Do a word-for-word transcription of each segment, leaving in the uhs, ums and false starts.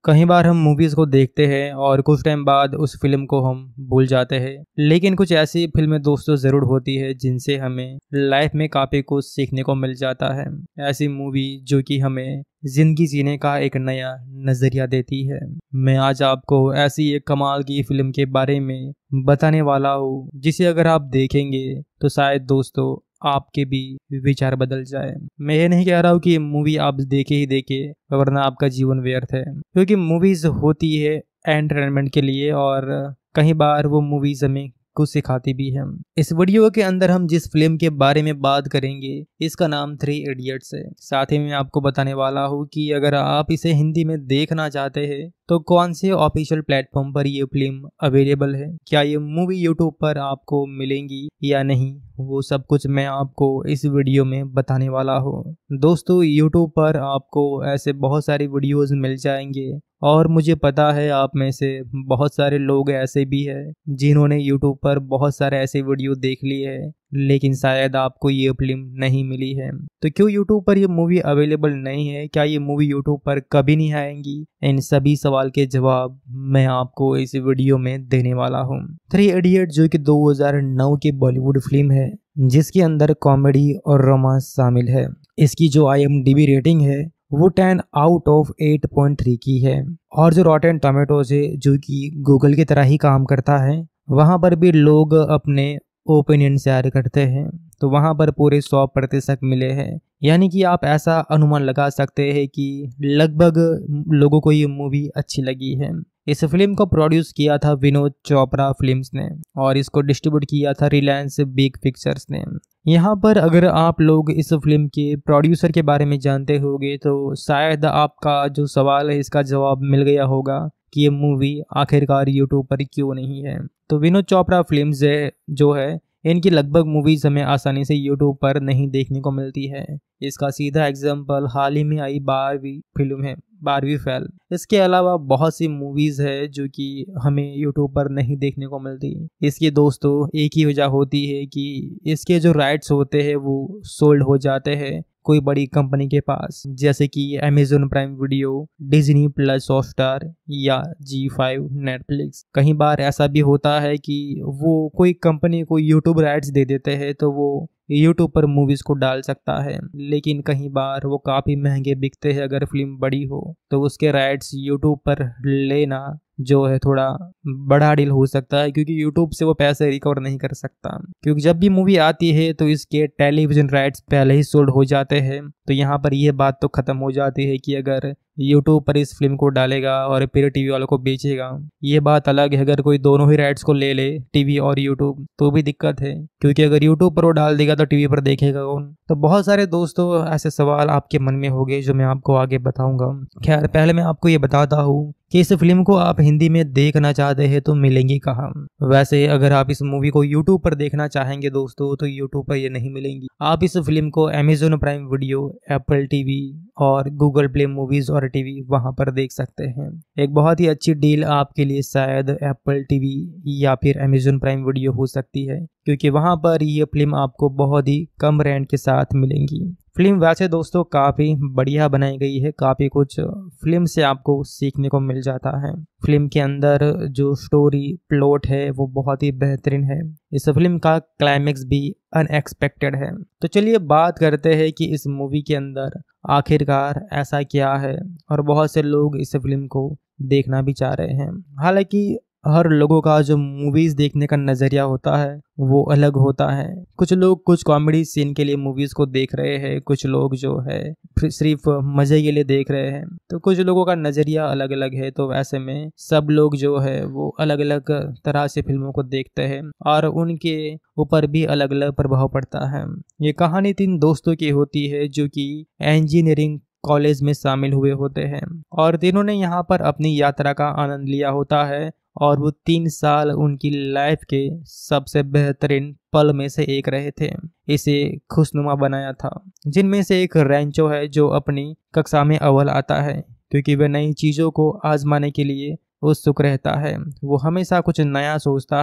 कई बार हम मूवीज़ को देखते हैं और कुछ टाइम बाद उस फिल्म को हम भूल जाते हैं। लेकिन कुछ ऐसी फिल्में दोस्तों ज़रूर होती है जिनसे हमें लाइफ में काफ़ी कुछ सीखने को मिल जाता है। ऐसी मूवी जो कि हमें ज़िंदगी जीने का एक नया नज़रिया देती है। मैं आज आपको ऐसी एक कमाल की फ़िल्म के बारे में बताने वाला हूँ जिसे अगर आप देखेंगे तो शायद दोस्तों आपके भी विचार बदल जाए। मैं ये नहीं कह रहा हूँ कि मूवी आप देखे ही देखे वरना आपका जीवन व्यर्थ है, क्योंकि मूवीज होती है एंटरटेनमेंट के लिए और कई बार वो मूवीज हमें कुछ सिखाती भी है। इस वीडियो के अंदर हम जिस फिल्म के बारे में बात करेंगे इसका नाम थ्री इडियट्स है। साथ ही मैं आपको बताने वाला हूँ कि अगर आप इसे हिंदी में देखना चाहते हैं तो कौन से ऑफिशियल प्लेटफॉर्म पर ये फिल्म अवेलेबल है, क्या ये मूवी यूट्यूब पर आपको मिलेंगी या नहीं, वो सब कुछ मैं आपको इस वीडियो में बताने वाला हूँ। दोस्तों यूट्यूब पर आपको ऐसे बहुत सारी वीडियोस मिल जाएंगे और मुझे पता है आप में से बहुत सारे लोग ऐसे भी हैं जिन्होंने यूट्यूब पर बहुत सारे ऐसे वीडियो देख लिए हैं लेकिन शायद आपको ये फिल्म नहीं मिली है। तो क्यों यूट्यूब पर ये मूवी अवेलेबल नहीं है, क्या ये मूवी यूट्यूब पर कभी नहीं आएंगी, इन सभी सवाल के जवाब मैं आपको इस वीडियो में देने वाला हूँ। थ्री इडियट जो कि दो हज़ार नौ की बॉलीवुड फिल्म है जिसके अंदर कॉमेडी और रोमांस शामिल है। इसकी जो I M D B rating है वो ten out of eight point three की है और जो रॉटेन टोमेटोज है जो कि गूगल की तरह ही काम करता है वहां पर भी लोग अपने ओपिनियन शेयर करते हैं तो वहां पर पूरे सौ प्रतिशत मिले हैं। यानी कि आप ऐसा अनुमान लगा सकते हैं कि लगभग लोगों को ये मूवी अच्छी लगी है। इस फिल्म को प्रोड्यूस किया था विनोद चोपड़ा फिल्म्स ने और इसको डिस्ट्रीब्यूट किया था रिलायंस बिग पिक्चर्स ने। यहाँ पर अगर आप लोग इस फिल्म के प्रोड्यूसर के बारे में जानते होंगे तो शायद आपका जो सवाल है इसका जवाब मिल गया होगा कि ये मूवी आखिरकार यूट्यूब पर क्यों नहीं है। तो विनोद चोपड़ा फिल्म्स जो है इनकी लगभग मूवीज हमें आसानी से यूट्यूब पर नहीं देखने को मिलती है। इसका सीधा एग्जाम्पल हाल ही में आई बारहवीं फिल्म है, बारहवीं फेल। इसके अलावा बहुत सी मूवीज है जो कि हमें यूट्यूब पर नहीं देखने को मिलती। इसकी दोस्तों एक ही वजह होती है कि इसके जो राइट्स होते हैं वो सोल्ड हो जाते हैं कोई बड़ी कंपनी के पास, जैसे कि Amazon Prime Video, Disney Plus Hotstar या जी फाइव नेटफ्लिक्स। कई बार ऐसा भी होता है कि वो कोई कंपनी को यूट्यूब राइट्स दे देते हैं तो वो यूट्यूब पर मूवीज को डाल सकता है, लेकिन कई बार वो काफ़ी महंगे बिकते हैं। अगर फिल्म बड़ी हो तो उसके राइट्स यूट्यूब पर लेना जो है थोड़ा बड़ा डील हो सकता है, क्योंकि यूट्यूब से वो पैसे रिकवर नहीं कर सकता। क्योंकि जब भी मूवी आती है तो इसके टेलीविजन राइट्स पहले ही सोल्ड हो जाते हैं। तो यहाँ पर यह बात तो खत्म हो जाती है कि अगर यूट्यूब पर इस फिल्म को डालेगा और फिर टीवी वालों को बेचेगा, ये बात अलग है। अगर कोई दोनों ही राइट्स को ले ले, टीवी और यूट्यूब, तो भी दिक्कत है, क्योंकि अगर यूट्यूब पर वो डाल देगा तो टीवी पर देखेगा कौन। तो बहुत सारे दोस्तों ऐसे सवाल आपके मन में होंगे जो मैं आपको आगे बताऊंगा। खैर पहले मैं आपको ये बताता हूँ कि इस फिल्म को आप हिंदी में देखना चाहते हैं तो मिलेंगी कहाँ। वैसे अगर आप इस मूवी को यूट्यूब पर देखना चाहेंगे दोस्तों तो यूट्यूब पर ये नहीं मिलेंगी। आप इस फिल्म को Amazon Prime Video, Apple TV और गूगल प्ले मूवीज और टीवी वहां पर देख सकते हैं। एक बहुत ही अच्छी डील आपके लिए शायद एप्पल टीवी या फिर अमेजोन प्राइम वीडियो हो सकती है, क्योंकि वहां पर ये फिल्म आपको बहुत ही कम रेंट के साथ मिलेंगी। फिल्म वैसे दोस्तों काफ़ी बढ़िया बनाई गई है, काफ़ी कुछ फिल्म से आपको सीखने को मिल जाता है। फिल्म के अंदर जो स्टोरी प्लॉट है वो बहुत ही बेहतरीन है। इस फिल्म का क्लाइमेक्स भी अनएक्सपेक्टेड है। तो चलिए बात करते हैं कि इस मूवी के अंदर आखिरकार ऐसा क्या है, और बहुत से लोग इस फिल्म को देखना भी चाह रहे हैं। हालांकि हर लोगों का जो मूवीज देखने का नजरिया होता है वो अलग होता है। कुछ लोग कुछ कॉमेडी सीन के लिए मूवीज को देख रहे हैं, कुछ लोग जो है सिर्फ मजे के लिए देख रहे हैं, तो कुछ लोगों का नजरिया अलग अलग है। तो ऐसे में सब लोग जो है वो अलग अलग तरह से फिल्मों को देखते हैं और उनके ऊपर भी अलग अलग प्रभाव पड़ता है। ये कहानी तीन दोस्तों की होती है जो कि इंजीनियरिंग कॉलेज में शामिल हुए होते हैं और तीनों ने यहाँ पर अपनी यात्रा का आनंद लिया होता है और वो तीन साल उनकी लाइफ के सबसे बेहतरीन पल में से एक रहे थे। इसे खुशनुमा बनाया था। जिनमें से एक रैंचो है जो अपनी कक्षा में अव्वल आता है, क्योंकि वह नई चीज़ों को आजमाने के लिए उत्सुक रहता है। वो हमेशा कुछ नया सोचता है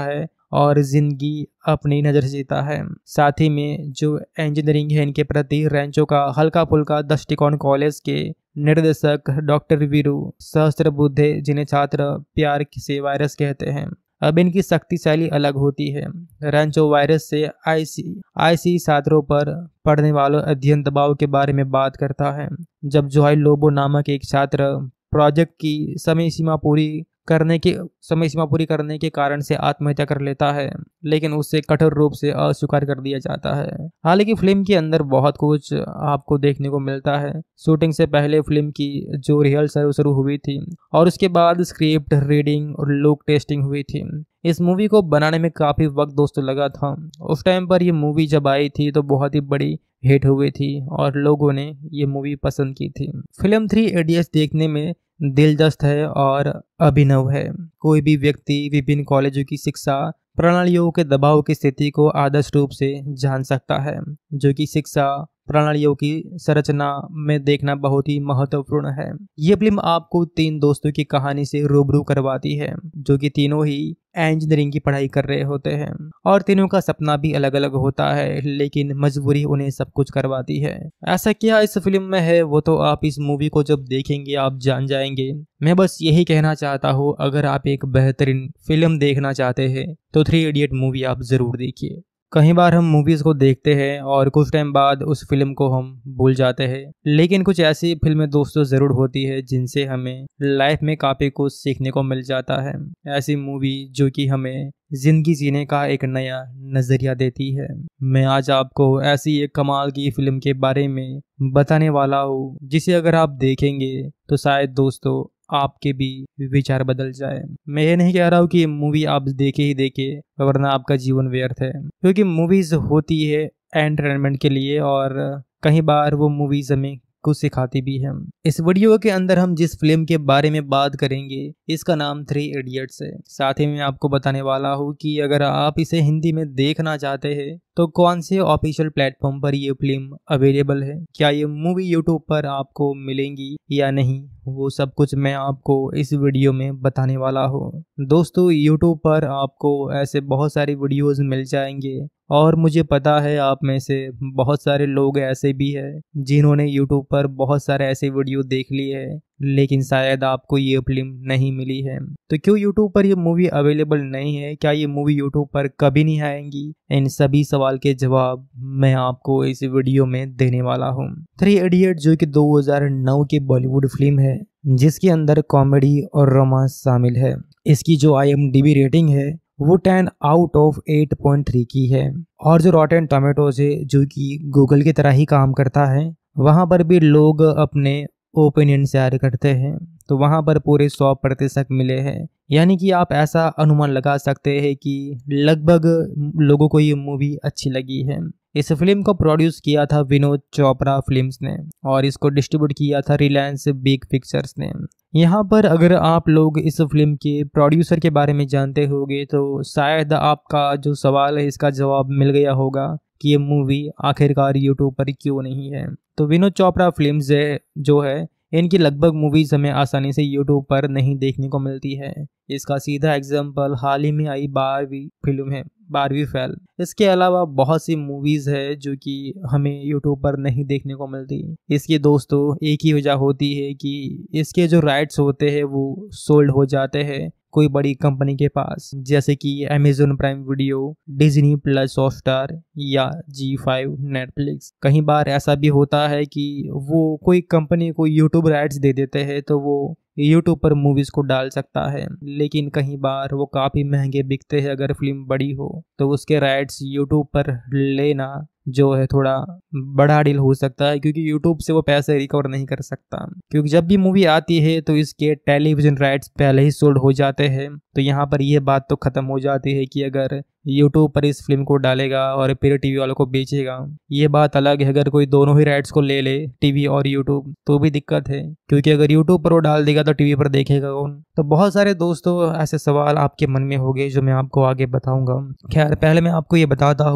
और जिंदगी अपनी नज़र से जीता है। साथ ही में जो इंजीनियरिंग है इनके प्रति रेंचो का हल्का फुल्का दृष्टिकोण कॉलेज के निर्देशक डॉक्टर वीरू सहस्त्रबुद्धे, जिन्हें छात्र प्यार से वायरस कहते हैं, अब इनकी शक्तिशाली अलग होती है। रेंचो वायरस से आईसी आईसी छात्रों पर पढ़ने वालों अध्ययन दबाव के बारे में बात करता है। जब जोहाई लोबो नामक एक छात्र प्रोजेक्ट की समय सीमा पूरी करने के समय सीमा पूरी करने के कारण से आत्महत्या कर लेता है, लेकिन उससे कठोर रूप से अस्वीकार कर दिया जाता है। हालांकि फिल्म के अंदर बहुत कुछ आपको देखने को मिलता है। शूटिंग से पहले फिल्म की जो रिहर्सल शुरू हुई थी और उसके बाद स्क्रिप्ट रीडिंग और लुक टेस्टिंग हुई थी। इस मूवी को बनाने में काफ़ी वक्त दोस्तों लगा था। उस टाइम पर ये मूवी जब आई थी तो बहुत ही बड़ी हिट हुई थी और लोगों ने ये मूवी पसंद की थी। फिल्म थ्री इडियट्स देखने में दिलचस्प है और अभिनव है। कोई भी व्यक्ति विभिन्न कॉलेजों की शिक्षा प्रणालियों के दबाव की स्थिति को आदर्श रूप से जान सकता है, जो कि शिक्षा प्रणालियों की संरचना में देखना बहुत ही महत्वपूर्ण है। ये फिल्म आपको तीन दोस्तों की कहानी से रूबरू करवाती है, जो कि तीनों ही इंजीनियरिंग की पढ़ाई कर रहे होते हैं और तीनों का सपना भी अलग अलग होता है, लेकिन मजबूरी उन्हें सब कुछ करवाती है। ऐसा क्या इस फिल्म में है वो तो आप इस मूवी को जब देखेंगे आप जान जाएंगे। मैं बस यही कहना चाहता हूँ, अगर आप एक बेहतरीन फिल्म देखना चाहते हैं तो थ्री इडियट मूवी आप जरूर देखिए। कई बार हम मूवीज़ को देखते हैं और कुछ टाइम बाद उस फिल्म को हम भूल जाते हैं, लेकिन कुछ ऐसी फिल्में दोस्तों ज़रूर होती है जिनसे हमें लाइफ में काफ़ी कुछ सीखने को मिल जाता है। ऐसी मूवी जो कि हमें ज़िंदगी जीने का एक नया नज़रिया देती है। मैं आज आपको ऐसी एक कमाल की फिल्म के बारे में बताने वाला हूँ, जिसे अगर आप देखेंगे तो शायद दोस्तों आपके भी विचार बदल जाए। मैं ये नहीं कह रहा हूँ कि मूवी आप देखे ही देखे वरना आपका जीवन व्यर्थ है, क्योंकि मूवीज होती है एंटरटेनमेंट के लिए और कई बार वो मूवीज हमें कुछ सिखाती भी है। इस वीडियो के अंदर हम जिस फिल्म के बारे में बात करेंगे इसका नाम थ्री इडियट्स है। साथ ही मैं आपको बताने वाला हूँ कि अगर आप इसे हिंदी में देखना चाहते हैं तो कौन से ऑफिशियल प्लेटफॉर्म पर ये फिल्म अवेलेबल है, क्या ये मूवी यूट्यूब पर आपको मिलेंगी या नहीं, वो सब कुछ मैं आपको इस वीडियो में बताने वाला हूँ। दोस्तों यूट्यूब पर आपको ऐसे बहुत सारी वीडियोस मिल जाएंगे और मुझे पता है आप में से बहुत सारे लोग ऐसे भी हैं जिन्होंने यूट्यूब पर बहुत सारे ऐसे वीडियो देख लिए हैं, लेकिन शायद आपको ये फिल्म नहीं मिली है। तो क्यों यूट्यूब पर ये मूवी अवेलेबल नहीं है, क्या ये मूवी यूट्यूब पर कभी नहीं आएंगी, इन सभी सवाल के जवाब मैं आपको इस वीडियो में देने वाला हूँ। थ्री इडियट जो कि दो हज़ार नौ की बॉलीवुड फिल्म है, जिसके अंदर कॉमेडी और रोमांस शामिल है। इसकी जो I M D B rating है वो ten out of eight point three की है और जो रॉटेन टोमेटोज है जो कि गूगल की तरह ही काम करता है, वहाँ पर भी लोग अपने ओपिनियन शेयर करते हैं तो वहाँ पर पूरे सौ प्रतिशत मिले हैं। यानी कि आप ऐसा अनुमान लगा सकते हैं कि लगभग लोगों को ये मूवी अच्छी लगी है। इस फिल्म को प्रोड्यूस किया था विनोद चोपड़ा फिल्म्स ने और इसको डिस्ट्रीब्यूट किया था रिलायंस बिग पिक्चर्स ने। यहाँ पर अगर आप लोग इस फिल्म के प्रोड्यूसर के बारे में जानते होंगे तो शायद आपका जो सवाल है इसका जवाब मिल गया होगा कि ये मूवी आखिरकार यूट्यूब पर क्यों नहीं है। तो विनोद चोपड़ा फिल्म्स जो है इनकी लगभग मूवीज हमें आसानी से यूट्यूब पर नहीं देखने को मिलती है। इसका सीधा एग्जाम्पल हाल ही में आई बारहवीं फिल्म है, बारहवीं फेल। इसके अलावा बहुत सी मूवीज है जो कि हमें यूट्यूब पर नहीं देखने को मिलती। इसकी दोस्तों एक ही वजह होती है कि इसके जो राइट्स होते हैं वो सोल्ड हो जाते हैं कोई बड़ी कंपनी के पास, जैसे कि Amazon Prime Video, Disney Plus Hotstar या जी फाइव नेटफ्लिक्स। कई बार ऐसा भी होता है कि वो कोई कंपनी को यूट्यूब राइट्स दे देते हैं तो वो यूट्यूब पर मूवीज को डाल सकता है, लेकिन कई बार वो काफ़ी महंगे बिकते हैं। अगर फिल्म बड़ी हो तो उसके राइट्स यूट्यूब पर लेना जो है थोड़ा बड़ा डील हो सकता है, क्योंकि यूट्यूब से वो पैसे रिकवर नहीं कर सकता। क्योंकि जब भी मूवी आती है तो इसके टेलीविजन राइट्स पहले ही सोल्ड हो जाते हैं। तो यहाँ पर ये बात तो ख़त्म हो जाती है कि अगर यूट्यूब पर इस फिल्म को डालेगा और फिर टीवी वालों को बेचेगा, ये बात अलग है। अगर कोई दोनों ही राइट्स को ले ले, टीवी और यूट्यूब, तो भी दिक्कत है, क्योंकि अगर यूट्यूब पर वो डाल देगा तो टीवी पर देखेगा कौन। तो बहुत सारे दोस्तों ऐसे सवाल आपके मन में होंगे जो मैं आपको आगे बताऊंगा। खैर पहले मैं आपको ये बताता हूँ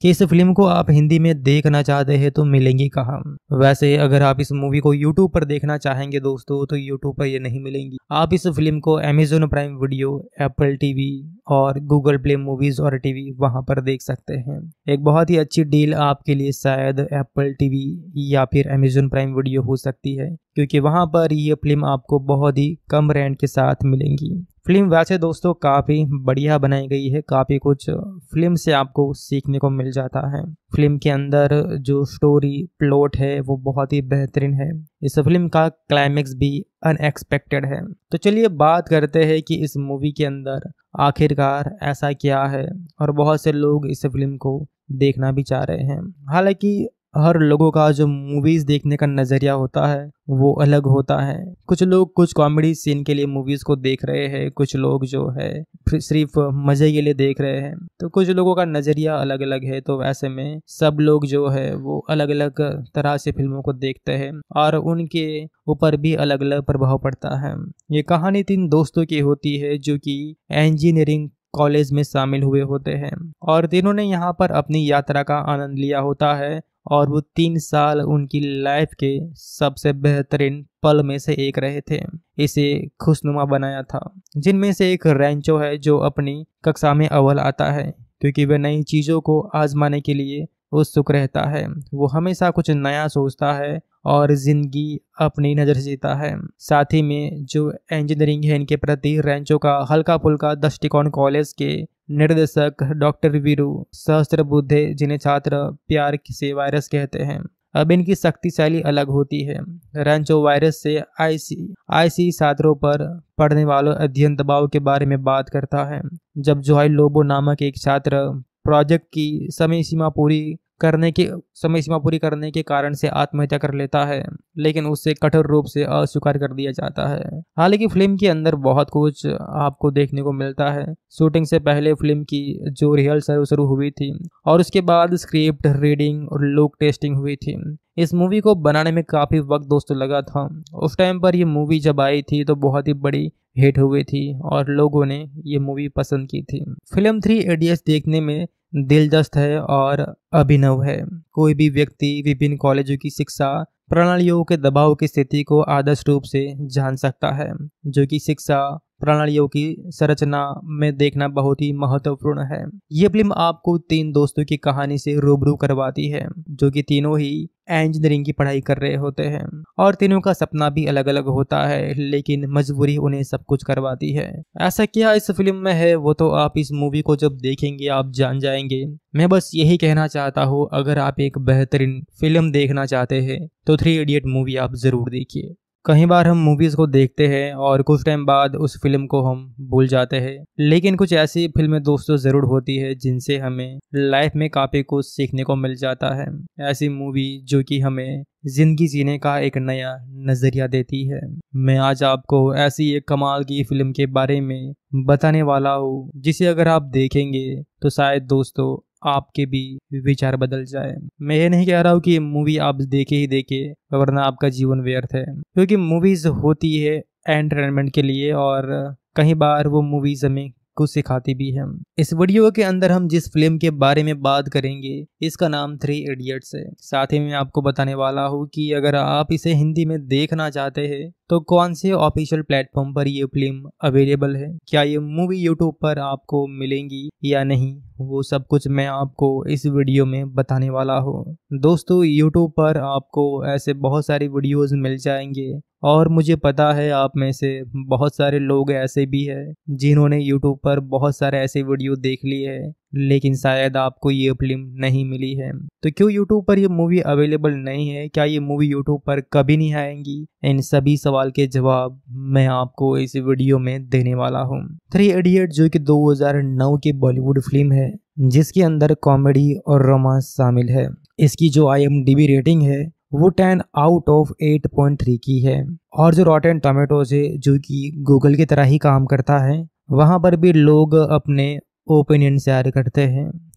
कि इस फिल्म को आप हिंदी में देखना चाहते हैं तो मिलेंगी कहाँ। वैसे अगर आप इस मूवी को यूट्यूब पर देखना चाहेंगे दोस्तों तो यूट्यूब पर ये नहीं मिलेंगी। आप इस फिल्म को Amazon Prime Video, Apple TV और गूगल प्ले मूवीज और टीवी वहां पर देख सकते हैं। एक बहुत ही अच्छी डील आपके लिए शायद एप्पल टीवी या फिर अमेजोन प्राइम वीडियो हो सकती है, क्योंकि वहां पर ये फिल्म आपको बहुत ही कम रेंट के साथ मिलेंगी। फिल्म वैसे दोस्तों काफ़ी बढ़िया बनाई गई है, काफ़ी कुछ फिल्म से आपको सीखने को मिल जाता है। फिल्म के अंदर जो स्टोरी प्लॉट है वो बहुत ही बेहतरीन है। इस फिल्म का क्लाइमेक्स भी अनएक्सपेक्टेड है। तो चलिए बात करते हैं कि इस मूवी के अंदर आखिरकार ऐसा क्या है, और बहुत से लोग इस फिल्म को देखना भी चाह रहे हैं। हालांकि हर लोगों का जो मूवीज देखने का नजरिया होता है वो अलग होता है। कुछ लोग कुछ कॉमेडी सीन के लिए मूवीज को देख रहे हैं, कुछ लोग जो है सिर्फ मजे के लिए देख रहे हैं। तो कुछ लोगों का नजरिया अलग अलग है। तो ऐसे में सब लोग जो है वो अलग अलग तरह से फिल्मों को देखते हैं और उनके ऊपर भी अलग अलग प्रभाव पड़ता है। ये कहानी तीन दोस्तों की होती है जो कि इंजीनियरिंग कॉलेज में शामिल हुए होते हैं और तीनों ने यहाँ पर अपनी यात्रा का आनंद लिया होता है और वो तीन साल उनकी लाइफ के सबसे बेहतरीन पल में से एक रहे थे। इसे खुशनुमा बनाया था। जिनमें से एक रेंचो है जो अपनी कक्षा में अव्वल आता है, क्योंकि वह नई चीज़ों को आजमाने के लिए उत्सुक रहता है। वो हमेशा कुछ नया सोचता है और जिंदगी अपनी नज़र से जीता है। साथ ही में जो इंजीनियरिंग है इनके प्रति रेंचो का हल्का फुल्का दृष्टिकोण कॉलेज के निर्देशक डॉक्टर वीरू सहस्त्रबुद्धे, जिन्हें छात्र प्यार से वायरस कहते हैं, अब इनकी शक्तिशाली अलग होती है। रेंचो वायरस से आईसी आईसी छात्रों पर पढ़ने वालों अध्ययन दबाव के बारे में बात करता है। जब जोहाई लोबो नामक एक छात्र प्रोजेक्ट की समय सीमा पूरी करने के समय सीमा पूरी करने के कारण से आत्महत्या कर लेता है, लेकिन उससे कठोर रूप से अस्वीकार कर दिया जाता है। हालांकि फिल्म के अंदर बहुत कुछ आपको देखने को मिलता है। शूटिंग से पहले फिल्म की जो रिहर्सल शुरू हुई थी और उसके बाद स्क्रिप्ट रीडिंग और लुक टेस्टिंग हुई थी। इस मूवी को बनाने में काफ़ी वक्त दोस्तों लगा था। उस टाइम पर ये मूवी जब आई थी तो बहुत ही बड़ी हिट हुई थी और लोगों ने ये मूवी पसंद की थी। फिल्म थ्री इडियट्स देखने में दिलचस्प है और अभिनव है। कोई भी व्यक्ति विभिन्न कॉलेजों की शिक्षा प्रणालियों के दबाव की स्थिति को आदर्श रूप से जान सकता है, जो कि शिक्षा प्रणालियों की संरचना में देखना बहुत ही महत्वपूर्ण है। ये फिल्म आपको तीन दोस्तों की कहानी से रूबरू करवाती है, जो कि तीनों ही इंजीनियरिंग की पढ़ाई कर रहे होते हैं और तीनों का सपना भी अलग अलग होता है, लेकिन मजबूरी उन्हें सब कुछ करवाती है। ऐसा क्या इस फिल्म में है वो तो आप इस मूवी को जब देखेंगे आप जान जाएंगे। मैं बस यही कहना चाहता हूँ, अगर आप एक बेहतरीन फिल्म देखना चाहते हैं तो थ्री इडियट मूवी आप जरूर देखिए। कई बार हम मूवीज़ को देखते हैं और कुछ टाइम बाद उस फिल्म को हम भूल जाते हैं, लेकिन कुछ ऐसी फिल्में दोस्तों ज़रूर होती है जिनसे हमें लाइफ में काफ़ी कुछ सीखने को मिल जाता है। ऐसी मूवी जो कि हमें ज़िंदगी जीने का एक नया नज़रिया देती है। मैं आज आपको ऐसी एक कमाल की फिल्म के बारे में बताने वाला हूँ जिसे अगर आप देखेंगे तो शायद दोस्तों आपके भी विचार बदल जाए। मैं ये नहीं कह रहा हूँ कि मूवी आप देखे ही देखे वरना आपका जीवन व्यर्थ है, क्योंकि मूवीज होती है एंटरटेनमेंट के लिए और कई बार वो मूवीज हमें कुछ सिखाती भी है। इस वीडियो के अंदर हम जिस फिल्म के बारे में बात करेंगे इसका नाम थ्री इडियट्स है। साथ ही मैं आपको बताने वाला हूँ कि अगर आप इसे हिंदी में देखना चाहते हैं तो कौन से ऑफिशियल प्लेटफॉर्म पर ये फिल्म अवेलेबल है, क्या ये मूवी यूट्यूब पर आपको मिलेंगी या नहीं, वो सब कुछ मैं आपको इस वीडियो में बताने वाला हूँ। दोस्तों यूट्यूब पर आपको ऐसे बहुत सारी वीडियोस मिल जाएंगे और मुझे पता है आप में से बहुत सारे लोग ऐसे भी हैं जिन्होंने यूट्यूब पर बहुत सारे ऐसे वीडियो देख लिए हैं, लेकिन शायद आपको ये फिल्म नहीं मिली है। तो क्यों यूट्यूब पर ये मूवी अवेलेबल नहीं है, क्या ये मूवी यूट्यूब पर कभी नहीं आएंगी, इन सभी सवाल के जवाब मैं आपको इस वीडियो में देने वाला हूँ। थ्री इडियट जो कि दो हज़ार नौ की बॉलीवुड फिल्म है जिसके अंदर कॉमेडी और रोमांस शामिल है। इसकी जो I M D B rating है वो ten out of eight point three की है और जो रॉटेन टोमेटोज है जो कि गूगल की तरह ही काम करता है, वहाँ पर भी लोग अपने ओपिनियन शेयर करते हैं।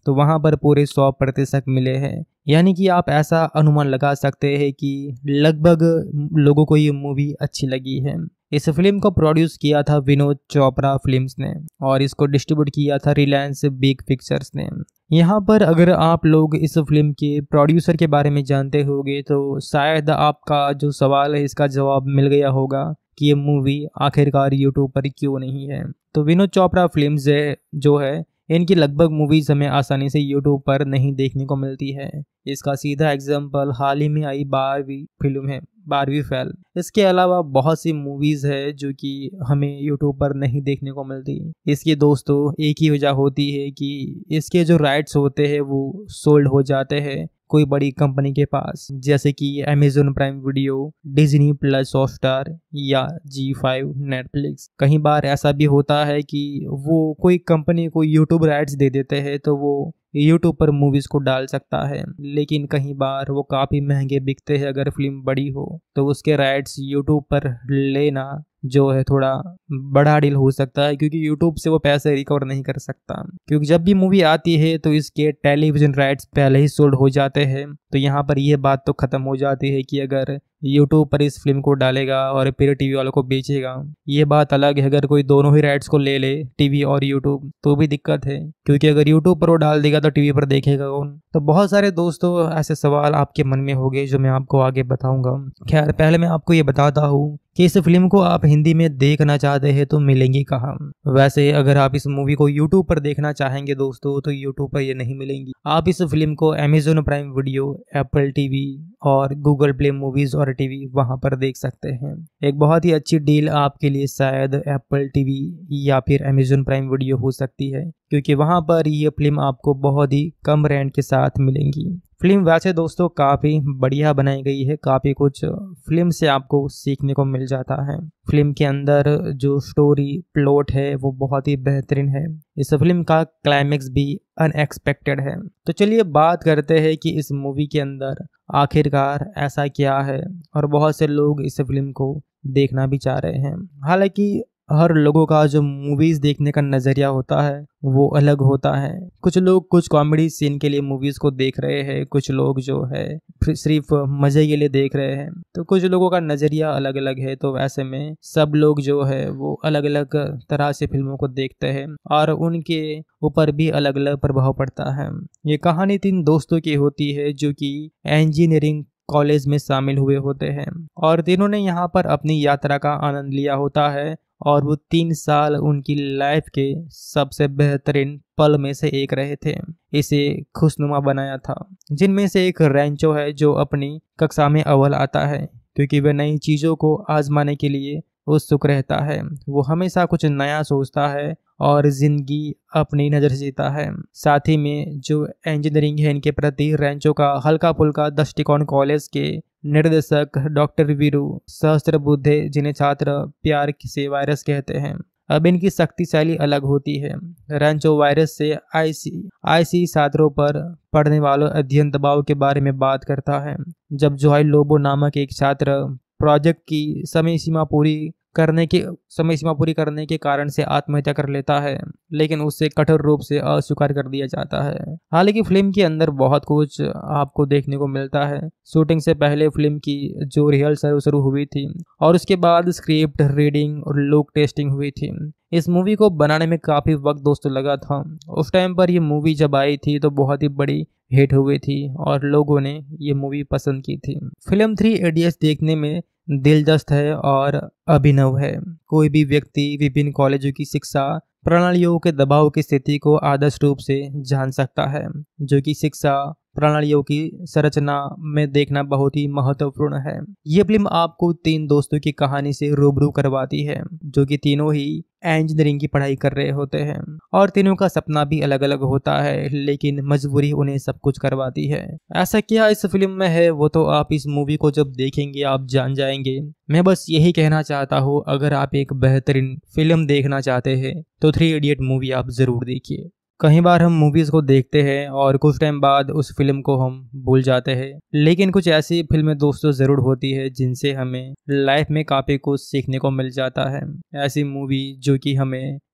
तो वहाँ पर पूरे सौ प्रतिशत मिले हैं। यानी कि आप ऐसा अनुमान लगा सकते हैं कि लगभग लोगों को ये मूवी अच्छी लगी है। इस फिल्म को प्रोड्यूस किया था विनोद चोपड़ा फिल्म्स ने और इसको डिस्ट्रीब्यूट किया था रिलायंस बिग पिक्चर्स ने। यहाँ पर अगर आप लोग इस फिल्म के प्रोड्यूसर के बारे में जानते होंगे तो शायद आपका जो सवाल है इसका जवाब मिल गया होगा कि ये मूवी आखिरकार यूट्यूब पर क्यों नहीं है। तो विनोद चोपड़ा फिल्म्स जो है इनकी लगभग मूवीज हमें आसानी से यूट्यूब पर नहीं देखने को मिलती है। इसका सीधा एग्जाम्पल हाल ही में आई बारहवीं फिल्म है, बारहवीं फेल। इसके अलावा बहुत सी मूवीज है जो कि हमें यूट्यूब पर नहीं देखने को मिलती। इसकी दोस्तों एक ही वजह होती है कि इसके जो राइट्स होते हैं वो सोल्ड हो जाते हैं कोई बड़ी कंपनी के पास, जैसे कि Amazon Prime Video, Disney Plus Hotstar या जी फाइव नेटफ्लिक्स। कई बार ऐसा भी होता है कि वो कोई कंपनी को यूट्यूब राइट्स दे देते हैं तो वो यूट्यूब पर मूवीज को डाल सकता है, लेकिन कई बार वो काफ़ी महंगे बिकते हैं। अगर फिल्म बड़ी हो तो उसके राइट्स यूट्यूब पर लेना जो है थोड़ा बड़ा डील हो सकता है, क्योंकि यूट्यूब से वो पैसे रिकवर नहीं कर सकता। क्योंकि जब भी मूवी आती है तो इसके टेलीविजन राइट्स पहले ही सोल्ड हो जाते हैं। तो यहाँ पर यह बात तो खत्म हो जाती है कि अगर यूट्यूब पर इस फिल्म को डालेगा और फिर टीवी वालों को बेचेगा, ये बात अलग है। अगर कोई दोनों ही राइट्स को ले ले, टीवी और यूट्यूब, तो भी दिक्कत है, क्योंकि अगर यूट्यूब पर वो डाल देगा तो टीवी पर देखेगा कौन। तो बहुत सारे दोस्तों ऐसे सवाल आपके मन में होंगे जो मैं आपको आगे बताऊंगा। खैर पहले मैं आपको ये बताता हूँ कि इस फिल्म को आप हिंदी में देखना चाहते हैं तो मिलेंगी कहाँ। वैसे अगर आप इस मूवी को यूट्यूब पर देखना चाहेंगे दोस्तों तो यूट्यूब पर ये नहीं मिलेंगी। आप इस फिल्म को Amazon Prime Video, Apple TV और गूगल प्ले मूवीज और टीवी वहां पर देख सकते हैं। एक बहुत ही अच्छी डील आपके लिए शायद एप्पल टीवी या फिर अमेजोन प्राइम वीडियो हो सकती है, क्योंकि वहां पर ये फिल्म आपको बहुत ही कम रेंट के साथ मिलेंगी। फिल्म वैसे दोस्तों काफ़ी बढ़िया बनाई गई है, काफ़ी कुछ फिल्म से आपको सीखने को मिल जाता है। फिल्म के अंदर जो स्टोरी प्लॉट है वो बहुत ही बेहतरीन है। इस फिल्म का क्लाइमेक्स भी अनएक्सपेक्टेड है। तो चलिए बात करते हैं कि इस मूवी के अंदर आखिरकार ऐसा क्या है, और बहुत से लोग इस फिल्म को देखना भी चाह रहे हैं। हालांकि हर लोगों का जो मूवीज देखने का नजरिया होता है वो अलग होता है। कुछ लोग कुछ कॉमेडी सीन के लिए मूवीज को देख रहे हैं, कुछ लोग जो है सिर्फ मजे के लिए देख रहे हैं, तो कुछ लोगों का नजरिया अलग अलग है। तो ऐसे में सब लोग जो है वो अलग अलग तरह से फिल्मों को देखते हैं और उनके ऊपर भी अलग अलग प्रभाव पड़ता है। ये कहानी तीन दोस्तों की होती है जो कि इंजीनियरिंग कॉलेज में शामिल हुए होते हैं और तीनों ने यहाँ पर अपनी यात्रा का आनंद लिया होता है और वो तीन साल उनकी लाइफ के सबसे बेहतरीन पल में से एक रहे थे। इसे खुशनुमा बनाया था। जिनमें से एक रेंचो है जो अपनी कक्षा में अव्वल आता है, क्योंकि वह नई चीज़ों को आजमाने के लिए उत्सुक रहता है। वो हमेशा कुछ नया सोचता है और जिंदगी अपनी नज़र से जीता है। साथ ही में जो इंजीनियरिंग है इनके प्रति रेंचो का हल्का फुल्का दृष्टिकोण कॉलेज के निर्देशक डॉक्टर वीरू सहस्त्रबुद्धे, जिन्हें छात्र प्यार से वायरस कहते हैं, अब इनकी शक्तिशाली अलग होती है। रेंचो वायरस से आईसी आईसी छात्रों पर पढ़ने वालों अध्ययन दबाव के बारे में बात करता है। जब जोहाई लोबो नामक एक छात्र प्रोजेक्ट की समय सीमा पूरी करने के समय सीमा पूरी करने के कारण से आत्महत्या कर लेता है, लेकिन उससे कठोर रूप से अस्वीकार कर दिया जाता है। हालांकि फिल्म के अंदर बहुत कुछ आपको देखने को मिलता है। शूटिंग से पहले फिल्म की जो रिहर्सल शुरू हुई थी और उसके बाद स्क्रिप्ट रीडिंग और लुक टेस्टिंग हुई थी। इस मूवी को बनाने में काफ़ी वक्त दोस्तों लगा था। उस टाइम पर ये मूवी जब आई थी तो बहुत ही बड़ी हिट हुई थी और लोगों ने ये मूवी पसंद की थी। फिल्म थ्री इडियट्स देखने में दिलचस्प है और अभिनव है। कोई भी व्यक्ति विभिन्न कॉलेजों की शिक्षा प्रणालियों के दबाव की स्थिति को आदर्श रूप से जान सकता है, जो कि शिक्षा प्रणालियों की संरचना में देखना बहुत ही महत्वपूर्ण है। ये फिल्म आपको तीन दोस्तों की कहानी से रूबरू करवाती है, जो कि तीनों ही इंजीनियरिंग की पढ़ाई कर रहे होते हैं और तीनों का सपना भी अलग अलग होता है, लेकिन मजबूरी उन्हें सब कुछ करवाती है। ऐसा क्या इस फिल्म में है वो तो आप इस मूवी को जब देखेंगे आप जान जाएंगे। मैं बस यही कहना चाहता हूँ, अगर आप एक बेहतरीन फिल्म देखना चाहते हैं तो थ्री इडियट मूवी आप जरूर देखिए। कई बार हम मूवीज़ को देखते हैं और कुछ टाइम बाद उस फिल्म को हम भूल जाते हैं, लेकिन कुछ ऐसी फिल्में दोस्तों ज़रूर होती है जिनसे हमें लाइफ में काफ़ी कुछ सीखने को मिल जाता है। ऐसी मूवी जो कि हमें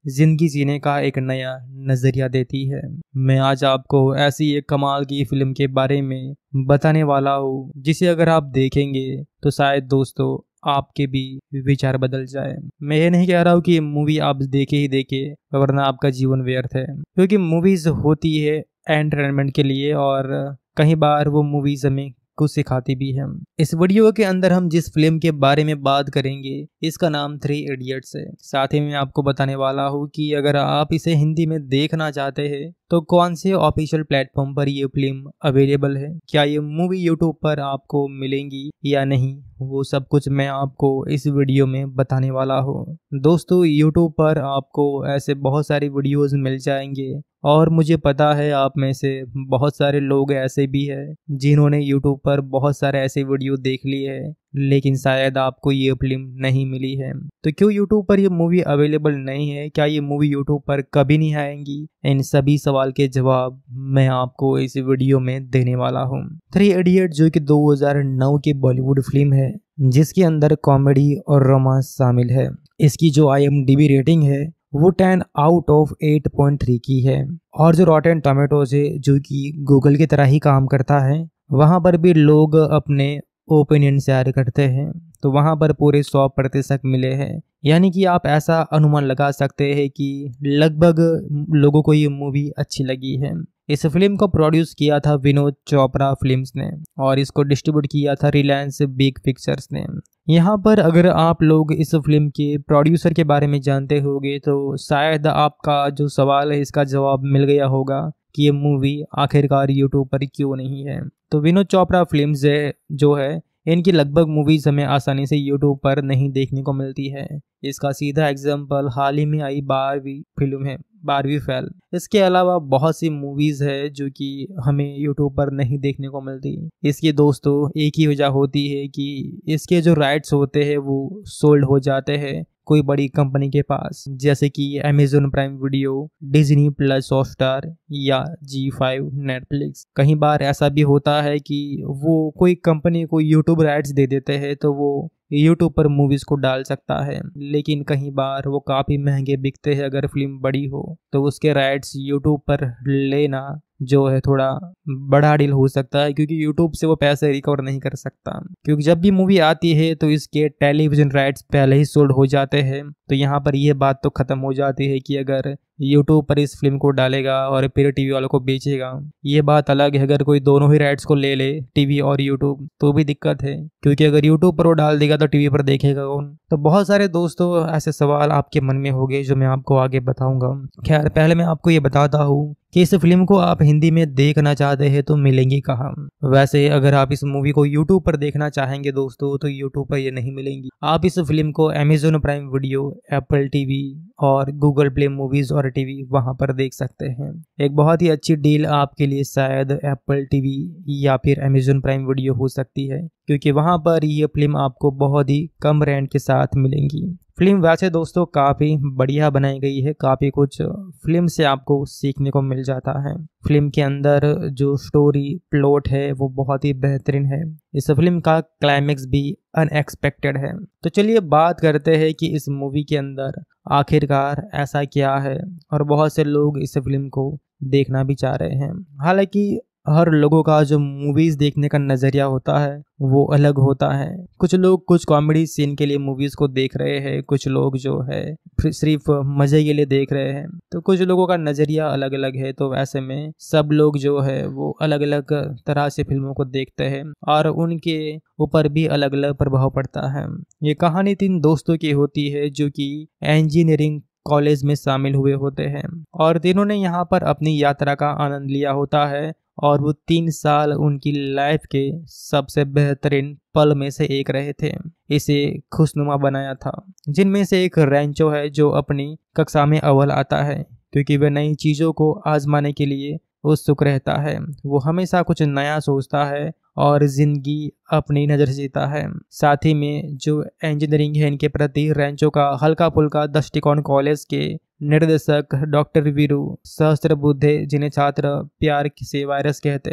जिंदगी जीने का एक नया नजरिया देती है। मैं आज आपको ऐसी एक कमाल की फिल्म के बारे में बताने वाला हूँ जिसे अगर आप देखेंगे तो शायद दोस्तों आपके भी विचार बदल जाए। मैं ये नहीं कह रहा हूँ कि मूवी आप देखे ही देखे वरना आपका जीवन व्यर्थ है, क्योंकि मूवीज होती है एंटरटेनमेंट के लिए और कई बार वो मूवीज हमें कुछ सिखाती भी है। इस वीडियो के अंदर हम जिस फिल्म के बारे में बात करेंगे इसका नाम थ्री इडियट्स है। साथ ही मैं आपको बताने वाला हूँ कि अगर आप इसे हिंदी में देखना चाहते हैं तो कौन से ऑफिशियल प्लेटफॉर्म पर ये फिल्म अवेलेबल है, क्या ये मूवी यूट्यूब पर आपको मिलेंगी या नहीं, वो सब कुछ मैं आपको इस वीडियो में बताने वाला हूँ। दोस्तों यूट्यूब पर आपको ऐसे बहुत सारी वीडियोस मिल जाएंगे और मुझे पता है आप में से बहुत सारे लोग ऐसे भी हैं जिन्होंने यूट्यूब पर बहुत सारे ऐसे वीडियो देख लिए हैं लेकिन शायद आपको ये फिल्म नहीं मिली है। तो क्यों यूट्यूब पर ये मूवी अवेलेबल नहीं है, क्या ये मूवी यूट्यूब पर कभी नहीं आएंगी, इन सभी सवाल के जवाब मैं आपको इस वीडियो में देने वाला हूँ। थ्री इडियट जो कि दो हज़ार नौ की बॉलीवुड फिल्म है जिसके अंदर कॉमेडी और रोमांस शामिल है। इसकी जो I M D B rating है वो ten out of eight point three की है और जो रॉटेन टोमेटोज है जो कि गूगल की तरह ही काम करता है, वहां पर भी लोग अपने ओपिनियन शेयर करते हैं तो वहां पर पूरे सौ प्रतिशत मिले हैं। यानी कि आप ऐसा अनुमान लगा सकते हैं कि लगभग लोगों को ये मूवी अच्छी लगी है। इस फिल्म को प्रोड्यूस किया था विनोद चोपड़ा फिल्म्स ने और इसको डिस्ट्रीब्यूट किया था रिलायंस बिग पिक्चर्स ने। यहाँ पर अगर आप लोग इस फिल्म के प्रोड्यूसर के बारे में जानते होंगे तो शायद आपका जो सवाल है इसका जवाब मिल गया होगा कि ये मूवी आखिरकार यूट्यूब पर क्यों नहीं है। तो विनोद चोपड़ा फिल्म्स जो है इनकी लगभग मूवीज हमें आसानी से यूट्यूब पर नहीं देखने को मिलती है। इसका सीधा एग्जाम्पल हाल ही में आई बारहवीं फिल्म है, बारहवीं फेल। इसके अलावा बहुत सी मूवीज है जो कि हमें यूट्यूब पर नहीं देखने को मिलती। इसके दोस्तों एक ही वजह होती है कि इसके जो राइट्स होते हैं वो सोल्ड हो जाते हैं कोई बड़ी कंपनी के पास, जैसे कि Amazon Prime Video, Disney Plus Hotstar या जी फाइव नेटफ्लिक्स। कई बार ऐसा भी होता है कि वो कोई कंपनी को यूट्यूब राइट्स दे देते हैं तो वो यूट्यूब पर मूवीज को डाल सकता है, लेकिन कई बार वो काफ़ी महंगे बिकते हैं। अगर फिल्म बड़ी हो तो उसके राइट्स यूट्यूब पर लेना जो है थोड़ा बड़ा डील हो सकता है, क्योंकि यूट्यूब से वो पैसे रिकवर नहीं कर सकता। क्योंकि जब भी मूवी आती है तो इसके टेलीविजन राइट्स पहले ही सोल्ड हो जाते हैं। तो यहाँ पर यह बात तो खत्म हो जाती है कि अगर यूट्यूब पर इस फिल्म को डालेगा और फिर टीवी वालों को बेचेगा, ये बात अलग है। अगर कोई दोनों ही राइट्स को ले ले, टीवी और यूट्यूब, तो भी दिक्कत है, क्योंकि अगर यूट्यूब पर वो डाल देगा तो टीवी पर देखेगा कौन। तो बहुत सारे दोस्तों ऐसे सवाल आपके मन में होंगे जो मैं आपको आगे बताऊंगा। खैर पहले मैं आपको ये बताता हूँ कि इस फिल्म को आप हिंदी में देखना चाहते हैं तो मिलेंगी कहाँ। वैसे अगर आप इस मूवी को यूट्यूब पर देखना चाहेंगे दोस्तों तो यूट्यूब पर ये नहीं मिलेंगी। आप इस फिल्म को Amazon Prime Video, Apple TV और गूगल प्ले मूवीज और टीवी वहां पर देख सकते हैं। एक बहुत ही अच्छी डील आपके लिए शायद एप्पल टीवी या फिर अमेज़न प्राइम वीडियो हो सकती है, क्योंकि वहां पर ये फिल्म आपको बहुत ही कम रेंट के साथ मिलेंगी। फिल्म वैसे दोस्तों काफ़ी बढ़िया बनाई गई है, काफ़ी कुछ फिल्म से आपको सीखने को मिल जाता है। फिल्म के अंदर जो स्टोरी प्लॉट है वो बहुत ही बेहतरीन है। इस फिल्म का क्लाइमेक्स भी अनएक्सपेक्टेड है। तो चलिए बात करते हैं कि इस मूवी के अंदर आखिरकार ऐसा क्या है, और बहुत से लोग इस फिल्म को देखना भी चाह रहे हैं। हालांकि हर लोगों का जो मूवीज देखने का नजरिया होता है वो अलग होता है। कुछ लोग कुछ कॉमेडी सीन के लिए मूवीज को देख रहे हैं, कुछ लोग जो है सिर्फ मजे के लिए देख रहे हैं, तो कुछ लोगों का नजरिया अलग अलग है। तो ऐसे में सब लोग जो है वो अलग अलग तरह से फिल्मों को देखते हैं और उनके ऊपर भी अलग अलग प्रभाव पड़ता है। ये कहानी तीन दोस्तों की होती है जो कि इंजीनियरिंग कॉलेज में शामिल हुए होते हैं और तीनों ने यहाँ पर अपनी यात्रा का आनंद लिया होता है और वो तीन साल उनकी लाइफ के सबसे बेहतरीन पल में से एक रहे थे। इसे खुशनुमा बनाया था। जिनमें से एक रेंचो है जो अपनी कक्षा में अव्वल आता है, क्योंकि वह नई चीज़ों को आजमाने के लिए उत्सुक रहता है। वो हमेशा कुछ नया सोचता है और जिंदगी अपनी नज़र से जीता है। साथ ही में जो इंजीनियरिंग है इनके प्रति रेंचो का हल्का फुल्का दृष्टिकोण कॉलेज के निर्देशक डॉक्टर वीरू सहस्त्रबुद्धे, जिन्हें छात्र प्यार से वायरस कहते हैं,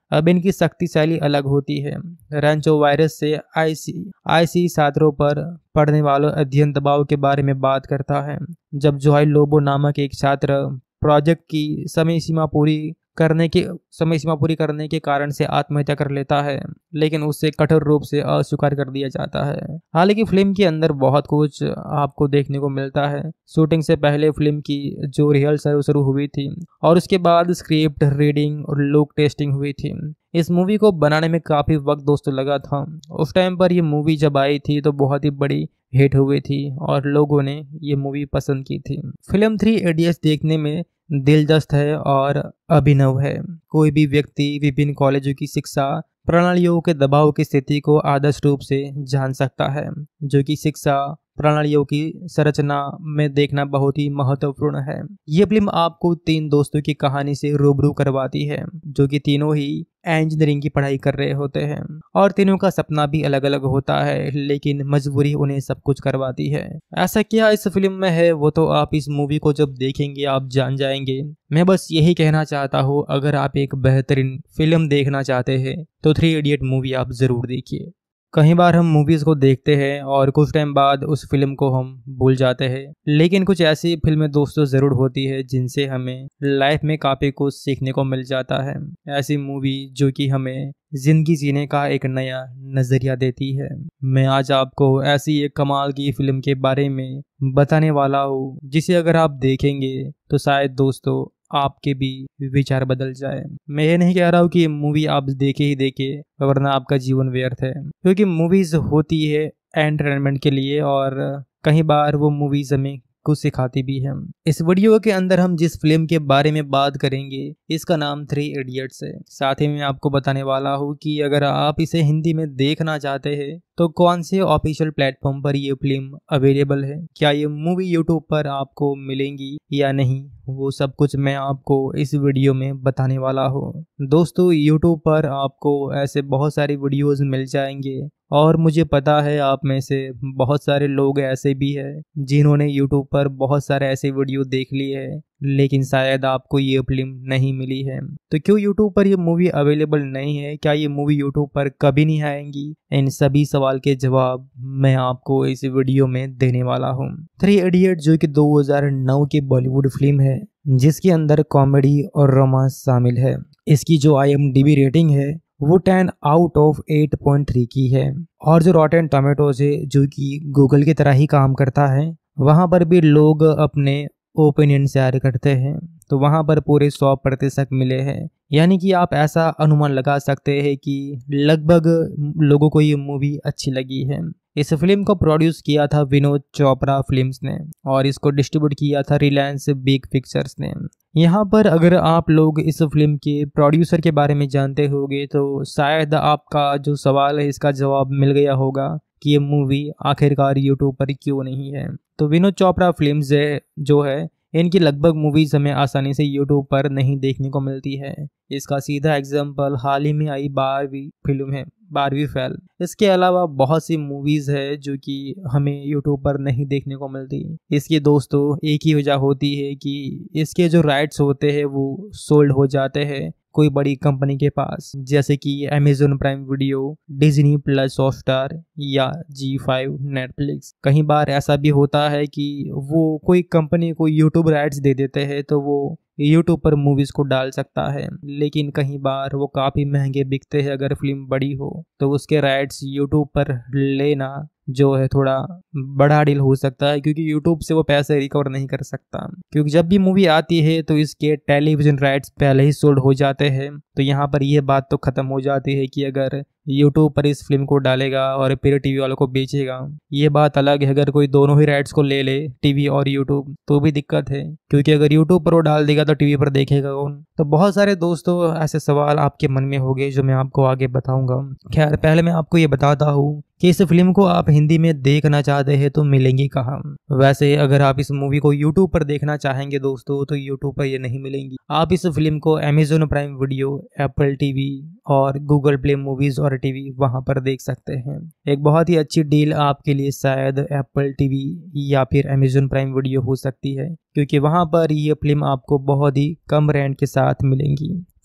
अब इनकी शक्तिशाली अलग होती है। रेंचो वायरस से आईसी आईसी छात्रों पर पढ़ने वालों अध्ययन दबाव के बारे में बात करता है। जब जोहाई लोबो नामक एक छात्र प्रोजेक्ट की समय सीमा पूरी करने के समय सीमा पूरी करने के कारण से आत्महत्या कर लेता है, लेकिन उससे कठोर रूप से अस्वीकार कर दिया जाता है। हालांकि फिल्म के अंदर बहुत कुछ आपको देखने को मिलता है। शूटिंग से पहले फिल्म की जो रिहर्सल शुरू हुई थी और उसके बाद स्क्रिप्ट रीडिंग और लुक टेस्टिंग हुई थी। इस मूवी को बनाने में काफी वक्त दोस्तों लगा था। उस टाइम पर ये मूवी जब आई थी तो बहुत ही बड़ी हिट हुई थी और लोगों ने ये मूवी पसंद की थी। फिल्म थ्री इडियट्स देखने में दिलचस्प है और अभिनव है। कोई भी व्यक्ति विभिन्न कॉलेजों की शिक्षा प्रणालियों के दबाव की स्थिति को आदर्श रूप से जान सकता है, जो कि शिक्षा प्रणालियों की संरचना में देखना बहुत ही महत्वपूर्ण है। ये फिल्म आपको तीन दोस्तों की कहानी से रूबरू करवाती है, जो कि तीनों ही इंजीनियरिंग की पढ़ाई कर रहे होते हैं और तीनों का सपना भी अलग अलग होता है, लेकिन मजबूरी उन्हें सब कुछ करवाती है। ऐसा क्या इस फिल्म में है वो तो आप इस मूवी को जब देखेंगे आप जान जाएंगे। मैं बस यही कहना चाहता हूँ, अगर आप एक बेहतरीन फिल्म देखना चाहते हैं तो थ्री इडियट मूवी आप जरूर देखिए। कई बार हम मूवीज को देखते हैं और कुछ टाइम बाद उस फिल्म को हम भूल जाते हैं, लेकिन कुछ ऐसी फिल्में दोस्तों जरूर होती है जिनसे हमें लाइफ में काफी कुछ सीखने को मिल जाता है। ऐसी मूवी जो कि हमें जिंदगी जीने का एक नया नजरिया देती है। मैं आज आपको ऐसी एक कमाल की फिल्म के बारे में बताने वाला हूँ जिसे अगर आप देखेंगे तो शायद दोस्तों आपके भी विचार बदल जाए। मैं ये नहीं कह रहा हूँ कि ये मूवी आप देखे ही देखे वरना आपका जीवन व्यर्थ है, क्योंकि मूवीज होती है एंटरटेनमेंट के लिए और कई बार वो मूवीज हमें कुछ सिखाती भी है। इस वीडियो के अंदर हम जिस फिल्म के बारे में बात करेंगे इसका नाम थ्री इडियट्स है। साथ ही मैं आपको बताने वाला हूँ कि अगर आप इसे हिंदी में देखना चाहते हैं तो कौन से ऑफिशियल प्लेटफॉर्म पर ये फिल्म अवेलेबल है, क्या ये मूवी यूट्यूब पर आपको मिलेंगी या नहीं, वो सब कुछ मैं आपको इस वीडियो में बताने वाला हूँ। दोस्तों यूट्यूब पर आपको ऐसे बहुत सारी वीडियोस मिल जाएंगे और मुझे पता है आप में से बहुत सारे लोग ऐसे भी हैं जिन्होंने यूट्यूब पर बहुत सारे ऐसे वीडियो देख लिए हैं, लेकिन शायद आपको ये फिल्म नहीं मिली है। तो क्यों यूट्यूब पर ये मूवी अवेलेबल नहीं है, क्या ये मूवी यूट्यूब पर कभी नहीं आएंगी, इन सभी सवाल के जवाब मैं आपको इस वीडियो में देने वाला हूँ। थ्री इडियट जो कि दो हज़ार नौ की बॉलीवुड फिल्म है जिसके अंदर कॉमेडी और रोमांस शामिल है। इसकी जो I M D B rating है वो ten out of eight point three की है और जो रॉटेन टोमेटोज है जो कि गूगल की तरह ही काम करता है, वहां पर भी लोग अपने ओपिनियन शेयर करते हैं तो वहां पर पूरे सौ प्रतिशत मिले हैं। यानी कि आप ऐसा अनुमान लगा सकते हैं कि लगभग लोगों को ये मूवी अच्छी लगी है। इस फिल्म को प्रोड्यूस किया था विनोद चोपड़ा फिल्म्स ने और इसको डिस्ट्रीब्यूट किया था रिलायंस बिग पिक्चर्स ने। यहाँ पर अगर आप लोग इस फिल्म के प्रोड्यूसर के बारे में जानते होंगे तो शायद आपका जो सवाल है इसका जवाब मिल गया होगा कि ये मूवी आखिरकार यूट्यूब पर क्यों नहीं है। तो विनोद चोपड़ा फिल्म्स जो है इनकी लगभग मूवीज हमें आसानी से यूट्यूब पर नहीं देखने को मिलती है। इसका सीधा एग्जाम्पल हाल ही में आई बारहवीं फिल्म है बारहवीं फेल। इसके अलावा बहुत सी मूवीज है जो कि हमें यूट्यूब पर नहीं देखने को मिलती। इसकी दोस्तों एक ही वजह होती है कि इसके जो राइट्स होते हैं वो सोल्ड हो जाते हैं कोई बड़ी कंपनी के पास, जैसे कि Amazon Prime Video, Disney Plus Hotstar या जी फाइव नेटफ्लिक्स। कई बार ऐसा भी होता है कि वो कोई कंपनी को यूट्यूब राइट्स दे देते हैं तो वो यूट्यूब पर मूवीज को डाल सकता है, लेकिन कई बार वो काफी महंगे बिकते हैं। अगर फिल्म बड़ी हो तो उसके राइट्स यूट्यूब पर लेना जो है थोड़ा बड़ा डील हो सकता है, क्योंकि यूट्यूब से वो पैसे रिकवर नहीं कर सकता। क्योंकि जब भी मूवी आती है तो इसके टेलीविजन राइट्स पहले ही सोल्ड हो जाते हैं। तो यहाँ पर यह बात तो खत्म हो जाती है कि अगर यूट्यूब पर इस फिल्म को डालेगा और फिर टीवी वालों को बेचेगा, ये बात अलग है। अगर कोई दोनों ही राइट्स को ले ले टीवी और यूट्यूब तो भी दिक्कत है, क्योंकि अगर यूट्यूब पर वो डाल देगा तो टीवी पर देखेगा कौन। तो बहुत सारे दोस्तों ऐसे सवाल आपके मन में होंगे जो मैं आपको आगे बताऊंगा। खैर पहले मैं आपको ये बताता हूँ कि इस फिल्म को आप हिंदी में देखना चाहते हैं तो मिलेंगी कहाँ। वैसे अगर आप इस मूवी को यूट्यूब पर देखना चाहेंगे दोस्तों तो यूट्यूब पर ये नहीं मिलेंगी। आप इस फिल्म को Amazon Prime Video, Apple TV और गूगल प्ले मूवीज और टीवी वहां पर देख सकते हैं। एक बहुत ही अच्छी डील आपके लिए शायद एप्पल टीवी या फिर अमेजोन प्राइम वीडियो हो सकती है, क्योंकि वहां पर ये फिल्म आपको बहुत ही कम रेंट के साथ मिलेंगी।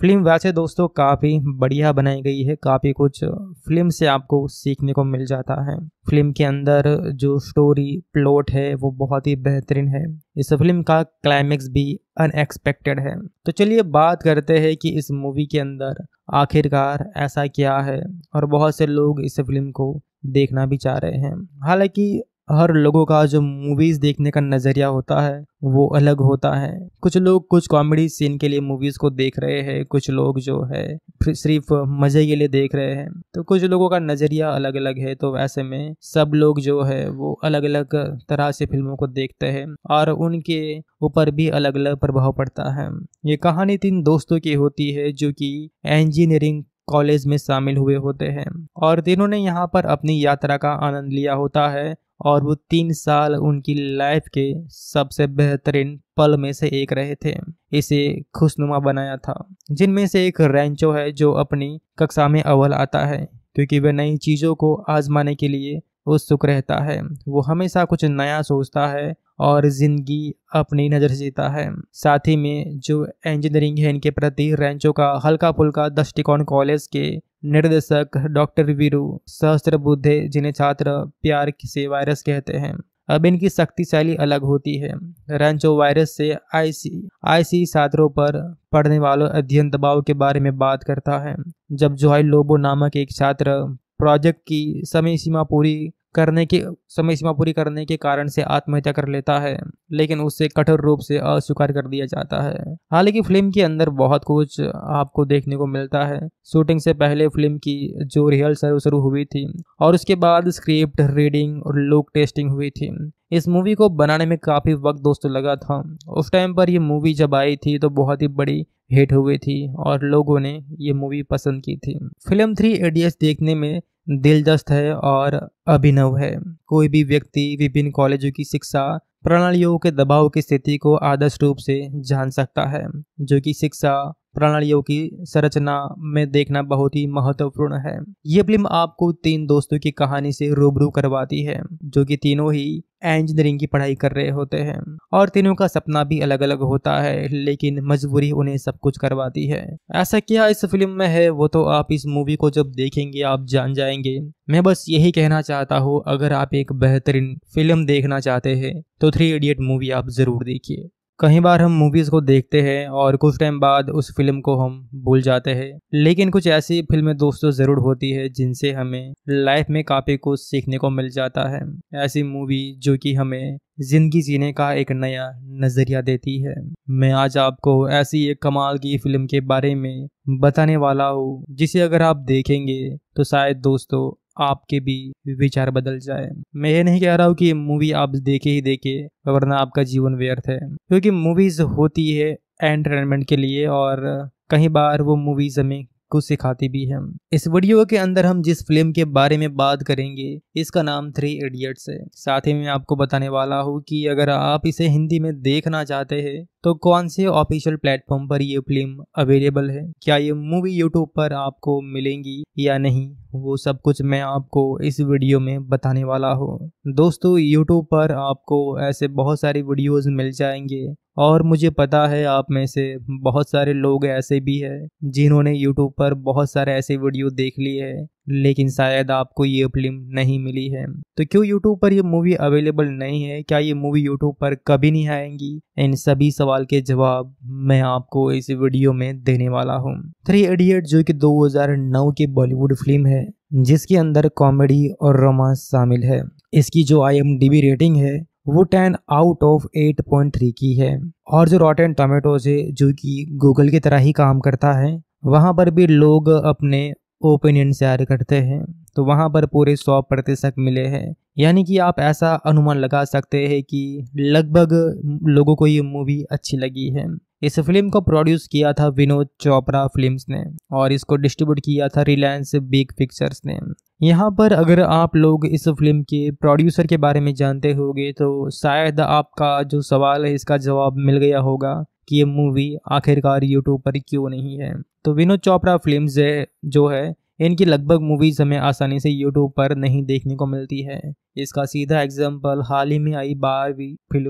फिल्म वैसे दोस्तों काफ़ी बढ़िया बनाई गई है, काफ़ी कुछ फिल्म से आपको सीखने को मिल जाता है। फिल्म के अंदर जो स्टोरी प्लॉट है वो बहुत ही बेहतरीन है। इस फिल्म का क्लाइमेक्स भी अनएक्सपेक्टेड है। तो चलिए बात करते हैं कि इस मूवी के अंदर आखिरकार ऐसा क्या है, और बहुत से लोग इस फिल्म को देखना भी चाह रहे हैं। हालांकि हर लोगों का जो मूवीज देखने का नजरिया होता है वो अलग होता है। कुछ लोग कुछ कॉमेडी सीन के लिए मूवीज को देख रहे हैं, कुछ लोग जो है सिर्फ मजे के लिए देख रहे हैं। तो कुछ लोगों का नजरिया अलग अलग है। तो ऐसे में सब लोग जो है वो अलग अलग तरह से फिल्मों को देखते हैं और उनके ऊपर भी अलग अलग प्रभाव पड़ता है। ये कहानी तीन दोस्तों की होती है जो कि इंजीनियरिंग कॉलेज में शामिल हुए होते हैं और तीनों ने यहाँ पर अपनी यात्रा का आनंद लिया होता है और वो तीन साल उनकी लाइफ के सबसे बेहतरीन पल में से एक रहे थे। इसे खुशनुमा बनाया था। जिनमें से एक रेंचो है जो अपनी कक्षा में अव्वल आता है क्योंकि वह नई चीज़ों को आजमाने के लिए उत्सुक रहता है। वो हमेशा कुछ नया सोचता है और जिंदगी अपनी नज़र से जीता है। साथ ही में जो इंजीनियरिंग है इनके प्रति रेंचो का हल्का फुल्का दृष्टिकोण कॉलेज के निर्देशक डॉक्टर वीरू सहस्त्रबुद्धे, जिन्हें छात्र प्यार से वायरस कहते हैं, अब इनकी शक्तिशाली अलग होती है। रेंचो वायरस से आईसी आईसी छात्रों पर पड़ने वाले अध्ययन दबाव के बारे में बात करता है। जब जोहाई लोबो नामक एक छात्र प्रोजेक्ट की समय सीमा पूरी करने के समय सीमा पूरी करने के कारण से आत्महत्या कर लेता है, लेकिन उससे कठोर रूप से अस्वीकार कर दिया जाता है। हालांकि फिल्म के अंदर बहुत कुछ आपको देखने को मिलता है। शूटिंग से पहले फिल्म की जो रिहर्सल शुरू हुई थी और उसके बाद स्क्रिप्ट रीडिंग और लुक टेस्टिंग हुई थी। इस मूवी को बनाने में काफ़ी वक्त दोस्तों लगा था। उस टाइम पर ये मूवी जब आई थी तो बहुत ही बड़ी हिट हुई थी और लोगों ने ये मूवी पसंद की थी। फिल्म थ्री इडियट्स देखने में दिलचस्प है और अभिनव है। कोई भी व्यक्ति विभिन्न कॉलेजों की शिक्षा प्रणालियों के दबाव की स्थिति को आदर्श रूप से जान सकता है, जो कि शिक्षा प्रणालियों की संरचना में देखना बहुत ही महत्वपूर्ण है। ये फिल्म आपको तीन दोस्तों की कहानी से रूबरू करवाती है जो कि तीनों ही इंजीनियरिंग की पढ़ाई कर रहे होते हैं और तीनों का सपना भी अलग अलग होता है, लेकिन मजबूरी उन्हें सब कुछ करवाती है। ऐसा क्या इस फिल्म में है वो तो आप इस मूवी को जब देखेंगे आप जान जाएंगे। मैं बस यही कहना चाहता हूँ, अगर आप एक बेहतरीन फिल्म देखना चाहते हैं तो थ्री इडियट मूवी आप जरूर देखिए। कई बार हम मूवीज़ को देखते हैं और कुछ टाइम बाद उस फिल्म को हम भूल जाते हैं, लेकिन कुछ ऐसी फिल्में दोस्तों ज़रूर होती है जिनसे हमें लाइफ में काफ़ी कुछ सीखने को मिल जाता है। ऐसी मूवी जो कि हमें ज़िंदगी जीने का एक नया नज़रिया देती है। मैं आज आपको ऐसी एक कमाल की फिल्म के बारे में बताने वाला हूँ जिसे अगर आप देखेंगे तो शायद दोस्तों आपके भी विचार बदल जाए। मैं ये नहीं कह रहा हूँ कि ये मूवी आप देखे ही देखे वरना आपका जीवन व्यर्थ है, क्योंकि मूवीज होती है एंटरटेनमेंट के लिए और कई बार वो मूवीज हमें कुछ सिखाती भी है। इस वीडियो के अंदर हम जिस फिल्म के बारे में बात करेंगे इसका नाम थ्री इडियट्स है। साथ ही मैं आपको बताने वाला हूँ कि अगर आप इसे हिंदी में देखना चाहते हैं तो कौन से ऑफिशियल प्लेटफॉर्म पर ये फिल्म अवेलेबल है, क्या ये मूवी यूट्यूब पर आपको मिलेंगी या नहीं, वो सब कुछ मैं आपको इस वीडियो में बताने वाला हूँ। दोस्तों यूट्यूब पर आपको ऐसे बहुत सारी वीडियोस मिल जाएंगे और मुझे पता है आप में से बहुत सारे लोग ऐसे भी हैं जिन्होंने यूट्यूब पर बहुत सारे ऐसे वीडियो देख लिए हैं, लेकिन शायद आपको ये फिल्म नहीं मिली है। तो क्यों यूट्यूब पर ये मूवी अवेलेबल नहीं है, क्या ये मूवी यूट्यूब पर कभी नहीं आएंगी, इन सभी सवाल के जवाब मैं आपको इस वीडियो में देने वाला हूँ। थ्री इडियट जो कि दो हज़ार नौ की बॉलीवुड फिल्म है जिसके अंदर कॉमेडी और रोमांस शामिल है। इसकी जो I M D B rating है वो ten out of eight point three की है और जो रॉटेन टोमेटोज है जो कि गूगल की तरह ही काम करता है, वहाँ पर भी लोग अपने ओपिनियन शेयर करते हैं तो वहाँ पर पूरे सौ प्रतिशत मिले हैं। यानी कि आप ऐसा अनुमान लगा सकते हैं कि लगभग लोगों को ये मूवी अच्छी लगी है। इस फिल्म को प्रोड्यूस किया था विनोद चोपड़ा फिल्म्स ने और इसको डिस्ट्रीब्यूट किया था रिलायंस बिग पिक्चर्स ने। यहाँ पर अगर आप लोग इस फिल्म के प्रोड्यूसर के बारे में जानते होंगे तो शायद आपका जो सवाल है इसका जवाब मिल गया होगा कि ये मूवी आखिरकार यूट्यूब पर क्यों नहीं है। तो विनोद चोपड़ा फिल्म्स जो है इनकी लगभग मूवीज हमें आसानी से यूट्यूब पर नहीं देखने को मिलती है। इसका सीधा एग्जाम्पल हाल ही में आई बारहवीं फिल्म है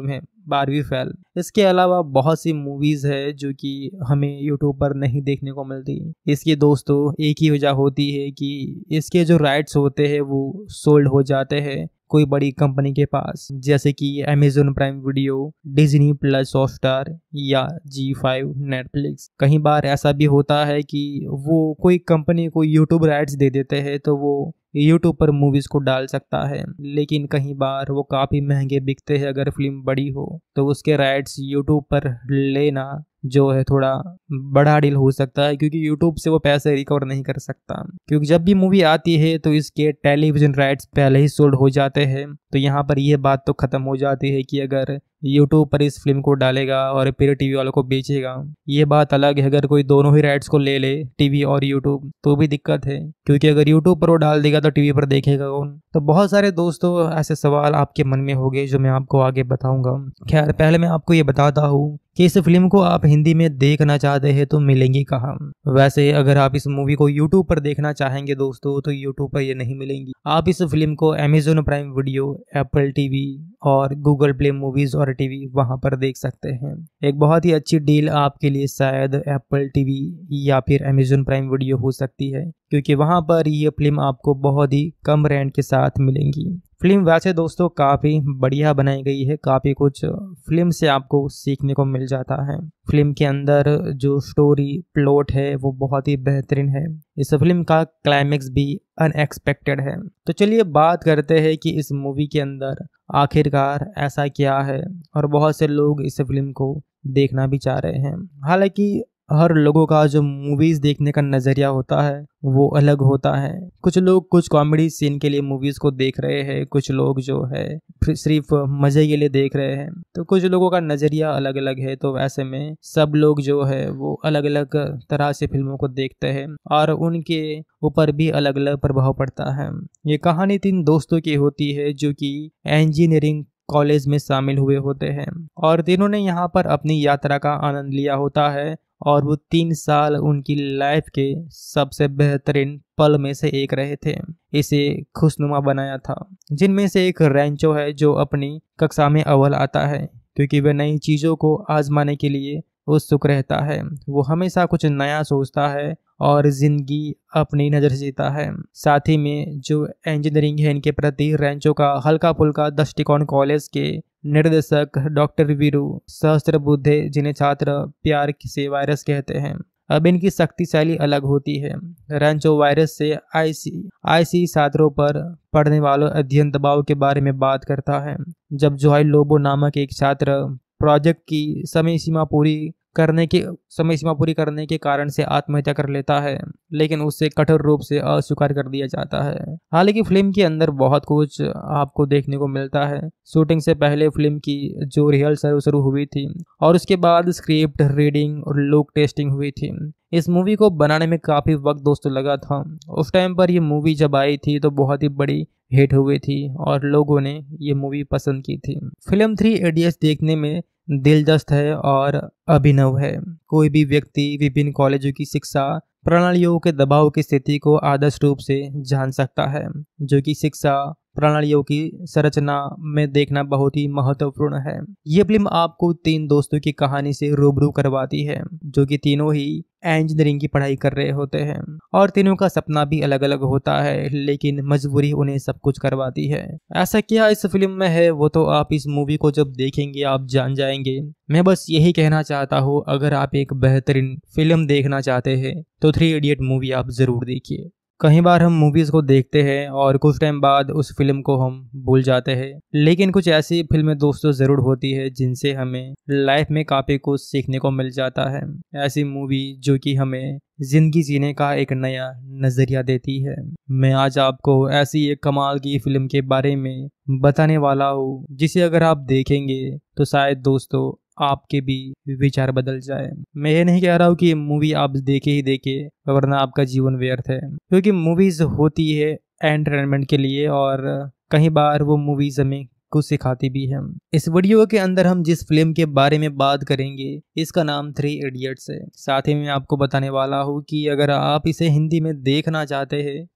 बारहवीं फेल। इसके अलावा बहुत सी मूवीज है जो कि हमें यूट्यूब पर नहीं देखने को मिलती। इसकी दोस्तों एक ही वजह होती है कि इसके जो राइट्स होते हैं वो सोल्ड हो जाते हैं कोई बड़ी कंपनी के पास, जैसे कि Amazon Prime Video, Disney Plus Hotstar या जी फाइव नेटफ्लिक्स। कई बार ऐसा भी होता है कि वो कोई कंपनी को यूट्यूब राइट्स दे देते हैं तो वो यूट्यूब पर मूवीज को डाल सकता है, लेकिन कई बार वो काफ़ी महंगे बिकते हैं। अगर फिल्म बड़ी हो तो उसके राइट्स यूट्यूब पर लेना जो है थोड़ा बड़ा डील हो सकता है, क्योंकि यूट्यूब से वो पैसे रिकवर नहीं कर सकता। क्योंकि जब भी मूवी आती है तो इसके टेलीविजन राइट्स पहले ही सोल्ड हो जाते हैं। तो यहाँ पर यह बात तो खत्म हो जाती है कि अगर यूट्यूब पर इस फिल्म को डालेगा और फिर टीवी वालों को बेचेगा, ये बात अलग है। अगर कोई दोनों ही राइट्स को ले ले, टीवी और यूट्यूब, तो भी दिक्कत है, क्योंकि अगर यूट्यूब पर वो डाल देगा तो टीवी पर देखेगा कौन। तो बहुत सारे दोस्तों ऐसे सवाल आपके मन में होंगे जो मैं आपको आगे बताऊंगा। खैर, पहले मैं आपको ये बताता हूँ कि इस फिल्म को आप हिंदी में देखना चाहते हैं तो मिलेंगी कहाँ। वैसे अगर आप इस मूवी को यूट्यूब पर देखना चाहेंगे दोस्तों तो यूट्यूब पर ये नहीं मिलेंगी। आप इस फिल्म को Amazon Prime Video, Apple TV और गूगल प्ले मूवीज और टीवी वहां पर देख सकते हैं। एक बहुत ही अच्छी डील आपके लिए शायद एप्पल टीवी या फिर अमेजोन प्राइम वीडियो हो सकती है, क्योंकि वहां पर ये फिल्म आपको बहुत ही कम रेंट के साथ मिलेंगी। फिल्म वैसे दोस्तों काफ़ी बढ़िया बनाई गई है, काफ़ी कुछ फिल्म से आपको सीखने को मिल जाता है। फिल्म के अंदर जो स्टोरी प्लॉट है वो बहुत ही बेहतरीन है। इस फिल्म का क्लाइमेक्स भी अनएक्सपेक्टेड है। तो चलिए बात करते हैं कि इस मूवी के अंदर आखिरकार ऐसा क्या है, और बहुत से लोग इस फिल्म को देखना भी चाह रहे हैं। हालांकि हर लोगों का जो मूवीज देखने का नजरिया होता है वो अलग होता है। कुछ लोग कुछ कॉमेडी सीन के लिए मूवीज को देख रहे हैं, कुछ लोग जो है सिर्फ मजे के लिए देख रहे हैं। तो कुछ लोगों का नजरिया अलग अलग है। तो ऐसे में सब लोग जो है वो अलग अलग तरह से फिल्मों को देखते हैं और उनके ऊपर भी अलग अलग प्रभाव पड़ता है। ये कहानी तीन दोस्तों की होती है जो कि इंजीनियरिंग कॉलेज में शामिल हुए होते हैं और तीनों ने यहाँ पर अपनी यात्रा का आनंद लिया होता है, और वो तीन साल उनकी लाइफ के सबसे बेहतरीन पल में से एक रहे थे। इसे खुशनुमा बनाया था। जिनमें से एक रेंचो है जो अपनी कक्षा में अव्वल आता है, क्योंकि वह नई चीज़ों को आजमाने के लिए उत्सुक रहता है। वो हमेशा कुछ नया सोचता है और जिंदगी अपनी नज़र से जीता है। साथ ही में जो इंजीनियरिंग है इनके प्रति रेंचो का हल्का फुल्का दृष्टिकोण कॉलेज के निर्देशक डॉक्टर वीरू सहस्त्रबुद्धे, जिन्हें छात्र प्यार से वायरस कहते हैं, अब इनकी शक्तिशाली अलग होती है। रेंचो वायरस से आईसी आईसी छात्रों पर पड़ने वालों अध्ययन दबाव के बारे में बात करता है। जब जोहाई लोबो नामक एक छात्र प्रोजेक्ट की समय सीमा पूरी करने के समय सीमा पूरी करने के कारण से आत्महत्या कर लेता है, लेकिन उससे कठोर रूप से अस्वीकार कर दिया जाता है। हालांकि फिल्म के अंदर बहुत कुछ आपको देखने को मिलता है। शूटिंग से पहले फिल्म की जो रिहर्सल शुरू हुई थी और उसके बाद स्क्रिप्ट रीडिंग और लुक टेस्टिंग हुई थी। इस मूवी को बनाने में काफ़ी वक्त दोस्तों लगा था। उस टाइम पर ये मूवी जब आई थी तो बहुत ही बड़ी हिट हुई थी और लोगों ने ये मूवी पसंद की थी। फिल्म थ्री इडियट्स देखने में दिलचस्प है और अभिनव है। कोई भी व्यक्ति विभिन्न कॉलेजों की शिक्षा प्रणालियों के दबाव की स्थिति को आदर्श रूप से जान सकता है, जो कि शिक्षा प्रणालियों की संरचना में देखना बहुत ही महत्वपूर्ण है। ये फिल्म आपको तीन दोस्तों की कहानी से रूबरू करवाती है, जो कि तीनों ही इंजीनियरिंग की पढ़ाई कर रहे होते हैं और तीनों का सपना भी अलग अलग होता है, लेकिन मजबूरी उन्हें सब कुछ करवाती है। ऐसा क्या इस फिल्म में है वो तो आप इस मूवी को जब देखेंगे आप जान जाएंगे। मैं बस यही कहना चाहता हूँ, अगर आप एक बेहतरीन फिल्म देखना चाहते हैं तो थ्री इडियट मूवी आप जरूर देखिए। कई बार हम मूवीज को देखते हैं और कुछ टाइम बाद उस फिल्म को हम भूल जाते हैं, लेकिन कुछ ऐसी फिल्में दोस्तों जरूर होती है जिनसे हमें लाइफ में काफी कुछ सीखने को मिल जाता है। ऐसी मूवी जो कि हमें जिंदगी जीने का एक नया नजरिया देती है। मैं आज आपको ऐसी एक कमाल की फिल्म के बारे में बताने वाला हूँ जिसे अगर आप देखेंगे तो शायद दोस्तों आपके भी विचार बदल जाए। मैं ये नहीं कह रहा हूँ कि मूवी आप देखे ही देखे वरना आपका जीवन व्यर्थ है, क्योंकि मूवीज होती है एंटरटेनमेंट के लिए और कई बार वो मूवीज हमें कुछ सिखाती भी है। इस वीडियो के अंदर हम जिस फिल्म के बारे में बात करेंगे इसका नाम थ्री इडियट्स है। साथ ही मैं आपको बताने वाला हूँ कि अगर आप इसे हिंदी में देखना चाहते हैं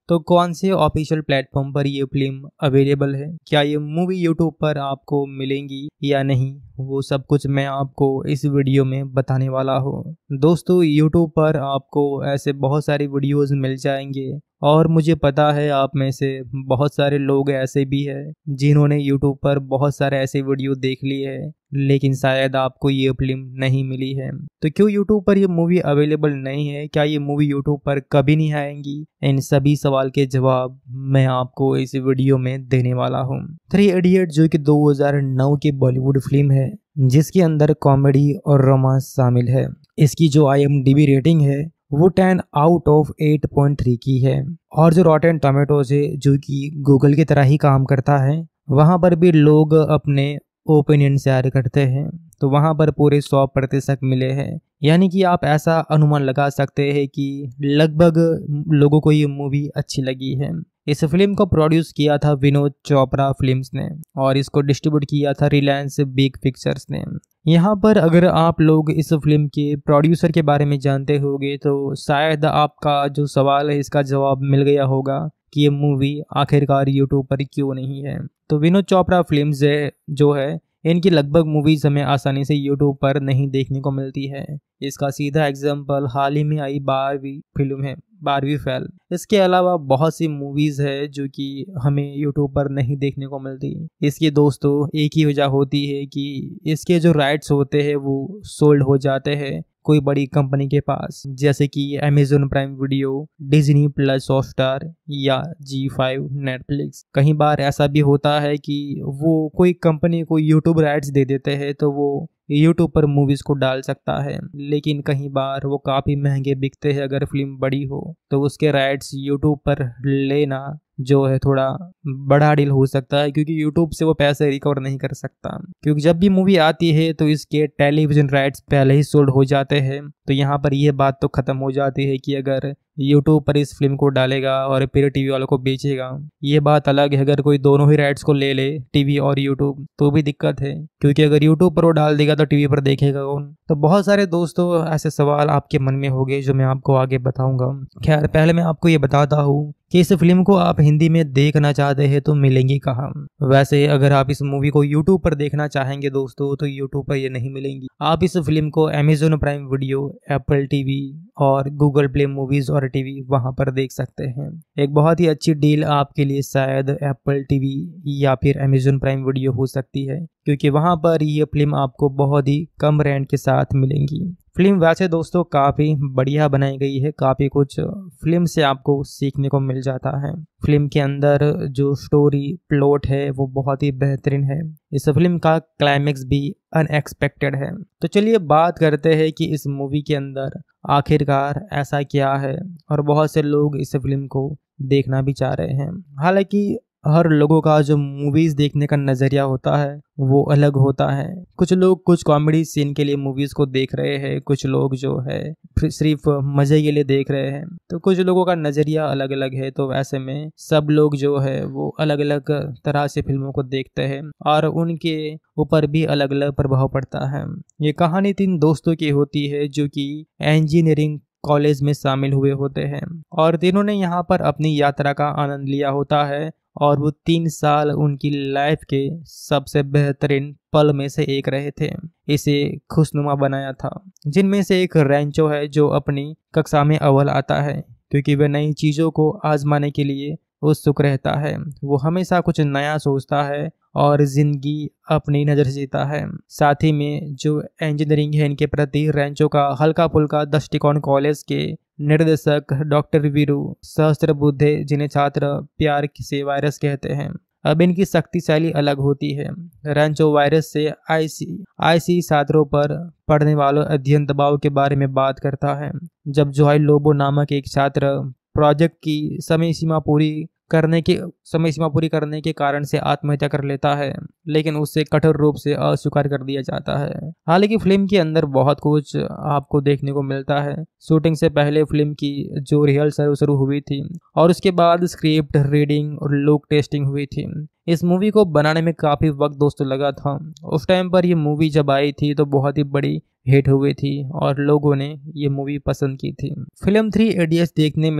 तो कौन से ऑफिशियल प्लेटफॉर्म पर ये फिल्म अवेलेबल है, क्या ये मूवी यूट्यूब पर आपको मिलेंगी या नहीं, वो सब कुछ मैं आपको इस वीडियो में बताने वाला हूँ। दोस्तों, यूट्यूब पर आपको ऐसे बहुत सारी वीडियोस मिल जाएंगे और मुझे पता है आप में से बहुत सारे लोग ऐसे भी हैं जिन्होंने यूट्यूब पर बहुत सारे ऐसे वीडियो देख लिए हैं, लेकिन शायद आपको ये फिल्म नहीं मिली है। तो क्यों यूट्यूब पर ये मूवी अवेलेबल नहीं है, क्या ये मूवी यूट्यूब पर कभी नहीं आएंगी, इन सभी सवाल के जवाब मैं आपको इस वीडियो में देने वाला हूँ। थ्री इडियट जो कि दो हज़ार नौ की बॉलीवुड फिल्म है, जिसके अंदर कॉमेडी और रोमांस शामिल है। इसकी जो I M D B rating है वो ten out of eight point three की है। और जो रॉटेन टोमेटोज है, जो कि गूगल की तरह ही काम करता है, वहां पर भी लोग अपने ओपिनियन शेयर करते हैं, तो वहां पर पूरे सौ प्रतिशत मिले हैं। यानी कि आप ऐसा अनुमान लगा सकते हैं कि लगभग लोगों को ये मूवी अच्छी लगी है। इस फिल्म को प्रोड्यूस किया था विनोद चोपड़ा फिल्म्स ने और इसको डिस्ट्रीब्यूट किया था रिलायंस बिग पिक्चर्स ने। यहाँ पर अगर आप लोग इस फिल्म के प्रोड्यूसर के बारे में जानते होंगे तो शायद आपका जो सवाल है इसका जवाब मिल गया होगा कि ये मूवी आखिरकार यूट्यूब पर क्यों नहीं है। तो विनोद चोपड़ा फिल्म्स जो है, इनकी लगभग मूवीज हमें आसानी से यूट्यूब पर नहीं देखने को मिलती है। इसका सीधा एग्जाम्पल हाल ही में आई बारहवीं फिल्म है, बारहवीं फेल। इसके अलावा बहुत सी मूवीज है जो कि हमें यूट्यूब पर नहीं देखने को मिलती। इसकी दोस्तों एक ही वजह होती है कि इसके जो राइट्स होते हैं वो सोल्ड हो जाते हैं कोई बड़ी कंपनी के पास, जैसे कि Amazon Prime Video, Disney Plus Hotstar या जी फाइव नेटफ्लिक्स। कई बार ऐसा भी होता है कि वो कोई कंपनी को यूट्यूब राइट्स दे देते हैं तो वो यूट्यूब पर मूवीज को डाल सकता है, लेकिन कई बार वो काफ़ी महंगे बिकते हैं। अगर फिल्म बड़ी हो तो उसके राइट्स यूट्यूब पर लेना जो है थोड़ा बड़ा डील हो सकता है, क्योंकि यूट्यूब से वो पैसे रिकवर नहीं कर सकता। क्योंकि जब भी मूवी आती है तो इसके टेलीविजन राइट्स पहले ही सोल्ड हो जाते हैं। तो यहाँ पर यह बात तो खत्म हो जाती है कि अगर यूट्यूब पर इस फिल्म को डालेगा और फिर टीवी वालों को बेचेगा, ये बात अलग है। अगर कोई दोनों ही राइट्स को ले ले, टीवी और यूट्यूब, तो भी दिक्कत है, क्योंकि अगर यूट्यूब पर वो डाल देगा तो टीवी पर देखेगा कौन। तो बहुत सारे दोस्तों ऐसे सवाल आपके मन में होंगे जो मैं आपको आगे बताऊंगा। खैर, पहले मैं आपको ये बताता हूँ कि इस फिल्म को आप हिंदी में देखना चाहते हैं तो मिलेंगी कहाँ। वैसे अगर आप इस मूवी को यूट्यूब पर देखना चाहेंगे दोस्तों तो यूट्यूब पर ये नहीं मिलेंगी। आप इस फिल्म को Amazon Prime Video, Apple TV और गूगल प्ले मूवीज और टीवी वहां पर देख सकते हैं। एक बहुत ही अच्छी डील आपके लिए शायद एप्पल टीवी या फिर अमेजोन प्राइम वीडियो हो सकती है, क्योंकि वहां पर ये फिल्म आपको बहुत ही कम रेंट के साथ मिलेंगी। फिल्म वैसे दोस्तों काफ़ी बढ़िया बनाई गई है, काफ़ी कुछ फिल्म से आपको सीखने को मिल जाता है। फिल्म के अंदर जो स्टोरी प्लॉट है वो बहुत ही बेहतरीन है। इस फिल्म का क्लाइमेक्स भी अनएक्सपेक्टेड है। तो चलिए बात करते हैं कि इस मूवी के अंदर आखिरकार ऐसा क्या है, और बहुत से लोग इस फिल्म को देखना भी चाह रहे हैं। हालांकि हर लोगों का जो मूवीज देखने का नजरिया होता है वो अलग होता है। कुछ लोग कुछ कॉमेडी सीन के लिए मूवीज को देख रहे हैं, कुछ लोग जो है सिर्फ मजे के लिए देख रहे हैं। तो कुछ लोगों का नजरिया अलग अलग है। तो ऐसे में सब लोग जो है वो अलग अलग तरह से फिल्मों को देखते हैं और उनके ऊपर भी अलग अलग प्रभाव पड़ता है। ये कहानी तीन दोस्तों की होती है जो कि इंजीनियरिंग कॉलेज में शामिल हुए होते हैं और तीनों ने यहाँ पर अपनी यात्रा का आनंद लिया होता है और वो तीन साल उनकी लाइफ के सबसे बेहतरीन पल में से एक रहे थे। इसे खुशनुमा बनाया था, जिनमें से एक रेंचो है जो अपनी कक्षा में अव्वल आता है, क्योंकि वह नई चीज़ों को आजमाने के लिए उत्सुक रहता है। वो हमेशा कुछ नया सोचता है और जिंदगी अपनी नज़र से जीता है। साथ ही में जो इंजीनियरिंग है इनके प्रति रेंचो का हल्का फुल्का दृष्टिकोण कॉलेज के निर्देशक डॉक्टर वीरू सहस्त्रबुद्धे, जिन्हें छात्र प्यार से वायरस कहते हैं, अब इनकी शक्तिशाली अलग होती है। रेंचो वायरस से आईसी आईसी छात्रों पर पढ़ने वालों अध्ययन दबाव के बारे में बात करता है। जब जोहाई लोबो नामक एक छात्र प्रोजेक्ट की समय सीमा पूरी करने के समय सीमा पूरी करने के कारण से आत्महत्या कर लेता है, लेकिन उससे कठोर रूप से अस्वीकार कर दिया जाता है। हालांकि फिल्म के अंदर बहुत कुछ आपको देखने को मिलता है। शूटिंग से पहले फिल्म की जो रिहर्सल शुरू हुई थी और उसके बाद स्क्रिप्ट रीडिंग और लुक टेस्टिंग हुई थी। इस मूवी को बनाने में काफ़ी वक्त दोस्तों लगा था। उस टाइम पर ये मूवी जब आई थी तो बहुत ही बड़ी हिट हुई थी और लोगों ने ये मूवी पसंद की थी। फिल्म थ्री इडियट्स देखने में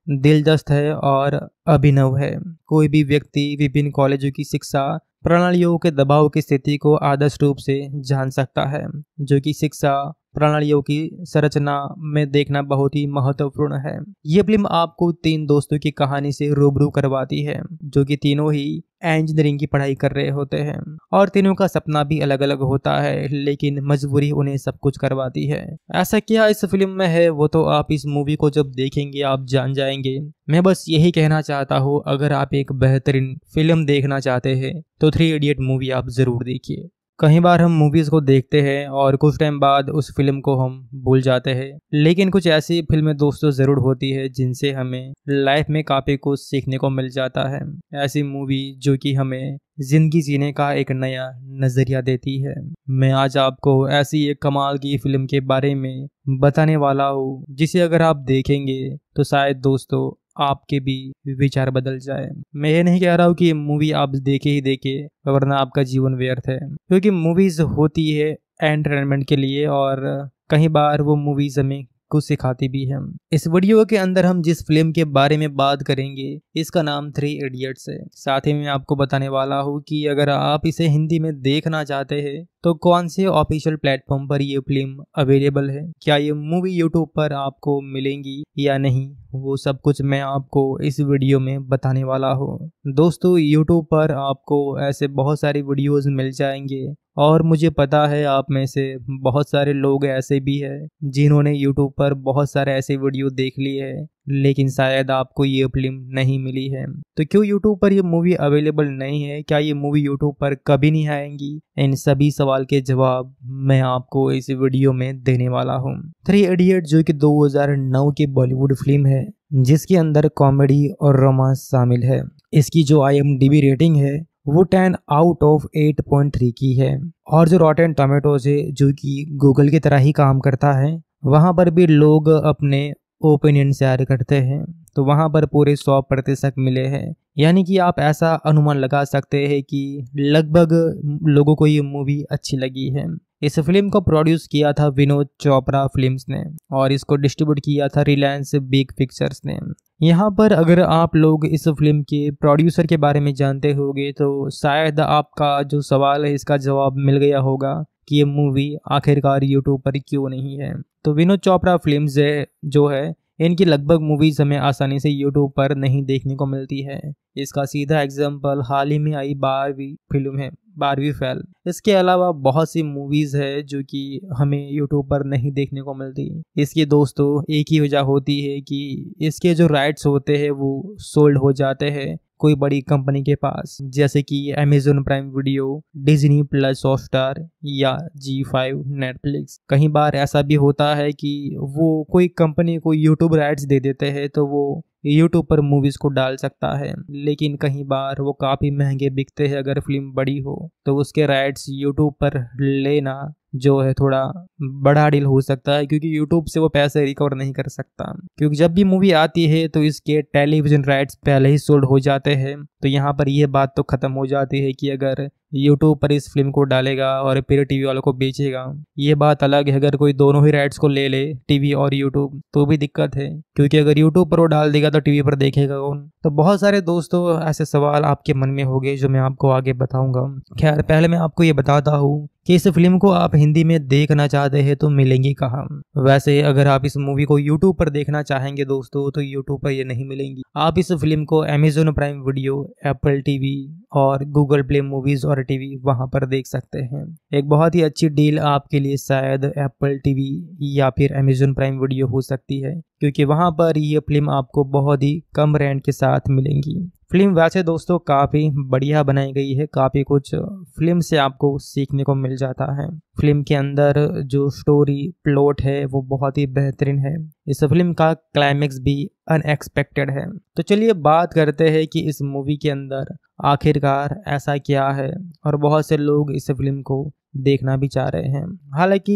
दिलचस्प है और अभिनव है। कोई भी व्यक्ति विभिन्न कॉलेजों की शिक्षा प्रणालियों के दबाव की स्थिति को आदर्श रूप से जान सकता है, जो कि शिक्षा प्रणालियों की संरचना में देखना बहुत ही महत्वपूर्ण है। ये फिल्म आपको तीन दोस्तों की कहानी से रूबरू करवाती है, जो कि तीनों ही इंजीनियरिंग की पढ़ाई कर रहे होते हैं और तीनों का सपना भी अलग अलग होता है, लेकिन मजबूरी उन्हें सब कुछ करवाती है। ऐसा क्या इस फिल्म में है वो तो आप इस मूवी को जब देखेंगे आप जान जाएंगे। मैं बस यही कहना चाहता हूँ, अगर आप एक बेहतरीन फिल्म देखना चाहते हैं तो थ्री इडियट मूवी आप जरूर देखिए। कई बार हम मूवीज़ को देखते हैं और कुछ टाइम बाद उस फिल्म को हम भूल जाते हैं, लेकिन कुछ ऐसी फिल्में दोस्तों ज़रूर होती है जिनसे हमें लाइफ में काफ़ी कुछ सीखने को मिल जाता है। ऐसी मूवी जो कि हमें ज़िंदगी जीने का एक नया नज़रिया देती है। मैं आज आपको ऐसी एक कमाल की फिल्म के बारे में बताने वाला हूँ, जिसे अगर आप देखेंगे तो शायद दोस्तों आपके भी विचार बदल जाए। मैं ये नहीं कह रहा हूँ कि मूवी आप देखे ही देखे वरना आपका जीवन व्यर्थ है, क्योंकि मूवीज होती है एंटरटेनमेंट के लिए और कई बार वो मूवीज हमें कुछ सिखाती भी है। इस वीडियो के अंदर हम जिस फिल्म के बारे में बात करेंगे इसका नाम थ्री इडियट्स है। साथ ही मैं आपको बताने वाला हूँ कि अगर आप इसे हिंदी में देखना चाहते हैं तो कौन से ऑफिशियल प्लेटफॉर्म पर ये फिल्म अवेलेबल है, क्या ये मूवी यूट्यूब पर आपको मिलेंगी या नहीं, वो सब कुछ मैं आपको इस वीडियो में बताने वाला हूँ। दोस्तों यूट्यूब पर आपको ऐसे बहुत सारी वीडियोस मिल जाएंगे और मुझे पता है आप में से बहुत सारे लोग ऐसे भी हैं जिन्होंने यूट्यूब पर बहुत सारे ऐसे वीडियो देख लिए हैं, लेकिन शायद आपको ये फिल्म नहीं मिली है। तो क्यों यूट्यूब पर ये मूवी अवेलेबल नहीं है, क्या ये मूवी यूट्यूब पर कभी नहीं आएंगी, इन सभी सवाल के जवाब मैं आपको इस वीडियो में देने वाला हूँ। थ्री इडियट जो कि दो हज़ार नौ की बॉलीवुड फिल्म है, जिसके अंदर कॉमेडी और रोमांस शामिल है। इसकी जो I M D B rating है वो ten out of eight point three की है और जो रॉटेन टोमेटोज है जो कि गूगल की तरह ही काम करता है, वहां पर भी लोग अपने ओपिनियन शेयर करते हैं, तो वहां पर पूरे सौ प्रतिशत मिले हैं। यानी कि आप ऐसा अनुमान लगा सकते हैं कि लगभग लोगों को ये मूवी अच्छी लगी है। इस फिल्म को प्रोड्यूस किया था विनोद चोपड़ा फिल्म्स ने और इसको डिस्ट्रीब्यूट किया था रिलायंस बिग पिक्चर्स ने। यहाँ पर अगर आप लोग इस फिल्म के प्रोड्यूसर के बारे में जानते होंगे तो शायद आपका जो सवाल है इसका जवाब मिल गया होगा कि ये मूवी आखिरकार यूट्यूब पर क्यों नहीं है। तो विनोद चोपड़ा फिल्म्स जो है इनकी लगभग मूवीज हमें आसानी से यूट्यूब पर नहीं देखने को मिलती है। इसका सीधा एग्जाम्पल हाल ही में आई बारहवीं फिल्म है, बारहवीं फेल। इसके अलावा बहुत सी मूवीज है जो कि हमें यूट्यूब पर नहीं देखने को मिलती। इसकी दोस्तों एक ही वजह होती है कि इसके जो राइट्स होते हैं वो सोल्ड हो जाते हैं कोई बड़ी कंपनी के पास, जैसे कि Amazon Prime Video, Disney Plus Hotstar या जी फाइव नेटफ्लिक्स। कई बार ऐसा भी होता है कि वो कोई कंपनी को यूट्यूब राइट्स दे देते हैं तो वो यूट्यूब पर मूवीज को डाल सकता है, लेकिन कई बार वो काफ़ी महंगे बिकते हैं। अगर फिल्म बड़ी हो तो उसके राइट्स यूट्यूब पर लेना जो है थोड़ा बड़ा डील हो सकता है, क्योंकि यूट्यूब से वो पैसे रिकवर नहीं कर सकता, क्योंकि जब भी मूवी आती है तो इसके टेलीविजन राइट्स पहले ही सोल्ड हो जाते हैं। तो यहाँ पर ये बात तो खत्म हो जाती है कि अगर यूट्यूब पर इस फिल्म को डालेगा और फिर टीवी वालों को बेचेगा, ये बात अलग है। अगर कोई दोनों ही राइट्स को ले ले, टीवी और यूट्यूब, तो भी दिक्कत है, क्योंकि अगर यूट्यूब पर वो डाल देगा तो टीवी पर देखेगा कौन। तो बहुत सारे दोस्तों ऐसे सवाल आपके मन में होंगे जो मैं आपको आगे बताऊंगा। खैर पहले मैं आपको ये बताता हूँ कि इस फिल्म को आप हिंदी में देखना चाहते हैं तो मिलेंगी कहाँ। वैसे अगर आप इस मूवी को यूट्यूब पर देखना चाहेंगे दोस्तों तो यूट्यूब पर ये नहीं मिलेंगी। आप इस फिल्म को Amazon Prime Video, Apple TV और गूगल प्ले मूवीज और टीवी वहां पर देख सकते हैं। एक बहुत ही अच्छी डील आपके लिए शायद एप्पल टीवी या फिर अमेजोन प्राइम वीडियो हो सकती है, क्योंकि वहां पर ये फिल्म आपको बहुत ही कम रेंट के साथ मिलेंगी। फिल्म वैसे दोस्तों काफ़ी बढ़िया बनाई गई है, काफ़ी कुछ फिल्म से आपको सीखने को मिल जाता है। फिल्म के अंदर जो स्टोरी प्लॉट है वो बहुत ही बेहतरीन है। इस फिल्म का क्लाइमेक्स भी अनएक्सपेक्टेड है। तो चलिए बात करते हैं कि इस मूवी के अंदर आखिरकार ऐसा क्या है और बहुत से लोग इस फिल्म को देखना भी चाह रहे हैं। हालांकि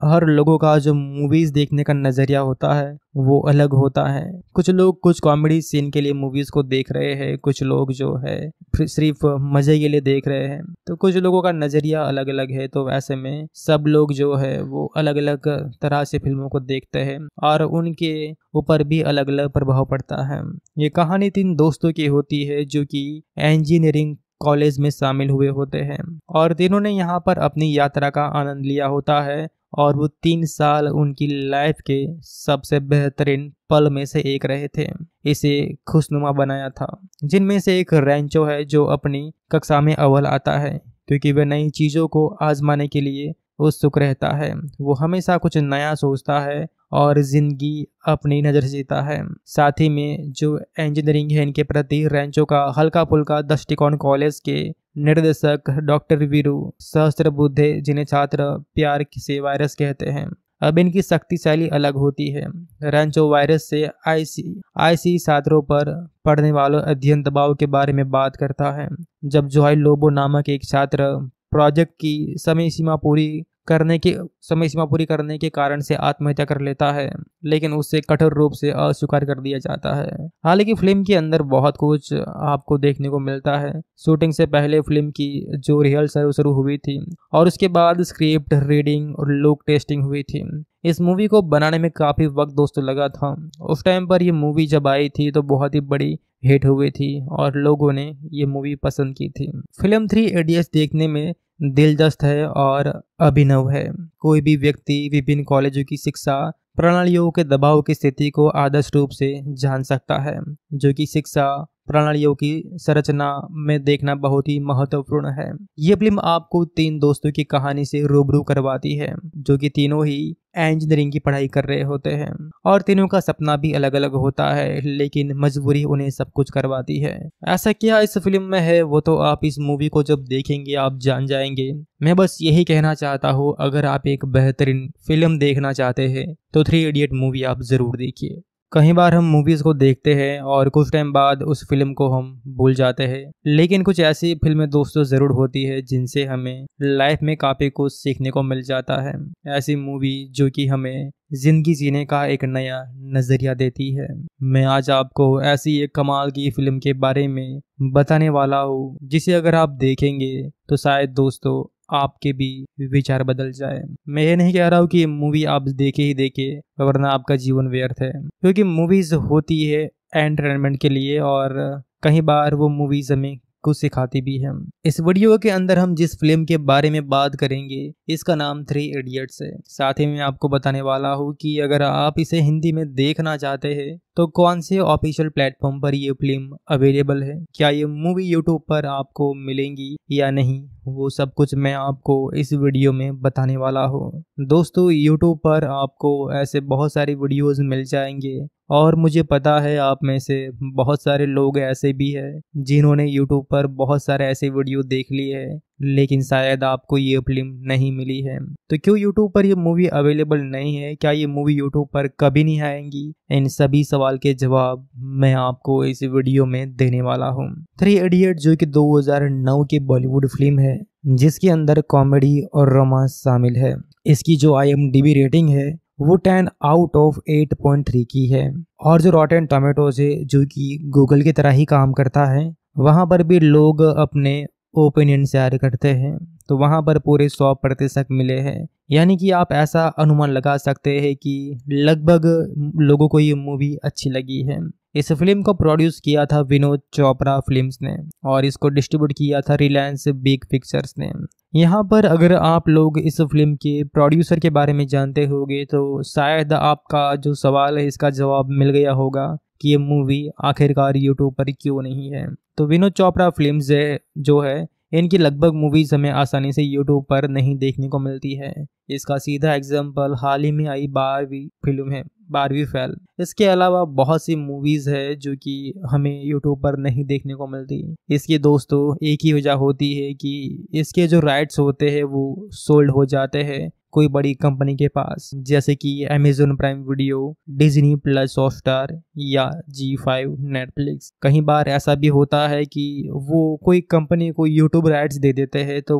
हर लोगों का जो मूवीज देखने का नजरिया होता है वो अलग होता है। कुछ लोग कुछ कॉमेडी सीन के लिए मूवीज को देख रहे हैं, कुछ लोग जो है फिर सिर्फ मजे के लिए देख रहे हैं, तो कुछ लोगों का नजरिया अलग अलग है। तो ऐसे में सब लोग जो है वो अलग अलग तरह से फिल्मों को देखते हैं और उनके ऊपर भी अलग अलग प्रभाव पड़ता है। ये कहानी तीन दोस्तों की होती है जो कि इंजीनियरिंग कॉलेज में शामिल हुए होते हैं और तीनों ने यहाँ पर अपनी यात्रा का आनंद लिया होता है और वो तीन साल उनकी लाइफ के सबसे बेहतरीन पल में से एक रहे थे। इसे खुशनुमा बनाया था, जिनमें से एक रेंचो है जो अपनी कक्षा में अव्वल आता है क्योंकि वह नई चीज़ों को आजमाने के लिए उत्सुक रहता है। वो हमेशा कुछ नया सोचता है और जिंदगी अपनी नज़र से जीता है। साथ ही में जो इंजीनियरिंग है इनके प्रति रेंचो का हल्का फुल्का दृष्टिकोण कॉलेज के निर्देशक डॉक्टर वीरू सहस्त्रबुद्धे, जिन्हें छात्र प्यार से वायरस कहते हैं, अब इनकी शक्तिशाली अलग होती है। रेंचो वायरस से आईसी आईसी छात्रों पर पढ़ने वालों अध्ययन दबाव के बारे में बात करता है। जब जोहाई लोबो नामक एक छात्र प्रोजेक्ट की समय सीमा पूरी करने के समय सीमा पूरी करने के कारण से आत्महत्या कर लेता है, लेकिन उससे कठोर रूप से अस्वीकार कर दिया जाता है। हालांकि फिल्म के अंदर बहुत कुछ आपको देखने को मिलता है। शूटिंग से पहले फिल्म की जो रिहर्सल शुरू हुई थी और उसके बाद स्क्रिप्ट रीडिंग और लुक टेस्टिंग हुई थी। इस मूवी को बनाने में काफ़ी वक्त दोस्तों लगा था। उस टाइम पर ये मूवी जब आई थी तो बहुत ही बड़ी हिट हुई थी और लोगों ने ये मूवी पसंद की थी। फिल्म थ्री इडियट्स देखने में दिलचस्प है और अभिनव है। कोई भी व्यक्ति विभिन्न कॉलेजों की शिक्षा प्रणालियों के दबाव की स्थिति को आदर्श रूप से जान सकता है, जो कि शिक्षा प्रणालियों की संरचना में देखना बहुत ही महत्वपूर्ण है। ये फिल्म आपको तीन दोस्तों की कहानी से रूबरू करवाती है जो कि तीनों ही इंजीनियरिंग की पढ़ाई कर रहे होते हैं और तीनों का सपना भी अलग अलग होता है, लेकिन मजबूरी उन्हें सब कुछ करवाती है। ऐसा क्या इस फिल्म में है वो तो आप इस मूवी को जब देखेंगे आप जान जाएंगे। मैं बस यही कहना चाहता हूँ, अगर आप एक बेहतरीन फिल्म देखना चाहते हैं तो थ्री इडियट मूवी आप जरूर देखिए। कई बार हम मूवीज़ को देखते हैं और कुछ टाइम बाद उस फिल्म को हम भूल जाते हैं, लेकिन कुछ ऐसी फिल्में दोस्तों ज़रूर होती है जिनसे हमें लाइफ में काफ़ी कुछ सीखने को मिल जाता है। ऐसी मूवी जो कि हमें ज़िंदगी जीने का एक नया नज़रिया देती है। मैं आज आपको ऐसी एक कमाल की फिल्म के बारे में बताने वाला हूँ जिसे अगर आप देखेंगे तो शायद दोस्तों आपके भी विचार बदल जाए। मैं ये नहीं कह रहा हूँ कि मूवी आप देखे ही देखे वरना आपका जीवन व्यर्थ है, क्योंकि मूवीज होती है एंटरटेनमेंट के लिए और कई बार वो मूवीज हमें कुछ सिखाती भी है। इस वीडियो के अंदर हम जिस फिल्म के बारे में बात करेंगे इसका नाम थ्री इडियट्स है। साथ ही मैं आपको बताने वाला हूँ कि अगर आप इसे हिंदी में देखना चाहते हैं तो कौन से ऑफिशियल प्लेटफॉर्म पर ये फिल्म अवेलेबल है, क्या ये मूवी यूट्यूब पर आपको मिलेंगी या नहीं, वो सब कुछ मैं आपको इस वीडियो में बताने वाला हूँ। दोस्तों यूट्यूब पर आपको ऐसे बहुत सारी वीडियोस मिल जाएंगे और मुझे पता है आप में से बहुत सारे लोग ऐसे भी हैं जिन्होंने यूट्यूब पर बहुत सारे ऐसे वीडियो देख लिए हैं, लेकिन शायद आपको ये फिल्म नहीं मिली है। तो क्यों यूट्यूब पर ये मूवी अवेलेबल नहीं है, क्या ये मूवी यूट्यूब पर कभी नहीं आएंगी, इन सभी सवाल के जवाब मैं आपको इस वीडियो में देने वाला हूँ। थ्री इडियट जो कि दो हज़ार नौ की बॉलीवुड फिल्म है जिसके अंदर कॉमेडी और रोमांस शामिल है। इसकी जो I M D B rating है वो ten out of eight point three की है और जो रॉटेन टोमेटोज है जो कि गूगल की तरह ही काम करता है, वहाँ पर भी लोग अपने ओपिनियन शेयर करते हैं तो वहाँ पर पूरे सौ प्रतिशत मिले हैं। यानी कि आप ऐसा अनुमान लगा सकते हैं कि लगभग लोगों को ये मूवी अच्छी लगी है। इस फिल्म को प्रोड्यूस किया था विनोद चोपड़ा फिल्म्स ने और इसको डिस्ट्रीब्यूट किया था रिलायंस बिग पिक्चर्स ने। यहाँ पर अगर आप लोग इस फिल्म के प्रोड्यूसर के बारे में जानते होंगे तो शायद आपका जो सवाल है इसका जवाब मिल गया होगा कि ये मूवी आखिरकार यूट्यूब पर क्यों नहीं है। तो विनोद चोपड़ा फिल्म्स जो है इनकी लगभग मूवीज हमें आसानी से यूट्यूब पर नहीं देखने को मिलती है। इसका सीधा एग्जाम्पल हाल ही में आई बारहवीं फिल्म है, बारहवीं फेल। इसके अलावा बहुत सी मूवीज है जो कि हमें यूट्यूब पर नहीं देखने को मिलती। इसकी दोस्तों एक ही वजह होती है कि इसके जो राइट्स होते हैं वो सोल्ड हो जाते हैं कोई बड़ी कंपनी के पास, जैसे कि Amazon Prime Video, Disney Plus Hotstar या जी फाइव नेटफ्लिक्स। कई बार ऐसा भी होता है कि वो कोई कंपनी को यूट्यूब राइट्स दे देते हैं तो वो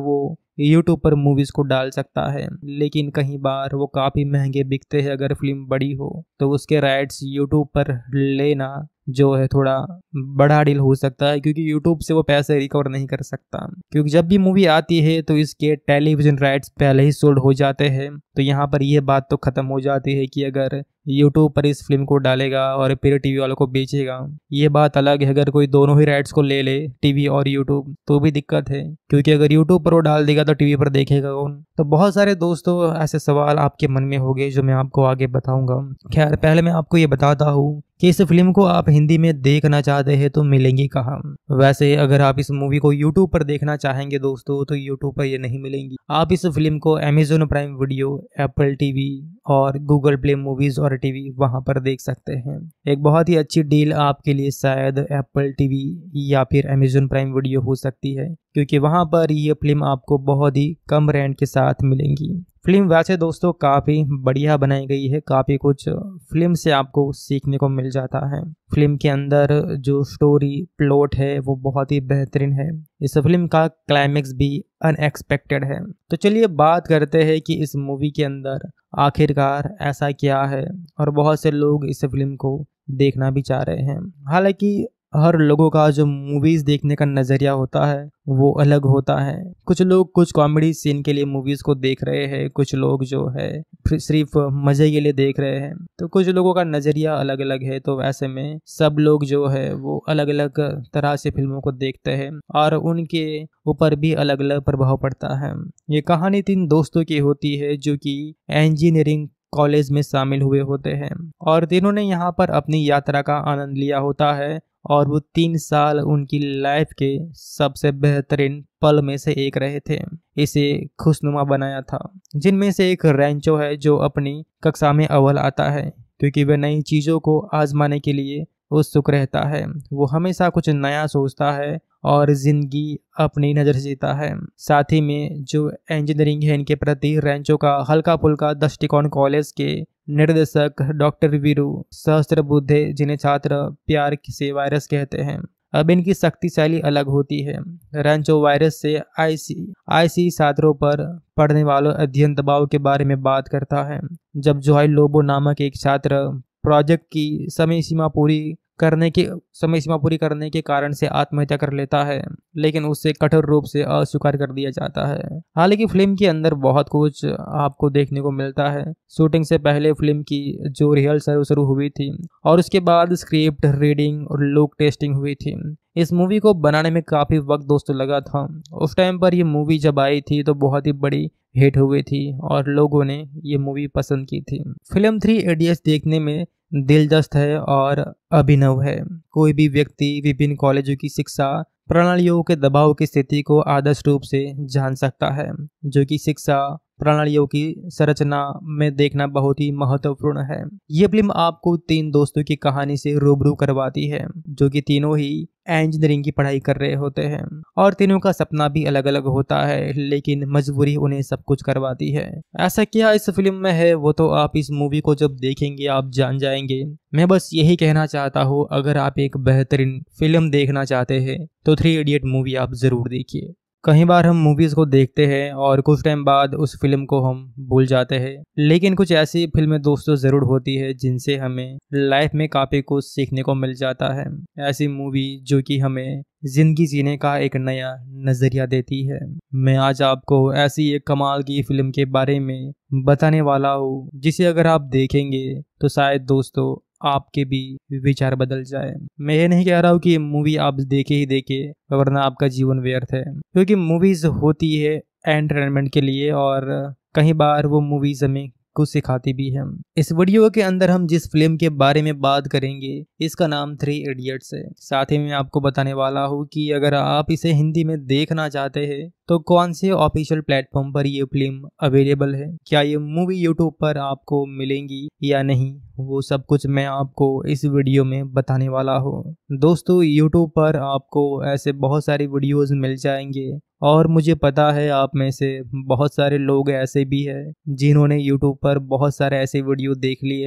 यूट्यूब पर मूवीज को डाल सकता है, लेकिन कई बार वो काफी महंगे बिकते हैं। अगर फिल्म बड़ी हो तो उसके राइट्स यूट्यूब पर लेना जो है थोड़ा बड़ा डील हो सकता है, क्योंकि यूट्यूब से वो पैसे रिकवर नहीं कर सकता। क्योंकि जब भी मूवी आती है तो इसके टेलीविजन राइट्स पहले ही सोल्ड हो जाते हैं। तो यहाँ पर यह बात तो खत्म हो जाती है कि अगर यूट्यूब पर इस फिल्म को डालेगा और फिर टीवी वालों को बेचेगा, ये बात अलग है। अगर कोई दोनों ही राइट्स को ले ले, टीवी और यूट्यूब, तो भी दिक्कत है, क्योंकि अगर यूट्यूब पर वो डाल देगा तो टीवी पर देखेगा कौन। तो बहुत सारे दोस्तों ऐसे सवाल आपके मन में होंगे जो मैं आपको आगे बताऊंगा। खैर, पहले मैं आपको ये बताता हूँ कि इस फिल्म को आप हिंदी में देखना चाहते हैं तो मिलेंगी कहाँ। वैसे अगर आप इस मूवी को यूट्यूब पर देखना चाहेंगे दोस्तों, तो यूट्यूब पर ये नहीं मिलेंगी। आप इस फिल्म को Amazon Prime Video, Apple TV और गूगल प्ले मूवीज और टीवी वहां पर देख सकते हैं। एक बहुत ही अच्छी डील आपके लिए शायद एप्पल टीवी या फिर अमेजोन प्राइम वीडियो हो सकती है, क्योंकि वहां पर ये फिल्म आपको बहुत ही कम रेंट के साथ मिलेंगी। फिल्म वैसे दोस्तों काफ़ी बढ़िया बनाई गई है, काफ़ी कुछ फिल्म से आपको सीखने को मिल जाता है। फिल्म के अंदर जो स्टोरी प्लॉट है वो बहुत ही बेहतरीन है। इस फिल्म का क्लाइमेक्स भी अनएक्सपेक्टेड है। तो चलिए बात करते हैं कि इस मूवी के अंदर आखिरकार ऐसा क्या है, और बहुत से लोग इस फिल्म को देखना भी चाह रहे हैं। हालांकि हर लोगों का जो मूवीज देखने का नजरिया होता है वो अलग होता है। कुछ लोग कुछ कॉमेडी सीन के लिए मूवीज को देख रहे हैं, कुछ लोग जो है सिर्फ मजे के लिए देख रहे हैं। तो कुछ लोगों का नजरिया अलग अलग है। तो ऐसे में सब लोग जो है वो अलग अलग तरह से फिल्मों को देखते हैं और उनके ऊपर भी अलग अलग प्रभाव पड़ता है। ये कहानी तीन दोस्तों की होती है जो कि इंजीनियरिंग कॉलेज में शामिल हुए होते हैं, और तीनों ने यहाँ पर अपनी यात्रा का आनंद लिया होता है। और वो तीन साल उनकी लाइफ के सबसे बेहतरीन पल में से एक रहे थे। इसे खुशनुमा बनाया था। जिनमें से एक रेंचो है जो अपनी कक्षा में अव्वल आता है, क्योंकि वह नई चीज़ों को आजमाने के लिए उत्सुक रहता है। वो हमेशा कुछ नया सोचता है और जिंदगी अपनी नज़र से जीता है। साथ ही में जो इंजीनियरिंग है इनके प्रति रेंचो का हल्का फुल्का दृष्टिकोण कॉलेज के निर्देशक डॉक्टर वीरू सहस्त्रबुद्धे, जिन्हें छात्र प्यार से वायरस कहते हैं, अब इनकी शक्तिशाली अलग होती है। रेंचो वायरस से आईसी आईसी छात्रों पर पढ़ने वालों अध्ययन दबाव के बारे में बात करता है। जब जोहाई लोबो नामक एक छात्र प्रोजेक्ट की समय सीमा पूरी करने के समय सीमा पूरी करने के कारण से आत्महत्या कर लेता है, लेकिन उससे कठोर रूप से अस्वीकार कर दिया जाता है। हालांकि फिल्म के अंदर बहुत कुछ आपको देखने को मिलता है। शूटिंग से पहले फिल्म की जो रिहर्सल शुरू हुई थी और उसके बाद स्क्रिप्ट रीडिंग और लुक टेस्टिंग हुई थी। इस मूवी को बनाने में काफ़ी वक्त दोस्तों लगा था। उस टाइम पर ये मूवी जब आई थी तो बहुत ही बड़ी हिट हुई थी और लोगों ने ये मूवी पसंद की थी। फिल्म थ्री इडियट्स देखने में दिलचस्प है और अभिनव है। कोई भी व्यक्ति विभिन्न कॉलेजों की शिक्षा प्रणालियों के दबाव की स्थिति को आदर्श रूप से जान सकता है, जो कि शिक्षा प्रणालियों की संरचना में देखना बहुत ही महत्वपूर्ण है। ये फिल्म आपको तीन दोस्तों की कहानी से रूबरू करवाती है, जो कि तीनों ही इंजीनियरिंग की पढ़ाई कर रहे होते हैं और तीनों का सपना भी अलग अलग होता है, लेकिन मजबूरी उन्हें सब कुछ करवाती है। ऐसा क्या इस फिल्म में है वो तो आप इस मूवी को जब देखेंगे आप जान जाएंगे। मैं बस यही कहना चाहता हूँ, अगर आप एक बेहतरीन फिल्म देखना चाहते हैं तो थ्री इडियट मूवी आप जरूर देखिए। कई बार हम मूवीज़ को देखते हैं और कुछ टाइम बाद उस फिल्म को हम भूल जाते हैं, लेकिन कुछ ऐसी फिल्में दोस्तों ज़रूर होती है जिनसे हमें लाइफ में काफ़ी कुछ सीखने को मिल जाता है। ऐसी मूवी जो कि हमें ज़िंदगी जीने का एक नया नज़रिया देती है। मैं आज आपको ऐसी एक कमाल की फिल्म के बारे में बताने वाला हूँ, जिसे अगर आप देखेंगे तो शायद दोस्तों आपके भी विचार बदल जाए। मैं ये नहीं कह रहा हूँ कि मूवी आप देखे ही देखे वरना आपका जीवन व्यर्थ है, क्योंकि मूवीज होती है एंटरटेनमेंट के लिए और कई बार वो मूवीज हमें कुछ सिखाती भी है। इस वीडियो के अंदर हम जिस फिल्म के बारे में बात करेंगे इसका नाम थ्री इडियट्स है। साथ ही मैं आपको बताने वाला हूँ कि अगर आप इसे हिंदी में देखना चाहते हैं तो कौन से ऑफिशियल प्लेटफॉर्म पर ये फिल्म अवेलेबल है, क्या ये मूवी यूट्यूब पर आपको मिलेंगी या नहीं, वो सब कुछ मैं आपको इस वीडियो में बताने वाला हूँ। दोस्तों यूट्यूब पर आपको ऐसे बहुत सारी वीडियोस मिल जाएंगे और मुझे पता है आप में से बहुत सारे लोग ऐसे भी हैं जिन्होंने यूट्यूब पर बहुत सारे ऐसे वीडियो देख लिए हैं,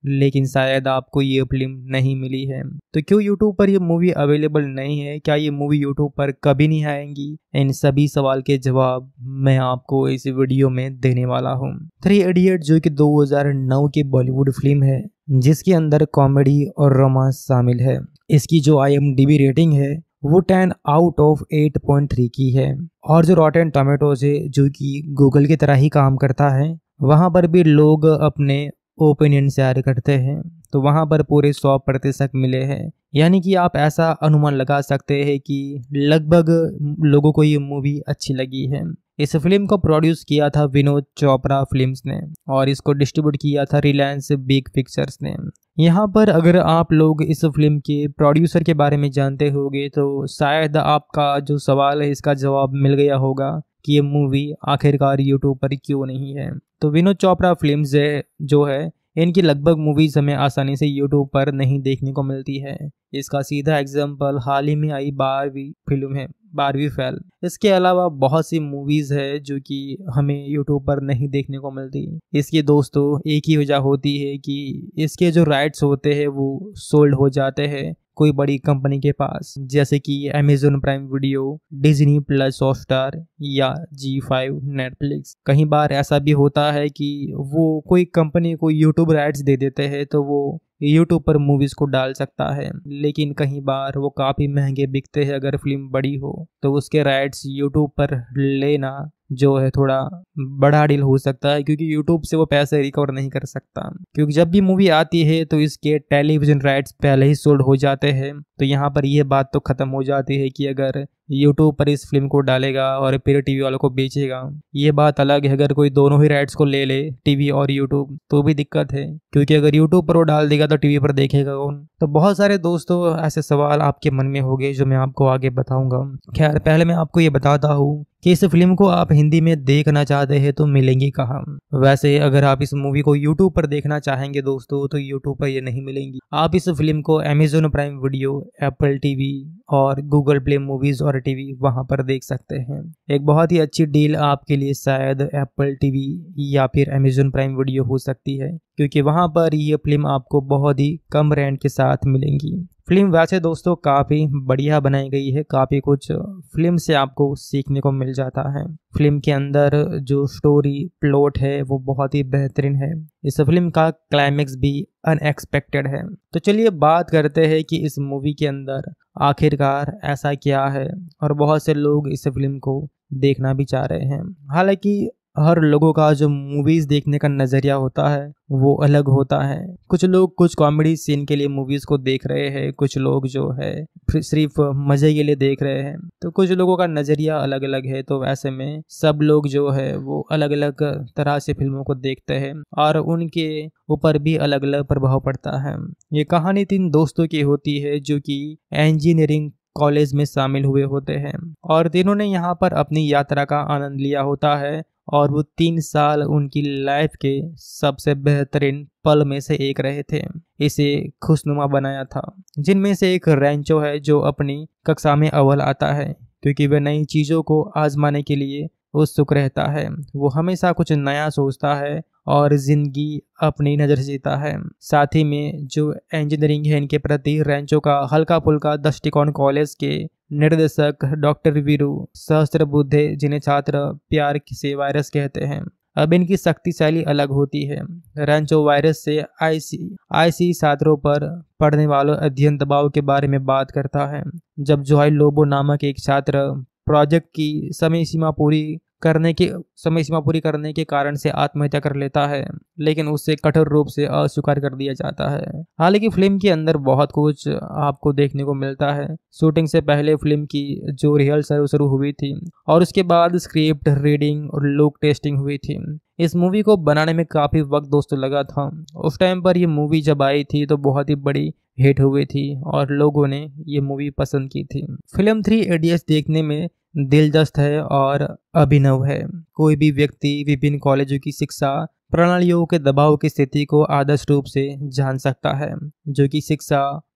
लेकिन शायद आपको ये फिल्म नहीं मिली है। तो क्यों यूट्यूब पर ये मूवी अवेलेबल नहीं है, क्या ये मूवी यूट्यूब पर कभी नहीं आएंगी? इन सभी सवाल के जवाब मैं आपको इस वीडियो में देने वाला हूँ। थ्री इडियट जो कि दो हज़ार नौ की बॉलीवुड फिल्म है, जिसके अंदर कॉमेडी और रोमांस शामिल है। इसकी जो I M D B rating है वो ten out of eight point three की है। और जो रॉटेन टोमेटोज है जो कि गूगल की तरह ही काम करता है, वहाँ पर भी लोग अपने ओपिनियन शेयर करते हैं, तो वहाँ पर पूरे सौ प्रतिशत मिले हैं। यानी कि आप ऐसा अनुमान लगा सकते हैं कि लगभग लोगों को ये मूवी अच्छी लगी है। इस फिल्म को प्रोड्यूस किया था विनोद चोपड़ा फिल्म्स ने और इसको डिस्ट्रीब्यूट किया था रिलायंस बिग पिक्चर्स ने। यहाँ पर अगर आप लोग इस फिल्म के प्रोड्यूसर के बारे में जानते होंगे तो शायद आपका जो सवाल है इसका जवाब मिल गया होगा कि ये मूवी आखिरकार यूट्यूब पर क्यों नहीं है। तो विनोद चोपड़ा फिल्म्स जो है इनकी लगभग मूवीज हमें आसानी से यूट्यूब पर नहीं देखने को मिलती है। इसका सीधा एग्जाम्पल हाल ही में आई बारहवीं फिल्म है, बारहवीं फेल। इसके अलावा बहुत सी मूवीज है जो कि हमें यूट्यूब पर नहीं देखने को मिलती। इसकी दोस्तों एक ही वजह होती है कि इसके जो राइट्स होते हैं वो सोल्ड हो जाते हैं कोई बड़ी कंपनी के पास, जैसे कि Amazon Prime Video, Disney Plus Hotstar या जी फाइव नेटफ्लिक्स। कई बार ऐसा भी होता है कि वो कोई कंपनी को यूट्यूब राइट्स दे देते हैं तो वो यूट्यूब पर मूवीज को डाल सकता है, लेकिन कई बार वो काफ़ी महंगे बिकते हैं। अगर फिल्म बड़ी हो तो उसके राइट्स यूट्यूब पर लेना जो है थोड़ा बड़ा डील हो सकता है, क्योंकि यूट्यूब से वो पैसे रिकवर नहीं कर सकता। क्योंकि जब भी मूवी आती है तो इसके टेलीविजन राइट्स पहले ही सोल्ड हो जाते हैं। तो यहाँ पर यह बात तो खत्म हो जाती है कि अगर यूट्यूब पर इस फिल्म को डालेगा और फिर टीवी वालों को बेचेगा, ये बात अलग है। अगर कोई दोनों ही राइट्स को ले ले, टीवी और यूट्यूब, तो भी दिक्कत है, क्योंकि अगर यूट्यूब पर वो डाल देगा तो टीवी पर देखेगा कौन। तो बहुत सारे दोस्तों ऐसे सवाल आपके मन में होंगे जो मैं आपको आगे बताऊंगा। खैर पहले मैं आपको ये बताता हूँ कि इस फिल्म को आप हिंदी में देखना चाहते हैं तो मिलेंगी कहाँ। वैसे अगर आप इस मूवी को यूट्यूब पर देखना चाहेंगे दोस्तों तो यूट्यूब पर ये नहीं मिलेंगी। आप इस फिल्म को Amazon Prime Video, Apple TV और गूगल प्ले मूवीज और टीवी वहां पर देख सकते हैं। एक बहुत ही अच्छी डील आपके लिए शायद एप्पल टीवी या फिर अमेजोन प्राइम वीडियो हो सकती है, क्योंकि वहां पर ये फिल्म आपको बहुत ही कम रेंट के साथ मिलेंगी। फिल्म वैसे दोस्तों काफ़ी बढ़िया बनाई गई है, काफ़ी कुछ फिल्म से आपको सीखने को मिल जाता है। फिल्म के अंदर जो स्टोरी प्लॉट है वो बहुत ही बेहतरीन है। इस फिल्म का क्लाइमेक्स भी अनएक्सपेक्टेड है। तो चलिए बात करते हैं कि इस मूवी के अंदर आखिरकार ऐसा क्या है, और बहुत से लोग इस फिल्म को देखना भी चाह रहे हैं। हालांकि हर लोगों का जो मूवीज देखने का नजरिया होता है वो अलग होता है। कुछ लोग कुछ कॉमेडी सीन के लिए मूवीज को देख रहे हैं, कुछ लोग जो है सिर्फ मजे के लिए देख रहे हैं, तो कुछ लोगों का नजरिया अलग अलग है। तो ऐसे में सब लोग जो है वो अलग अलग तरह से फिल्मों को देखते हैं और उनके ऊपर भी अलग अलग प्रभाव पड़ता है। ये कहानी तीन दोस्तों की होती है जो कि इंजीनियरिंग कॉलेज में शामिल हुए होते हैं और तीनों ने यहाँ पर अपनी यात्रा का आनंद लिया होता है और वो तीन साल उनकी लाइफ के सबसे बेहतरीन पल में से एक रहे थे। इसे खुशनुमा बनाया था। जिनमें से एक रेंचो है जो अपनी कक्षा में अव्वल आता है, क्योंकि वह नई चीज़ों को आजमाने के लिए उत्सुक रहता है। वो हमेशा कुछ नया सोचता है और जिंदगी अपनी नज़र से जीता है। साथ ही में जो इंजीनियरिंग है इनके प्रति रेंचो का हल्का फुल्का दृष्टिकोण कॉलेज के निर्देशक डॉक्टर वीरू सहस्त्रबुद्धे, जिन्हें छात्र प्यार से वायरस कहते हैं, अब इनकी शक्तिशाली अलग होती है। रेंचो वायरस से आईसी आईसी छात्रों पर पढ़ने वालों अध्ययन दबाव के बारे में बात करता है। जब जोहाई लोबो नामक एक छात्र प्रोजेक्ट की समय सीमा पूरी करने के समय सीमा पूरी करने के कारण से आत्महत्या कर लेता है, लेकिन उससे कठोर रूप से अस्वीकार कर दिया जाता है। हालांकि फिल्म के अंदर बहुत कुछ आपको देखने को मिलता है। शूटिंग से पहले फिल्म की जो रिहर्सल शुरू हुई थी और उसके बाद स्क्रिप्ट रीडिंग और लुक टेस्टिंग हुई थी। इस मूवी को बनाने में काफ़ी वक्त दोस्तों लगा था। उस टाइम पर ये मूवी जब आई थी तो बहुत ही बड़ी हिट हुई थी और लोगों ने ये मूवी पसंद की थी। फिल्म थ्री इडियट्स देखने में दिलचस्प है और अभिनव है। कोई भी व्यक्ति विभिन्न कॉलेजों की शिक्षा प्रणालियों के दबाव की स्थिति को आदर्श रूप से जान सकता है, जो कि शिक्षा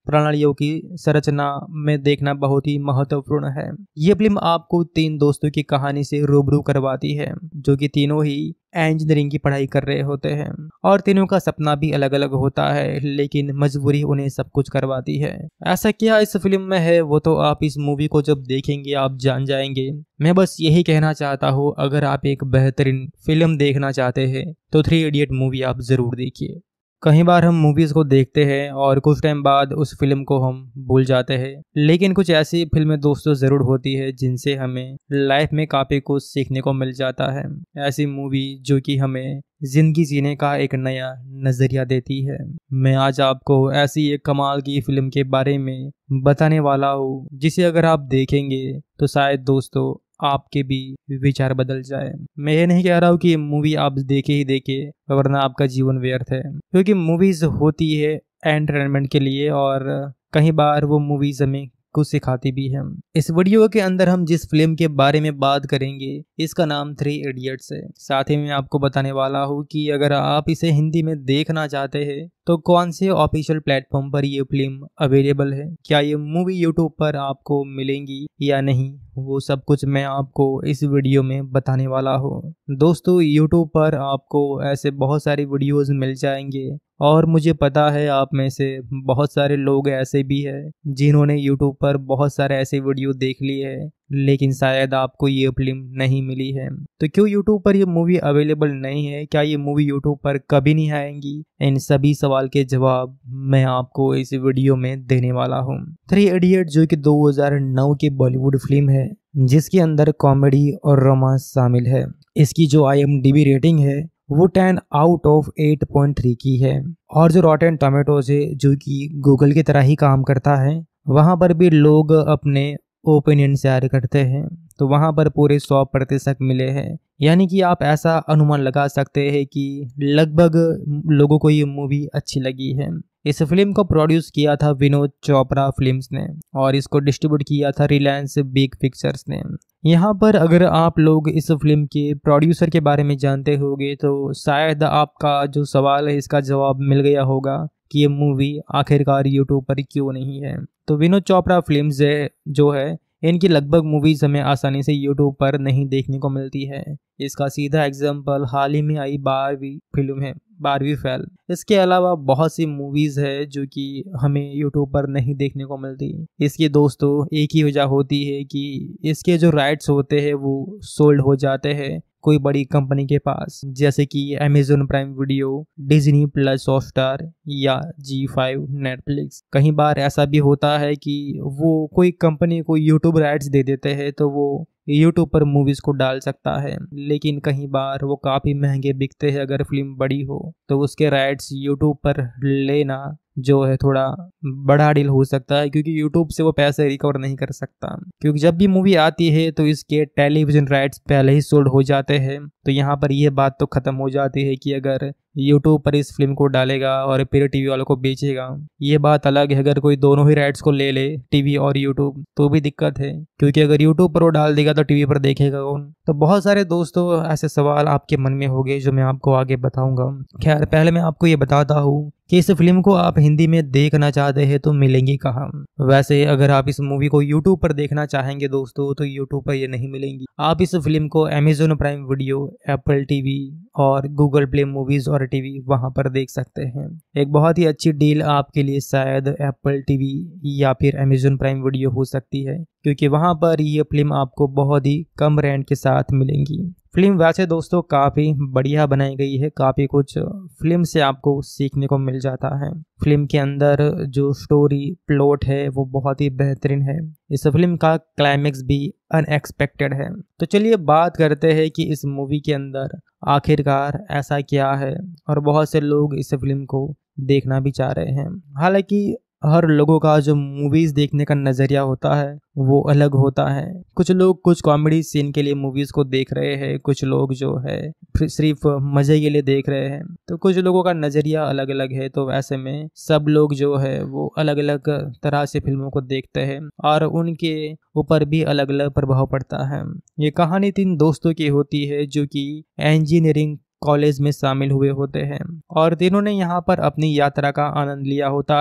प्रणालियों की संरचना में देखना बहुत ही महत्वपूर्ण है। ये फिल्म आपको तीन दोस्तों की कहानी से रूबरू करवाती है जो कि तीनों ही इंजीनियरिंग की पढ़ाई कर रहे होते हैं और तीनों का सपना भी अलग अलग होता है, लेकिन मजबूरी उन्हें सब कुछ करवाती है। ऐसा क्या इस फिल्म में है वो तो आप इस मूवी को जब देखेंगे आप जान जाएंगे। मैं बस यही कहना चाहता हूँ, अगर आप एक बेहतरीन फिल्म देखना चाहते हैं तो थ्री इडियट मूवी आप जरूर देखिए। कई बार हम मूवीज को देखते हैं और कुछ टाइम बाद उस फिल्म को हम भूल जाते हैं, लेकिन कुछ ऐसी फिल्में दोस्तों जरूर होती है जिनसे हमें लाइफ में काफी कुछ सीखने को मिल जाता है। ऐसी मूवी जो कि हमें जिंदगी जीने का एक नया नजरिया देती है। मैं आज आपको ऐसी एक कमाल की फिल्म के बारे में बताने वाला हूँ जिसे अगर आप देखेंगे तो शायद दोस्तों आपके भी विचार बदल जाए। मैं ये नहीं कह रहा हूँ कि मूवी आप देखे ही देखे वरना आपका जीवन व्यर्थ है, क्योंकि मूवीज होती है एंटरटेनमेंट के लिए और कई बार वो मूवीज हमें कुछ सिखाती भी है। इस वीडियो के अंदर हम जिस फिल्म के बारे में बात करेंगे इसका नाम थ्री इडियट्स है। साथ ही मैं आपको बताने वाला हूँ कि अगर आप इसे हिंदी में देखना चाहते हैं तो कौन से ऑफिशियल प्लेटफॉर्म पर ये फिल्म अवेलेबल है, क्या ये मूवी यूट्यूब पर आपको मिलेंगी या नहीं, वो सब कुछ मैं आपको इस वीडियो में बताने वाला हूँ। दोस्तों यूट्यूब पर आपको ऐसे बहुत सारी वीडियोस मिल जाएंगे और मुझे पता है आप में से बहुत सारे लोग ऐसे भी हैं जिन्होंने यूट्यूब पर बहुत सारे ऐसे वीडियो देख लिए हैं, लेकिन शायद आपको ये फिल्म नहीं मिली है। तो क्यों यूट्यूब पर ये मूवी अवेलेबल नहीं है, क्या ये मूवी यूट्यूब पर कभी नहीं आएंगी, इन सभी सवाल के जवाब मैं आपको इस वीडियो में देने वाला हूँ। थ्री इडियट जो कि दो हज़ार नौ की बॉलीवुड फिल्म है जिसके अंदर कॉमेडी और रोमांस शामिल है। इसकी जो I M D B rating है वो ten out of eight point three की है और जो रॉटेन टोमेटोज है जो कि गूगल की तरह ही काम करता है, वहां पर भी लोग अपने ओपिनियन शेयर करते हैं तो वहां पर पूरे सौ प्रतिशत मिले हैं। यानी कि आप ऐसा अनुमान लगा सकते हैं कि लगभग लोगों को ये मूवी अच्छी लगी है। इस फिल्म को प्रोड्यूस किया था विनोद चोपड़ा फिल्म्स ने और इसको डिस्ट्रीब्यूट किया था रिलायंस बिग पिक्चर्स ने। यहाँ पर अगर आप लोग इस फिल्म के प्रोड्यूसर के बारे में जानते होंगे तो शायद आपका जो सवाल है इसका जवाब मिल गया होगा कि ये मूवी आखिरकार यूट्यूब पर क्यों नहीं है। तो विनोद चोपड़ा फिल्म्स जो है इनकी लगभग मूवीज हमें आसानी से यूट्यूब पर नहीं देखने को मिलती है। इसका सीधा एग्जाम्पल हाल ही में आई बारहवीं फिल्म है, बारहवीं फेल। इसके अलावा बहुत सी मूवीज है जो कि हमें यूट्यूब पर नहीं देखने को मिलती। इसकी दोस्तों एक ही वजह होती है कि इसके जो राइट्स होते हैं वो सोल्ड हो जाते हैं कोई बड़ी कंपनी के पास, जैसे कि Amazon Prime Video, Disney Plus Hotstar या जी फाइव नेटफ्लिक्स। कई बार ऐसा भी होता है कि वो कोई कंपनी को यूट्यूब राइट्स दे देते हैं तो वो यूट्यूब पर मूवीज को डाल सकता है, लेकिन कई बार वो काफी महंगे बिकते हैं। अगर फिल्म बड़ी हो तो उसके राइट्स यूट्यूब पर लेना जो है थोड़ा बड़ा डील हो सकता है, क्योंकि यूट्यूब से वो पैसे रिकवर नहीं कर सकता। क्योंकि जब भी मूवी आती है तो इसके टेलीविजन राइट्स पहले ही सोल्ड हो जाते हैं। तो यहाँ पर यह बात तो खत्म हो जाती है कि अगर यूट्यूब पर इस फिल्म को डालेगा और फिर टीवी वालों को बेचेगा, ये बात अलग है। अगर कोई दोनों ही राइट्स को ले ले, टीवी और यूट्यूब, तो भी दिक्कत है, क्योंकि अगर यूट्यूब पर वो डाल देगा तो टीवी पर देखेगा कौन। तो बहुत सारे दोस्तों ऐसे सवाल आपके मन में होंगे जो मैं आपको आगे बताऊंगा। खैर पहले मैं आपको ये बताता हूँ कि इस फिल्म को आप हिंदी में देखना चाहते हैं तो मिलेंगी कहाँ। वैसे अगर आप इस मूवी को यूट्यूब पर देखना चाहेंगे दोस्तों तो यूट्यूब पर ये नहीं मिलेंगी। आप इस फिल्म को Amazon Prime Video, Apple TV और गूगल प्ले मूवीज और टीवी वहां पर देख सकते हैं। एक बहुत ही अच्छी डील आपके लिए शायद एप्पल टीवी या फिर अमेजोन प्राइम वीडियो हो सकती है, क्योंकि वहां पर ये फिल्म आपको बहुत ही कम रेंट के साथ मिलेंगी। फिल्म वैसे दोस्तों काफ़ी बढ़िया बनाई गई है, काफ़ी कुछ फिल्म से आपको सीखने को मिल जाता है। फिल्म के अंदर जो स्टोरी प्लॉट है वो बहुत ही बेहतरीन है। इस फिल्म का क्लाइमेक्स भी अनएक्सपेक्टेड है। तो चलिए बात करते हैं कि इस मूवी के अंदर आखिरकार ऐसा क्या है, और बहुत से लोग इस फिल्म को देखना भी चाह रहे हैं। हालांकि हर लोगों का जो मूवीज देखने का नजरिया होता है वो अलग होता है। कुछ लोग कुछ कॉमेडी सीन के लिए मूवीज को देख रहे हैं, कुछ लोग जो है सिर्फ मजे के लिए देख रहे हैं, तो कुछ लोगों का नजरिया अलग अलग है। तो ऐसे में सब लोग जो है वो अलग अलग तरह से फिल्मों को देखते हैं और उनके ऊपर भी अलग अलग प्रभाव पड़ता है। ये कहानी तीन दोस्तों की होती है जो कि इंजीनियरिंग कॉलेज में शामिल हुए होते हैं और तीनों ने यहाँ पर अपनी यात्रा का आनंद लिया होता है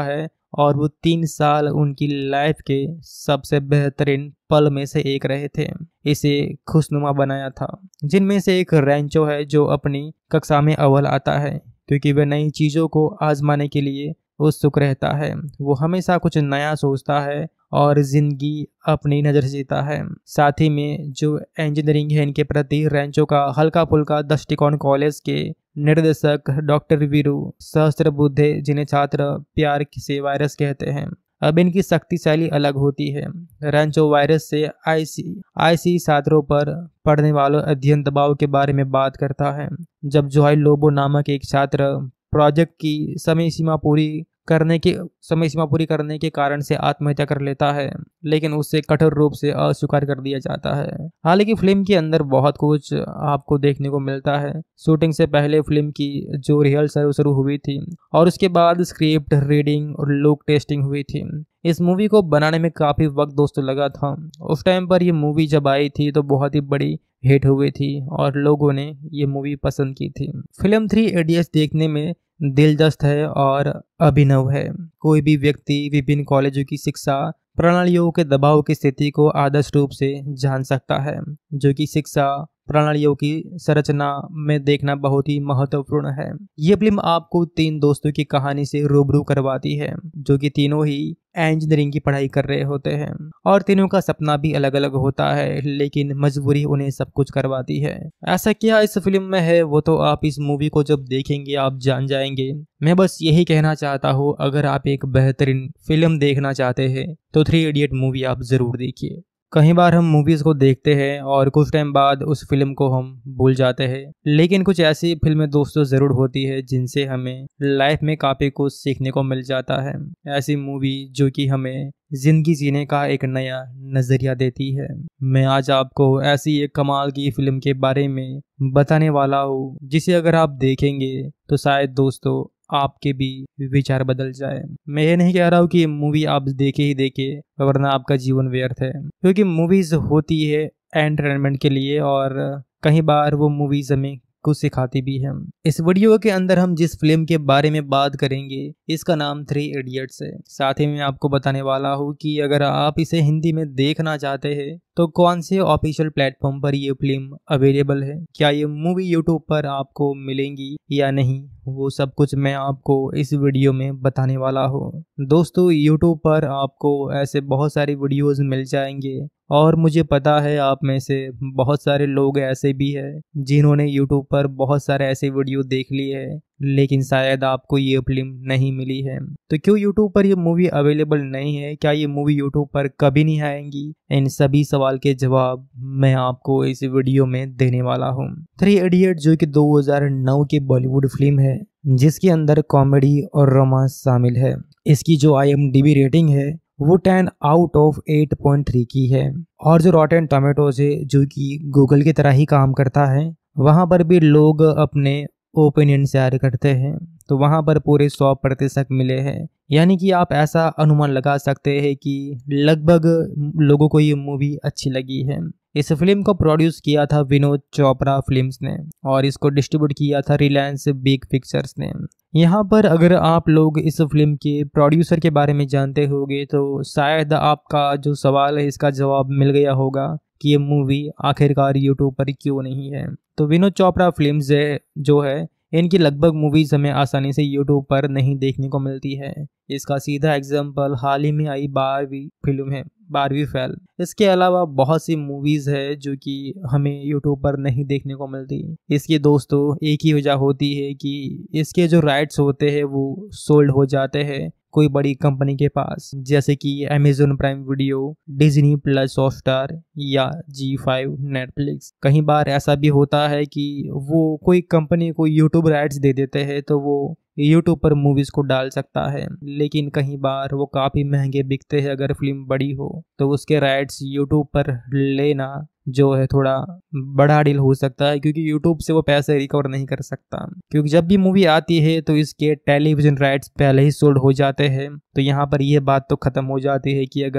और वो तीन साल उनकी लाइफ के सबसे बेहतरीन पल में से एक रहे थे। इसे खुशनुमा बनाया था। जिनमें से एक रैंचो है जो अपनी कक्षा में अव्वल आता है क्योंकि वह नई चीज़ों को आजमाने के लिए उत्सुक रहता है। वो हमेशा कुछ नया सोचता है और जिंदगी अपनी नज़र से जीता है। साथ ही में जो इंजीनियरिंग है इनके प्रति रैंचो का हल्का फुल्का दृष्टिकोण कॉलेज के निर्देशक डॉक्टर वीरू सहस्त्रबुद्धे, जिन्हें छात्र प्यार से वायरस कहते हैं, अब इनकी शक्तिशाली अलग होती है। रैंचो वायरस से आईसी आईसी छात्रों पर पढ़ने वालों अध्ययन दबाव के बारे में बात करता है। जब जोहाई लोबो नामक एक छात्र प्रोजेक्ट की समय सीमा पूरी करने के समय सीमा पूरी करने के कारण से आत्महत्या कर लेता है, लेकिन उसे कठोर रूप से अस्वीकार कर दिया जाता है। हालांकि फिल्म के अंदर बहुत कुछ आपको देखने को मिलता है। शूटिंग से पहले फिल्म की जो रिहर्सल शुरू हुई थी और उसके बाद स्क्रिप्ट रीडिंग और लुक टेस्टिंग हुई थी। इस मूवी को बनाने में काफ़ी वक्त दोस्तों लगा था। उस टाइम पर ये मूवी जब आई थी तो बहुत ही बड़ी हिट हुई थी और लोगों ने ये मूवी पसंद की थी। फिल्म थ्री इडियट्स देखने में दिलचस्प है और अभिनव है। कोई भी व्यक्ति विभिन्न कॉलेजों की शिक्षा प्रणालियों के दबाव की स्थिति को आदर्श रूप से जान सकता है, जो कि शिक्षा प्रणालियों की संरचना में देखना बहुत ही महत्वपूर्ण है। ये फिल्म आपको तीन दोस्तों की कहानी से रूबरू करवाती है जो कि तीनों ही इंजीनियरिंग की पढ़ाई कर रहे होते हैं और तीनों का सपना भी अलग अलग होता है, लेकिन मजबूरी उन्हें सब कुछ करवाती है। ऐसा क्या इस फिल्म में है वो तो आप इस मूवी को जब देखेंगे आप जान जाएंगे। मैं बस यही कहना चाहता हूँ, अगर आप एक बेहतरीन फिल्म देखना चाहते हैं तो थ्री इडियट मूवी आप जरूर देखिए। कई बार हम मूवीज़ को देखते हैं और कुछ टाइम बाद उस फिल्म को हम भूल जाते हैं, लेकिन कुछ ऐसी फिल्में दोस्तों ज़रूर होती है जिनसे हमें लाइफ में काफ़ी कुछ सीखने को मिल जाता है। ऐसी मूवी जो कि हमें ज़िंदगी जीने का एक नया नज़रिया देती है। मैं आज आपको ऐसी एक कमाल की फिल्म के बारे में बताने वाला हूँ जिसे अगर आप देखेंगे तो शायद दोस्तों आपके भी विचार बदल जाए। मैं ये नहीं कह रहा हूँ कि मूवी आप देखे ही देखे वरना आपका जीवन व्यर्थ है, क्योंकि मूवीज होती है एंटरटेनमेंट के लिए और कई बार वो मूवीज हमें कुछ सिखाती भी है। इस वीडियो के अंदर हम जिस फिल्म के बारे में बात करेंगे इसका नाम थ्री इडियट्स है। साथ ही मैं आपको बताने वाला हूँ कि अगर आप इसे हिंदी में देखना चाहते हैं तो कौन से ऑफिशियल प्लेटफॉर्म पर ये फिल्म अवेलेबल है, क्या ये मूवी यूट्यूब पर आपको मिलेंगी या नहीं, वो सब कुछ मैं आपको इस वीडियो में बताने वाला हूँ। दोस्तों यूट्यूब पर आपको ऐसे बहुत सारी वीडियोस मिल जाएंगे और मुझे पता है आप में से बहुत सारे लोग ऐसे भी हैं जिन्होंने यूट्यूब पर बहुत सारे ऐसे वीडियो देख लिए हैं, लेकिन शायद आपको ये फिल्म नहीं मिली है। तो क्यों यूट्यूब पर ये मूवी अवेलेबल नहीं है, क्या ये मूवी यूट्यूब पर कभी नहीं आएंगी, इन सभी सवाल के जवाब मैं आपको इस वीडियो में देने वाला हूँ। थ्री इडियट जो कि दो हज़ार नौ की बॉलीवुड फिल्म है जिसके अंदर कॉमेडी और रोमांस शामिल है। इसकी जो I M D B rating है वो ten out of eight point three की है और जो रॉटेन टोमेटोज है जो कि गूगल की तरह ही काम करता है, वहाँ पर भी लोग अपने ओपिनियन शेयर करते हैं तो वहाँ पर पूरे सौ प्रतिशत मिले हैं। यानी कि आप ऐसा अनुमान लगा सकते हैं कि लगभग लोगों को ये मूवी अच्छी लगी है। इस फिल्म को प्रोड्यूस किया था विनोद चोपड़ा फिल्म्स ने और इसको डिस्ट्रीब्यूट किया था रिलायंस बिग पिक्चर्स ने। यहाँ पर अगर आप लोग इस फिल्म के प्रोड्यूसर के बारे में जानते होंगे तो शायद आपका जो सवाल है इसका जवाब मिल गया होगा कि ये मूवी आखिरकार यूट्यूब पर क्यों नहीं है। तो विनोद चोपड़ा फिल्म्स जो है इनकी लगभग मूवीज हमें आसानी से यूट्यूब पर नहीं देखने को मिलती है। इसका सीधा एग्जाम्पल हाल ही में आई बारहवीं फिल्म है बारहवीं फेल। इसके अलावा बहुत सी मूवीज है जो कि हमें यूट्यूब पर नहीं देखने को मिलती। इसकी दोस्तों एक ही वजह होती है कि इसके जो राइट्स होते हैं वो सोल्ड हो जाते हैं कोई बड़ी कंपनी के पास, जैसे कि Amazon Prime Video, Disney Plus Hotstar या जी फाइव नेटफ्लिक्स। कई बार ऐसा भी होता है कि वो कोई कंपनी को यूट्यूब राइट्स दे देते हैं तो वो यूट्यूब पर मूवीज को डाल सकता है, लेकिन कई बार वो काफ़ी महंगे बिकते हैं। अगर फिल्म बड़ी हो तो उसके राइट्स यूट्यूब पर लेना जो है थोड़ा बड़ा डील हो सकता है, क्योंकि यूट्यूब से वो पैसे रिकवर नहीं कर सकता। क्योंकि जब भी मूवी आती है तो इसके टेलीविजन राइट्स पहले ही सोल्ड हो जाते हैं। तो यहाँ पर यह बात तो ख़त्म हो जाती है कि अगर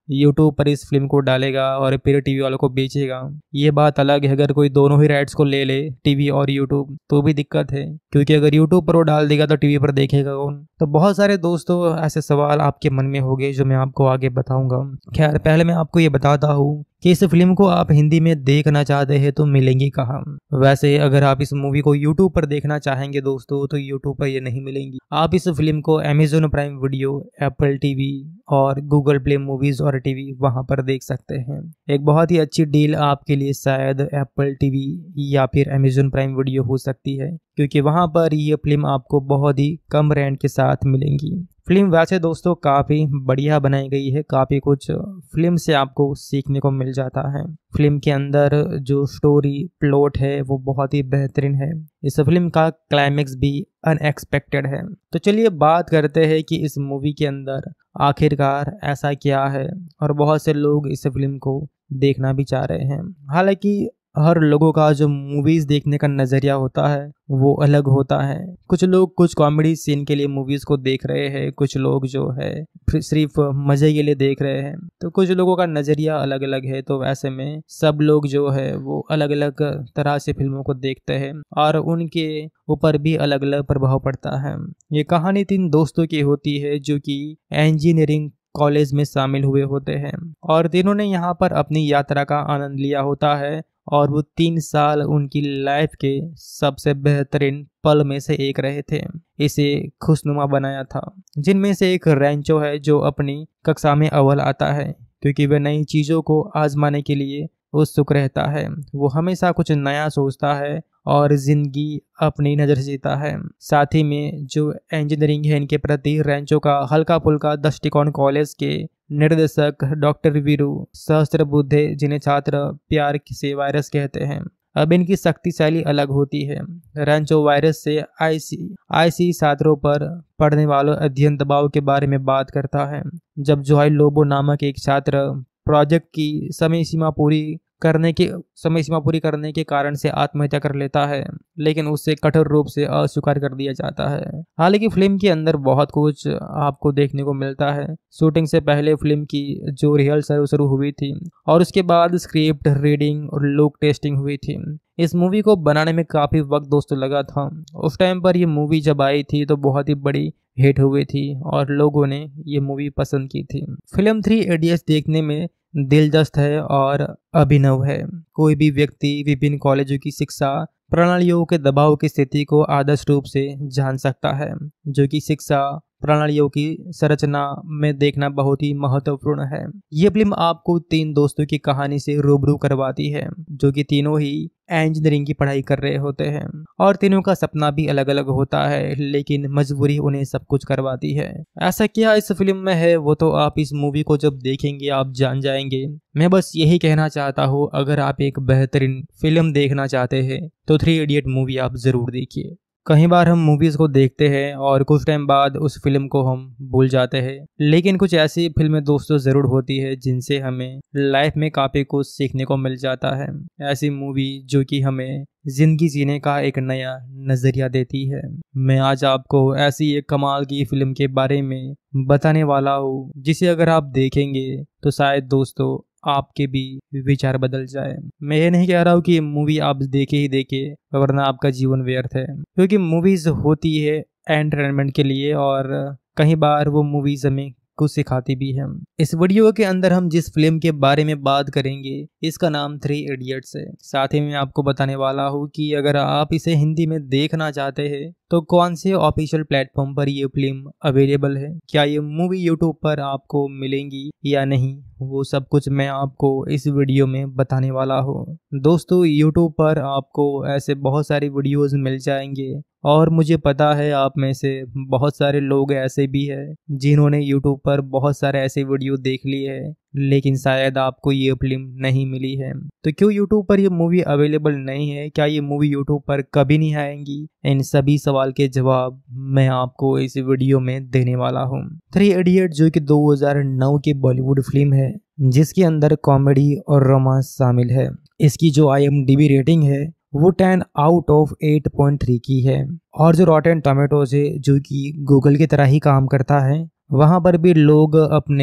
यूट्यूब पर इस फिल्म को डालेगा और फिर टीवी वालों को बेचेगा। ये बात अलग है अगर कोई दोनों ही राइट्स को ले ले, टीवी और यूट्यूब, तो भी दिक्कत है, क्योंकि अगर यूट्यूब पर वो डाल देगा तो टीवी पर देखेगा कौन। तो बहुत सारे दोस्तों ऐसे सवाल आपके मन में होंगे जो मैं आपको आगे बताऊंगा। खैर पहले मैं आपको ये बताता हूँ कि इस फिल्म को आप हिंदी में देखना चाहते हैं तो मिलेंगी कहाँ। वैसे अगर आप इस मूवी को यूट्यूब पर देखना चाहेंगे दोस्तों तो यूट्यूब पर ये नहीं मिलेंगी। आप इस फिल्म को Amazon Prime Video, Apple TV और गूगल प्ले मूवीज और टीवी वहां पर देख सकते हैं। एक बहुत ही अच्छी डील आपके लिए शायद एप्पल टीवी या फिर अमेजोन प्राइम वीडियो हो सकती है, क्योंकि वहां पर ये फिल्म आपको बहुत ही कम रेंट के साथ मिलेंगी। फिल्म वैसे दोस्तों काफ़ी बढ़िया बनाई गई है, काफ़ी कुछ फिल्म से आपको सीखने को मिल जाता है। फिल्म के अंदर जो स्टोरी प्लॉट है वो बहुत ही बेहतरीन है। इस फिल्म का क्लाइमेक्स भी अनएक्सपेक्टेड है। तो चलिए बात करते हैं कि इस मूवी के अंदर आखिरकार ऐसा क्या है, और बहुत से लोग इस फिल्म को देखना भी चाह रहे हैं। हालांकि हर लोगों का जो मूवीज देखने का नजरिया होता है वो अलग होता है। कुछ लोग कुछ कॉमेडी सीन के लिए मूवीज को देख रहे हैं, कुछ लोग जो है सिर्फ मजे के लिए देख रहे हैं, तो कुछ लोगों का नजरिया अलग अलग है। तो ऐसे में सब लोग जो है वो अलग अलग तरह से फिल्मों को देखते हैं और उनके ऊपर भी अलग अलग प्रभाव पड़ता है। ये कहानी तीन दोस्तों की होती है जो कि इंजीनियरिंग कॉलेज में शामिल हुए होते हैं और तीनों ने यहाँ पर अपनी यात्रा का आनंद लिया होता है, और वो तीन साल उनकी लाइफ के सबसे बेहतरीन पल में से एक रहे थे। इसे खुशनुमा बनाया था। जिनमें से एक रेंचो है जो अपनी कक्षा में अव्वल आता है, क्योंकि वह नई चीज़ों को आजमाने के लिए उत्सुक रहता है। वो हमेशा कुछ नया सोचता है और जिंदगी अपनी नज़र से जीता है। साथ ही में जो इंजीनियरिंग है इनके प्रति रेंचो का हल्का फुल्का दृष्टिकोण कॉलेज के निर्देशक डॉक्टर वीरू सहस्त्रबुद्धे, जिन्हें छात्र प्यार से वायरस कहते हैं, अब इनकी शक्तिशाली अलग होती है। रेंचो वायरस से आईसी आईसी छात्रों पर पढ़ने वालों अध्ययन दबाव के बारे में बात करता है। जब जोहाई लोबो नामक एक छात्र प्रोजेक्ट की समय सीमा पूरी करने के समय सीमा पूरी करने के कारण से आत्महत्या कर लेता है, लेकिन उससे कठोर रूप से अस्वीकार कर दिया जाता है। हालांकि फिल्म के अंदर बहुत कुछ आपको देखने को मिलता है। शूटिंग से पहले फिल्म की जो रिहर्सल शुरू हुई थी और उसके बाद स्क्रिप्ट रीडिंग और लुक टेस्टिंग हुई थी। इस मूवी को बनाने में काफ़ी वक्त दोस्तों लगा था। उस टाइम पर ये मूवी जब आई थी तो बहुत ही बड़ी हिट हुई थी और लोगों ने ये मूवी पसंद की थी। फिल्म थ्री इडियट्स देखने में दिलचस्प है और अभिनव है। कोई भी व्यक्ति विभिन्न कॉलेजों की शिक्षा प्रणालियों के दबाव की स्थिति को आदर्श रूप से जान सकता है, जो कि शिक्षा प्रणालियों की संरचना में देखना बहुत ही महत्वपूर्ण है। ये फिल्म आपको तीन दोस्तों की कहानी से रूबरू करवाती है, जो कि तीनों ही इंजीनियरिंग की पढ़ाई कर रहे होते हैं और तीनों का सपना भी अलग अलग होता है, लेकिन मजबूरी उन्हें सब कुछ करवाती है। ऐसा क्या इस फिल्म में है वो तो आप इस मूवी को जब देखेंगे आप जान जाएंगे। मैं बस यही कहना चाहता हूँ, अगर आप एक बेहतरीन फिल्म देखना चाहते हैं तो थ्री इडियट मूवी आप जरूर देखिए। कई बार हम मूवीज़ को देखते हैं और कुछ टाइम बाद उस फिल्म को हम भूल जाते हैं, लेकिन कुछ ऐसी फिल्में दोस्तों ज़रूर होती है जिनसे हमें लाइफ में काफ़ी कुछ सीखने को मिल जाता है। ऐसी मूवी जो कि हमें ज़िंदगी जीने का एक नया नज़रिया देती है। मैं आज आपको ऐसी एक कमाल की फिल्म के बारे में बताने वाला हूँ जिसे अगर आप देखेंगे तो शायद दोस्तों आपके भी विचार बदल जाए। मैं ये नहीं कह रहा हूँ कि मूवी आप देखे ही देखे वरना आपका जीवन व्यर्थ है, क्योंकि मूवीज होती है एंटरटेनमेंट के लिए और कई बार वो मूवीज हमें कुछ सिखाती भी है। इस वीडियो के अंदर हम जिस फिल्म के बारे में बात करेंगे इसका नाम थ्री इडियट्स है। साथ ही मैं आपको बताने वाला हूँ कि अगर आप इसे हिंदी में देखना चाहते हैं तो कौन से ऑफिशियल प्लेटफॉर्म पर ये फिल्म अवेलेबल है, क्या ये मूवी यूट्यूब पर आपको मिलेंगी या नहीं, वो सब कुछ मैं आपको इस वीडियो में बताने वाला हूँ। दोस्तों यूट्यूब पर आपको ऐसे बहुत सारी वीडियोस मिल जाएंगे और मुझे पता है आप में से बहुत सारे लोग ऐसे भी हैं जिन्होंने यूट्यूब पर बहुत सारे ऐसे वीडियो देख लिए हैं, लेकिन शायद आपको ये फिल्म नहीं मिली है। तो क्यों यूट्यूब पर ये मूवी अवेलेबल नहीं है, क्या ये मूवी यूट्यूब पर कभी नहीं आएंगी, इन सभी सवाल के जवाब मैं आपको इस वीडियो में देने वाला हूँ। थ्री इडियट जो कि दो हज़ार नौ की बॉलीवुड फिल्म है जिसके अंदर कॉमेडी और रोमांस शामिल है। इसकी जो I M D B rating है वो ten out of eight point three की है और जो रॉटेन टोमेटोज है जो कि गूगल की तरह ही काम करता है, वहाँ पर भी लोग अपने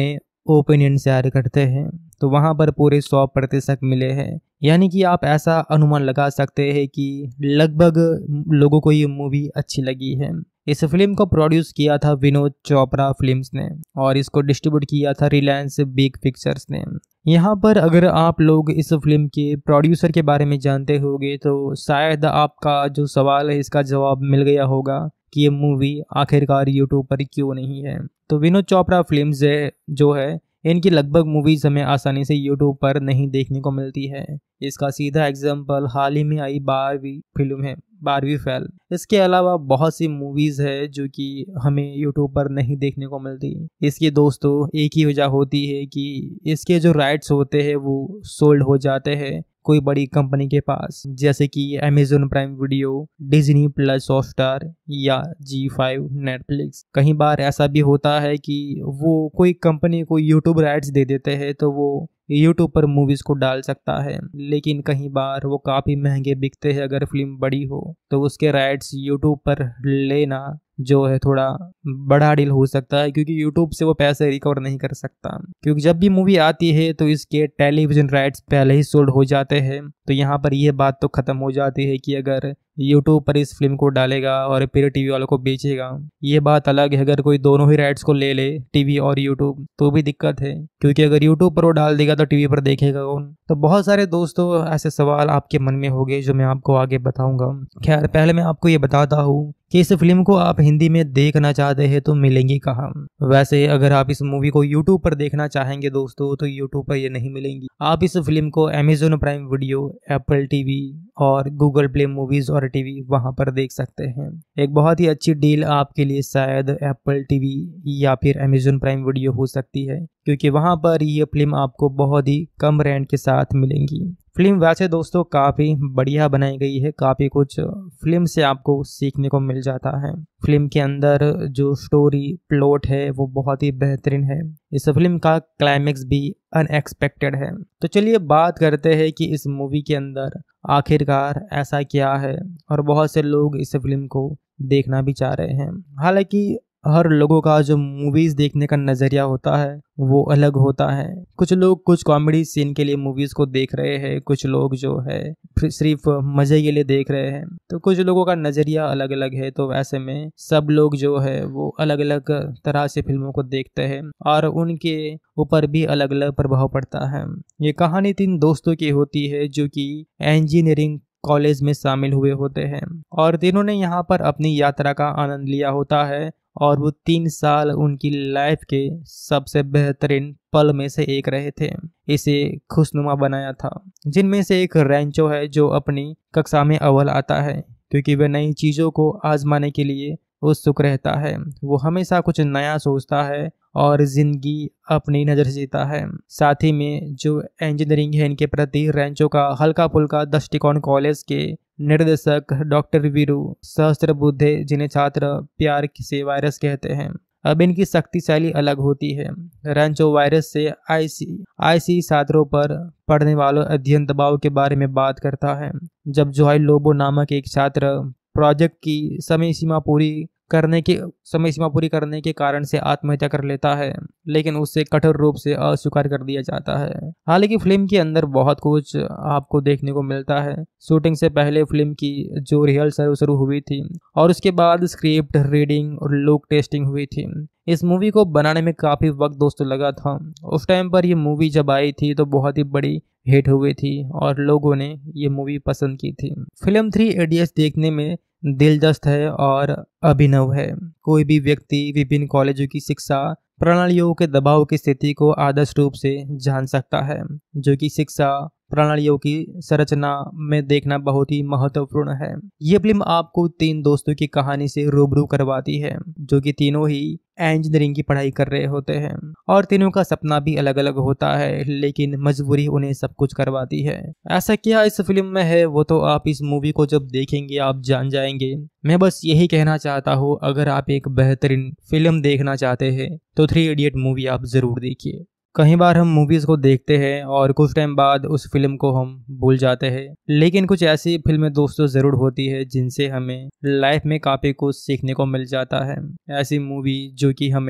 ओपिनियन शेयर करते हैं तो वहाँ पर पूरे सौ प्रतिशत मिले हैं। यानी कि आप ऐसा अनुमान लगा सकते हैं कि लगभग लोगों को ये मूवी अच्छी लगी है। इस फिल्म को प्रोड्यूस किया था विनोद चोपड़ा फिल्म्स ने और इसको डिस्ट्रीब्यूट किया था रिलायंस बिग पिक्चर्स ने। यहाँ पर अगर आप लोग इस फिल्म के प्रोड्यूसर के बारे में जानते होंगे तो शायद आपका जो सवाल है इसका जवाब मिल गया होगा कि ये मूवी आखिरकार यूट्यूब पर क्यों नहीं है। तो विनोद चोपड़ा फिल्म्स जो है इनकी लगभग मूवीज हमें आसानी से यूट्यूब पर नहीं देखने को मिलती है। इसका सीधा एग्जाम्पल हाल ही में आई बारहवीं फिल्म है, बारहवीं फेल। इसके अलावा बहुत सी मूवीज है जो कि हमें यूट्यूब पर नहीं देखने को मिलती। इसकी दोस्तों एक ही वजह होती है कि इसके जो राइट्स होते हैं वो सोल्ड हो जाते हैं कोई बड़ी कंपनी के पास, जैसे कि Amazon Prime Video, Disney Plus Hotstar या जी फाइव नेटफ्लिक्स। कई बार ऐसा भी होता है कि वो कोई कंपनी को यूट्यूब राइट्स दे देते हैं तो वो यूट्यूब पर मूवीज को डाल सकता है, लेकिन कई बार वो काफ़ी महंगे बिकते हैं। अगर फिल्म बड़ी हो तो उसके राइट्स यूट्यूब पर लेना जो है थोड़ा बड़ा डील हो सकता है, क्योंकि यूट्यूब से वो पैसे रिकवर नहीं कर सकता। क्योंकि जब भी मूवी आती है तो इसके टेलीविजन राइट्स पहले ही सोल्ड हो जाते हैं। तो यहाँ पर यह बात तो खत्म हो जाती है कि अगर यूट्यूब पर इस फिल्म को डालेगा और फिर टीवी वालों को बेचेगा, ये बात अलग है। अगर कोई दोनों ही राइट्स को ले ले, टीवी और यूट्यूब, तो भी दिक्कत है, क्योंकि अगर यूट्यूब पर वो डाल देगा तो टीवी पर देखेगा कौन। तो बहुत सारे दोस्तों ऐसे सवाल आपके मन में होंगे जो मैं आपको आगे बताऊंगा। खैर पहले मैं आपको ये बताता हूँ कि इस फिल्म को आप हिंदी में देखना चाहते हैं तो मिलेंगी कहाँ। वैसे अगर आप इस मूवी को यूट्यूब पर देखना चाहेंगे दोस्तों तो यूट्यूब पर ये नहीं मिलेंगी। आप इस फिल्म को Amazon Prime Video, Apple TV और गूगल प्ले मूवीज और टीवी वहां पर देख सकते हैं। एक बहुत ही अच्छी डील आपके लिए शायद एप्पल टीवी या फिर अमेजोन प्राइम वीडियो हो सकती है, क्योंकि वहां पर ये फिल्म आपको बहुत ही कम रेंट के साथ मिलेंगी। फिल्म वैसे दोस्तों काफ़ी बढ़िया बनाई गई है, काफ़ी कुछ फिल्म से आपको सीखने को मिल जाता है। फिल्म के अंदर जो स्टोरी प्लॉट है वो बहुत ही बेहतरीन है। इस फिल्म का क्लाइमेक्स भी अनएक्सपेक्टेड है। तो चलिए बात करते हैं कि इस मूवी के अंदर आखिरकार ऐसा क्या है, और बहुत से लोग इस फिल्म को देखना भी चाह रहे हैं। हालांकि हर लोगों का जो मूवीज देखने का नजरिया होता है वो अलग होता है। कुछ लोग कुछ कॉमेडी सीन के लिए मूवीज को देख रहे हैं, कुछ लोग जो है सिर्फ मजे के लिए देख रहे हैं। तो कुछ लोगों का नजरिया अलग अलग है। तो ऐसे में सब लोग जो है वो अलग अलग तरह से फिल्मों को देखते हैं और उनके ऊपर भी अलग अलग प्रभाव पड़ता है। ये कहानी तीन दोस्तों की होती है जो कि इंजीनियरिंग कॉलेज में शामिल हुए होते हैं और तीनों ने यहाँ पर अपनी यात्रा का आनंद लिया होता है और वो तीन साल उनकी लाइफ के सबसे बेहतरीन पल में से एक रहे थे। इसे खुशनुमा बनाया था। जिनमें से एक रेंचो है जो अपनी कक्षा में अव्वल आता है, क्योंकि वह नई चीज़ों को आजमाने के लिए उत्सुक रहता है। वो हमेशा कुछ नया सोचता है और जिंदगी अपनी नज़र से जीता है। साथ ही में जो इंजीनियरिंग है इनके प्रति रेंचो का हल्का फुल्का दृष्टिकोण कॉलेज के निर्देशक डॉक्टर वीरू सहस्त्रबुद्धे, जिन्हें छात्र प्यार से वायरस कहते हैं, अब इनकी शक्तिशाली अलग होती है। रेंचो वायरस से आईसी आईसी छात्रों पर पढ़ने वालों अध्ययन दबाव के बारे में बात करता है। जब जोहाई लोबो नामक एक छात्र प्रोजेक्ट की समय सीमा पूरी करने के समय सीमा पूरी करने के कारण से आत्महत्या कर लेता है, लेकिन उससे कठोर रूप से अस्वीकार कर दिया जाता है। हालांकि फिल्म के अंदर बहुत कुछ आपको देखने को मिलता है। शूटिंग से पहले फिल्म की जो रिहर्सल शुरू हुई थी और उसके बाद स्क्रिप्ट रीडिंग और लुक टेस्टिंग हुई थी। इस मूवी को बनाने में काफ़ी वक्त दोस्तों लगा था। उस टाइम पर ये मूवी जब आई थी तो बहुत ही बड़ी हिट हुई थी और लोगों ने ये मूवी पसंद की थी। फिल्म थ्री इडियट्स देखने में दिलचस्प है और अभिनव है। कोई भी व्यक्ति विभिन्न कॉलेजों की शिक्षा प्रणालियों के दबाव की स्थिति को आदर्श रूप से जान सकता है, जो कि शिक्षा प्रणालियों की संरचना में देखना बहुत ही महत्वपूर्ण है। ये फिल्म आपको तीन दोस्तों की कहानी से रूबरू करवाती है, जो कि तीनों ही इंजीनियरिंग की पढ़ाई कर रहे होते हैं और तीनों का सपना भी अलग अलग होता है, लेकिन मजबूरी उन्हें सब कुछ करवाती है। ऐसा क्या इस फिल्म में है वो तो आप इस मूवी को जब देखेंगे आप जान जाएंगे। मैं बस यही कहना चाहता हूँ, अगर आप एक बेहतरीन फिल्म देखना चाहते हैं तो थ्री इडियट मूवी आप जरूर देखिए। कई बार हम मूवीज़ को देखते हैं और कुछ टाइम बाद उस फिल्म को हम भूल जाते हैं, लेकिन कुछ ऐसी फिल्में दोस्तों ज़रूर होती है जिनसे हमें लाइफ में काफ़ी कुछ सीखने को मिल जाता है। ऐसी मूवी जो कि हमें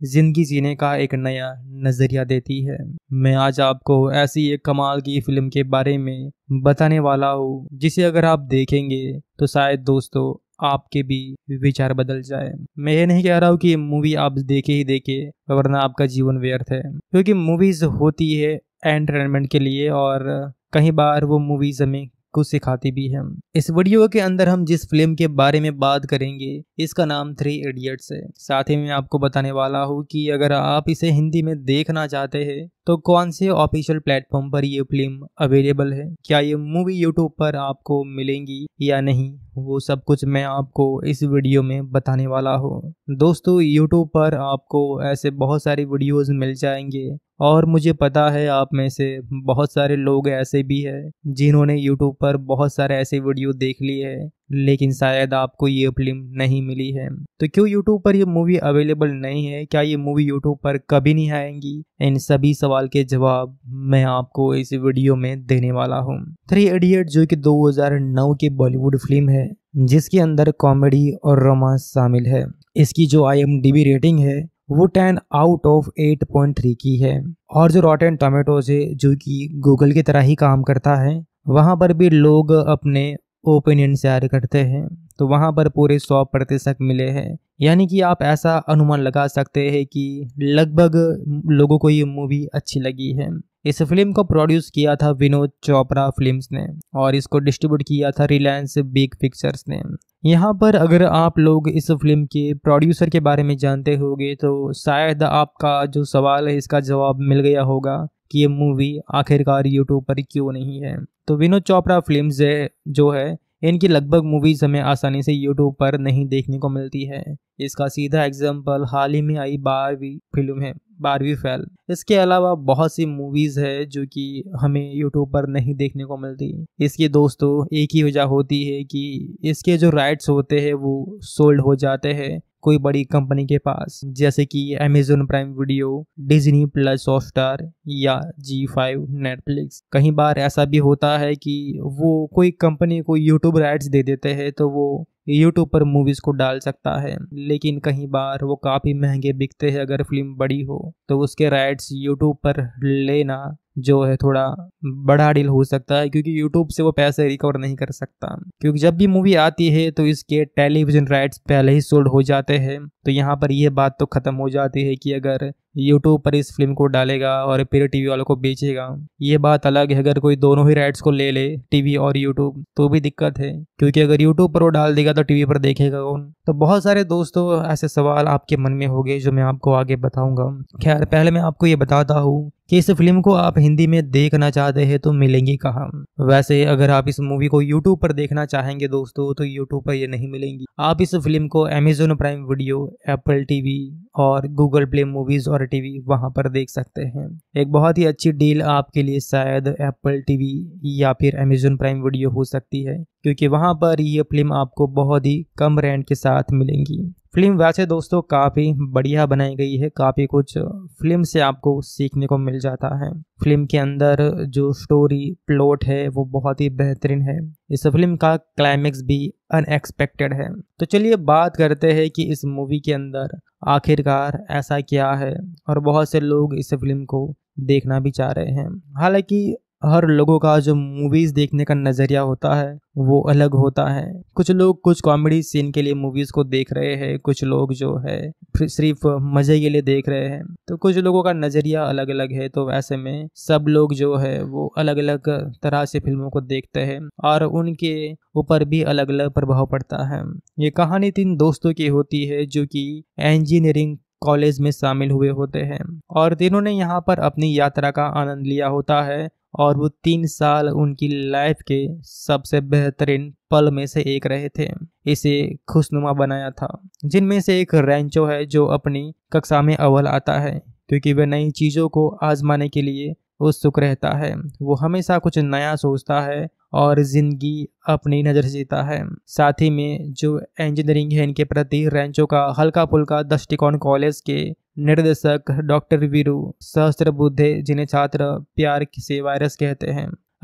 जिंदगी जीने का एक नया नजरिया देती है। मैं आज आपको ऐसी एक कमाल की फिल्म के बारे में बताने वाला हूँ जिसे अगर आप देखेंगे तो शायद दोस्तों आपके भी विचार बदल जाए। मैं ये नहीं कह रहा हूँ कि मूवी आप देखे ही देखे वरना आपका जीवन व्यर्थ है, क्योंकि मूवीज होती है एंटरटेनमेंट के लिए और कई बार वो मूवीज हमें कुछ सिखाती भी है। इस वीडियो के अंदर हम जिस फिल्म के बारे में बात करेंगे इसका नाम थ्री इडियट्स है। साथ ही मैं आपको बताने वाला हूँ कि अगर आप इसे हिंदी में देखना चाहते हैं तो कौन से ऑफिशियल प्लेटफॉर्म पर ये फिल्म अवेलेबल है, क्या ये मूवी यूट्यूब पर आपको मिलेंगी या नहीं, वो सब कुछ मैं आपको इस वीडियो में बताने वाला हूँ। दोस्तों यूट्यूब पर आपको ऐसे बहुत सारी वीडियोस मिल जाएंगे और मुझे पता है आप में से बहुत सारे लोग ऐसे भी हैं जिन्होंने यूट्यूब पर बहुत सारे ऐसे वीडियो देख लिए हैं लेकिन शायद आपको ये फिल्म नहीं मिली है। तो क्यों यूट्यूब पर ये मूवी अवेलेबल नहीं है, क्या ये मूवी यूट्यूब पर कभी नहीं आएंगी, इन सभी सवाल के जवाब मैं आपको इस वीडियो में देने वाला हूँ। थ्री इडियट जो कि दो हज़ार नौ की बॉलीवुड फिल्म है जिसके अंदर कॉमेडी और रोमांस शामिल है। इसकी जो I M D B rating है वो ten out of eight point three की है और जो रॉटेन टोमेटोज है जो कि गूगल की तरह ही काम करता है वहां पर भी लोग अपने ओपिनियन शेयर करते हैं तो वहां पर पूरे सौ प्रतिशत मिले हैं, यानी कि आप ऐसा अनुमान लगा सकते हैं कि लगभग लोगों को ये मूवी अच्छी लगी है। इस फिल्म को प्रोड्यूस किया था विनोद चोपड़ा फिल्म्स ने और इसको डिस्ट्रीब्यूट किया था रिलायंस बिग पिक्चर्स ने। यहाँ पर अगर आप लोग इस फिल्म के प्रोड्यूसर के बारे में जानते होंगे तो शायद आपका जो सवाल है इसका जवाब मिल गया होगा कि ये मूवी आखिरकार यूट्यूब पर क्यों नहीं है। तो विनोद चोपड़ा फिल्म्स जो है इनकी लगभग मूवीज हमें आसानी से यूट्यूब पर नहीं देखने को मिलती है। इसका सीधा एग्जाम्पल हाल ही में आई बारहवीं फिल्म है बारहवीं फेल। इसके अलावा बहुत सी मूवीज है जो कि हमें यूट्यूब पर नहीं देखने को मिलती। इसकी दोस्तों एक ही वजह होती है कि इसके जो राइट्स होते हैं वो सोल्ड हो जाते हैं कोई बड़ी कंपनी के पास, जैसे कि Amazon Prime Video, Disney Plus Hotstar या जी फाइव नेटफ्लिक्स। कई बार ऐसा भी होता है कि वो कोई कंपनी को यूट्यूब राइट्स दे देते हैं तो वो यूट्यूब पर मूवीज को डाल सकता है, लेकिन कई बार वो काफ़ी महंगे बिकते हैं। अगर फिल्म बड़ी हो तो उसके राइट्स यूट्यूब पर लेना जो है थोड़ा बड़ा डील हो सकता है, क्योंकि यूट्यूब से वो पैसे रिकवर नहीं कर सकता, क्योंकि जब भी मूवी आती है तो इसके टेलीविजन राइट्स पहले ही सोल्ड हो जाते हैं। तो यहाँ पर यह बात तो खत्म हो जाती है कि अगर यूट्यूब पर इस फिल्म को डालेगा और फिर टीवी वालों को बेचेगा, ये बात अलग है। अगर कोई दोनों ही राइट्स को ले ले टीवी और यूट्यूब तो भी दिक्कत है, क्योंकि अगर यूट्यूब पर वो डाल देगा तो टीवी पर देखेगा कौन। तो बहुत सारे दोस्तों ऐसे सवाल आपके मन में होंगे जो मैं आपको आगे बताऊंगा। खैर पहले मैं आपको ये बताता हूँ कि इस फिल्म को आप हिंदी में देखना चाहते हैं तो मिलेंगी कहाँ। वैसे अगर आप इस मूवी को यूट्यूब पर देखना चाहेंगे दोस्तों तो यूट्यूब पर ये नहीं मिलेंगी। आप इस फिल्म को Amazon Prime Video, Apple TV और गूगल प्ले मूवीज और टीवी वहां पर देख सकते हैं। एक बहुत ही अच्छी डील आपके लिए शायद एप्पल टीवी या फिर अमेजोन प्राइम वीडियो हो सकती है, क्योंकि वहां पर ये फिल्म आपको बहुत ही कम रेंट के साथ मिलेंगी। फिल्म वैसे दोस्तों काफ़ी बढ़िया बनाई गई है, काफ़ी कुछ फिल्म से आपको सीखने को मिल जाता है। फिल्म के अंदर जो स्टोरी प्लॉट है वो बहुत ही बेहतरीन है। इस फिल्म का क्लाइमेक्स भी अनएक्सपेक्टेड है। तो चलिए बात करते हैं कि इस मूवी के अंदर आखिरकार ऐसा क्या है, और बहुत से लोग इस फिल्म को देखना भी चाह रहे हैं। हालांकि हर लोगों का जो मूवीज देखने का नजरिया होता है वो अलग होता है। कुछ लोग कुछ कॉमेडी सीन के लिए मूवीज को देख रहे हैं, कुछ लोग जो है सिर्फ मजे के लिए देख रहे हैं, तो कुछ लोगों का नजरिया अलग अलग है। तो ऐसे में सब लोग जो है वो अलग अलग तरह से फिल्मों को देखते हैं और उनके ऊपर भी अलग अलग प्रभाव पड़ता है। ये कहानी तीन दोस्तों की होती है जो कि इंजीनियरिंग कॉलेज में शामिल हुए होते हैं और तीनों ने यहाँ पर अपनी यात्रा का आनंद लिया होता है और वो तीन साल उनकी लाइफ के सबसे बेहतरीन पल में से एक रहे थे। इसे खुशनुमा बनाया था, जिनमें से एक रेंचो है जो अपनी कक्षा में अव्वल आता है, क्योंकि वह नई चीज़ों को आजमाने के लिए उत्सुक रहता है। वो हमेशा कुछ नया सोचता है और जिंदगी अपनी नज़र से जीता है। साथ ही में जो इंजीनियरिंग है इनके प्रति रेंचो का हल्का फुल्का दृष्टिकोण कॉलेज के निर्देशक डॉक्टर वीरू सहस्त्रबुद्धे, जिन्हें छात्र प्यार से वायरस कहते हैं,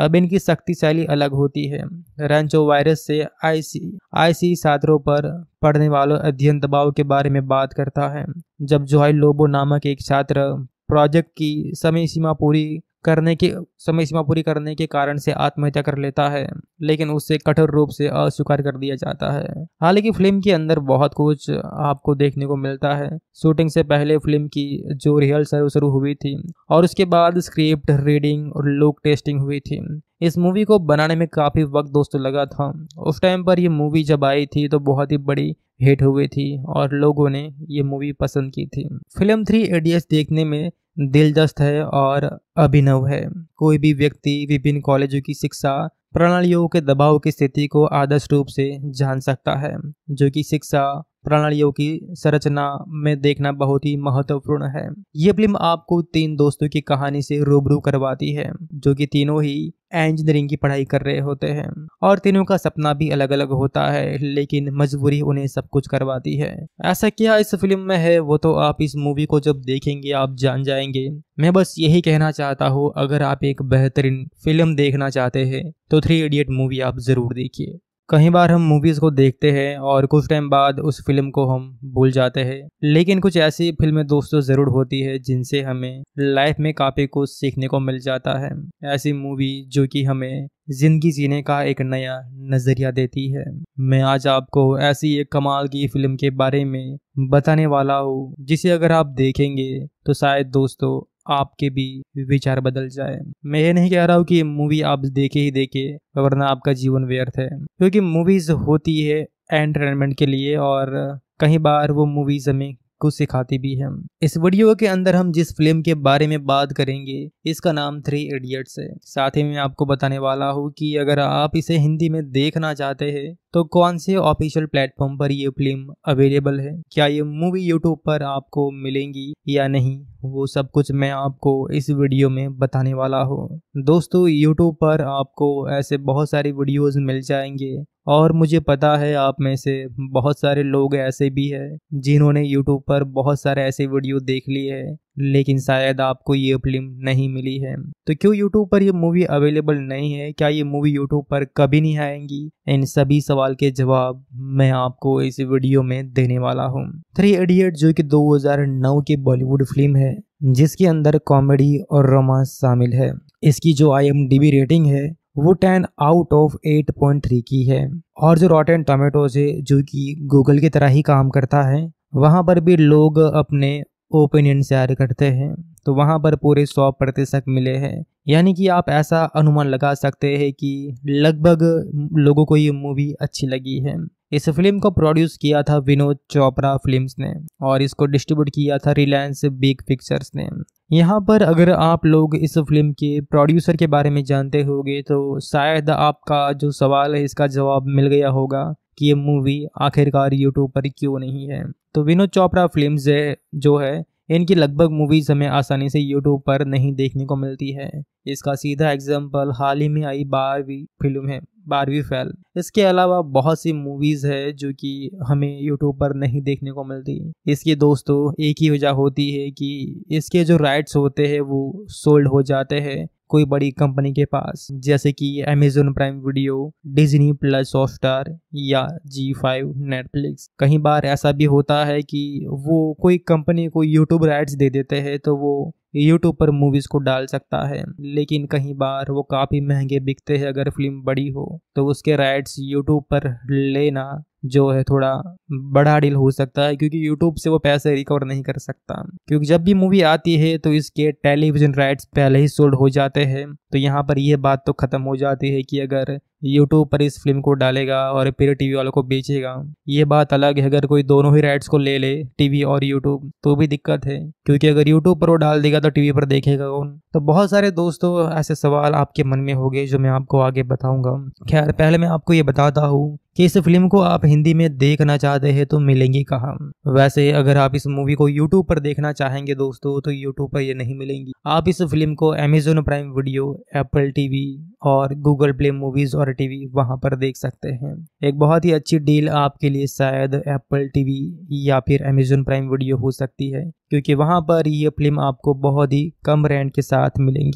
अब इनकी शक्तिशाली अलग होती है। रैंचो वायरस से आईसी आईसी छात्रों पर पढ़ने वालों अध्ययन दबाव के बारे में बात करता है। जब जोहाई लोबो नामक एक छात्र प्रोजेक्ट की समय सीमा पूरी करने के समय सीमा पूरी करने के कारण से आत्महत्या कर लेता है, लेकिन उसे कठोर रूप से अस्वीकार कर दिया जाता है। हालांकि फिल्म के अंदर बहुत कुछ आपको देखने को मिलता है। शूटिंग से पहले फिल्म की जो रिहर्सल शुरू हुई थी और उसके बाद स्क्रिप्ट रीडिंग और लुक टेस्टिंग हुई थी। इस मूवी को बनाने में काफी वक्त दोस्तों लगा था। उस टाइम पर ये मूवी जब आई थी तो बहुत ही बड़ी हिट हुई थी और लोगों ने ये मूवी पसंद की थी। फिल्म थ्री इडियट्स देखने में दिलचस्प है और अभिनव है। कोई भी व्यक्ति विभिन्न कॉलेजों की शिक्षा प्रणालियों के दबाव की स्थिति को आदर्श रूप से जान सकता है, जो कि शिक्षा प्रणालियों की संरचना में देखना बहुत ही महत्वपूर्ण है। ये फिल्म आपको तीन दोस्तों की कहानी से रूबरू करवाती है, जो कि तीनों ही इंजीनियरिंग की पढ़ाई कर रहे होते हैं और तीनों का सपना भी अलग अलग होता है, लेकिन मजबूरी उन्हें सब कुछ करवाती है। ऐसा क्या इस फिल्म में है वो तो आप इस मूवी को जब देखेंगे आप जान जाएंगे। मैं बस यही कहना चाहता हूँ, अगर आप एक बेहतरीन फिल्म देखना चाहते हैं तो थ्री इडियट मूवी आप जरूर देखिए। कई बार हम मूवीज को देखते हैं और कुछ टाइम बाद उस फिल्म को हम भूल जाते हैं, लेकिन कुछ ऐसी फिल्में दोस्तों जरूर होती है जिनसे हमें लाइफ में काफी कुछ सीखने को मिल जाता है। ऐसी मूवी जो कि हमें जिंदगी जीने का एक नया नजरिया देती है। मैं आज आपको ऐसी एक कमाल की फिल्म के बारे में बताने वाला हूँ जिसे अगर आप देखेंगे तो शायद दोस्तों आपके भी विचार बदल जाए। मैं ये नहीं कह रहा हूँ कि ये मूवी आप देखे ही देखे वरना आपका जीवन व्यर्थ है, क्योंकि मूवीज होती है एंटरटेनमेंट के लिए और कई बार वो मूवीज हमें कुछ सिखाती भी है। इस वीडियो के अंदर हम जिस फिल्म के बारे में बात करेंगे इसका नाम थ्री इडियट्स है। साथ ही मैं आपको बताने वाला हूँ कि अगर आप इसे हिंदी में देखना चाहते हैं तो कौन से ऑफिशियल प्लेटफॉर्म पर ये फिल्म अवेलेबल है, क्या ये मूवी यूट्यूब पर आपको मिलेंगी या नहीं, वो सब कुछ मैं आपको इस वीडियो में बताने वाला हूँ। दोस्तों यूट्यूब पर आपको ऐसे बहुत सारी वीडियोस मिल जाएंगे और मुझे पता है आप में से बहुत सारे लोग ऐसे भी हैं जिन्होंने यूट्यूब पर बहुत सारे ऐसे वीडियो देख लिए हैं, लेकिन शायद आपको ये फिल्म नहीं मिली है। तो क्यों यूट्यूब पर ये मूवी अवेलेबल नहीं है, क्या ये मूवी यूट्यूब पर कभी नहीं आएंगी, इन सभी सवाल के जवाब मैं आपको इस वीडियो में देने वाला हूँ। थ्री इडियट जो कि दो हज़ार नौ की बॉलीवुड फिल्म है जिसके अंदर कॉमेडी और रोमांस शामिल है। इसकी जो I M D B rating है वो ten out of eight point three की है और जो रॉटेन टोमेटोज है जो कि गूगल की तरह ही काम करता है, वहां पर भी लोग अपने ओपिनियन शेयर करते हैं तो वहां पर पूरे सौ प्रतिशत मिले हैं। यानी कि आप ऐसा अनुमान लगा सकते हैं कि लगभग लोगों को ये मूवी अच्छी लगी है। इस फिल्म को प्रोड्यूस किया था विनोद चोपड़ा फिल्म्स ने और इसको डिस्ट्रीब्यूट किया था रिलायंस बिग पिक्चर्स ने। यहाँ पर अगर आप लोग इस फिल्म के प्रोड्यूसर के बारे में जानते होंगे तो शायद आपका जो सवाल है इसका जवाब मिल गया होगा कि ये मूवी आखिरकार यूट्यूब पर क्यों नहीं है। तो विनोद चोपड़ा फिल्म्स जो है इनकी लगभग मूवीज हमें आसानी से यूट्यूब पर नहीं देखने को मिलती है। इसका सीधा एग्जाम्पल हाल ही में आई बारहवीं फिल्म है बारहवीं फेल। इसके अलावा बहुत सी मूवीज है जो कि हमें यूट्यूब पर नहीं देखने को मिलती। इसकी दोस्तों एक ही वजह होती है कि इसके जो राइट्स होते हैं वो सोल्ड हो जाते हैं कोई बड़ी कंपनी के पास, जैसे कि Amazon Prime Video, Disney Plus Hotstar या जी फाइव नेटफ्लिक्स। कई बार ऐसा भी होता है कि वो कोई कंपनी को यूट्यूब राइट्स दे देते हैं तो वो यूट्यूब पर मूवीज को डाल सकता है, लेकिन कई बार वो काफी महंगे बिकते हैं। अगर फिल्म बड़ी हो तो उसके राइट्स यूट्यूब पर लेना जो है थोड़ा बड़ा डील हो सकता है, क्योंकि यूट्यूब से वो पैसे रिकवर नहीं कर सकता। क्योंकि जब भी मूवी आती है तो इसके टेलीविजन राइट्स पहले ही सोल्ड हो जाते हैं। तो यहाँ पर यह बात तो खत्म हो जाती है कि अगर यूट्यूब पर इस फिल्म को डालेगा और फिर टीवी वालों को बेचेगा, ये बात अलग है। अगर कोई दोनों ही राइट्स को ले ले टीवी और यूट्यूब तो भी दिक्कत है, क्योंकि अगर यूट्यूब पर वो डाल देगा तो टीवी पर देखेगा कौन। तो बहुत सारे दोस्तों ऐसे सवाल आपके मन में होंगे जो मैं आपको आगे बताऊंगा। खैर पहले मैं आपको ये बताता हूँ कि इस फिल्म को आप हिंदी में देखना चाहते हैं तो मिलेंगी कहाँ। वैसे अगर आप इस मूवी को यूट्यूब पर देखना चाहेंगे दोस्तों तो यूट्यूब पर ये नहीं मिलेंगी। आप इस फिल्म को Amazon Prime Video, Apple TV और गूगल प्ले मूवीज और टीवी वहां पर देख सकते हैं। एक बहुत ही अच्छी डील आपके लिए शायद एप्पल टीवी या फिर अमेजोन प्राइम वीडियो हो सकती है, क्योंकि वहां पर ये फिल्म आपको बहुत ही कम रेंट के साथ मिलेंगी।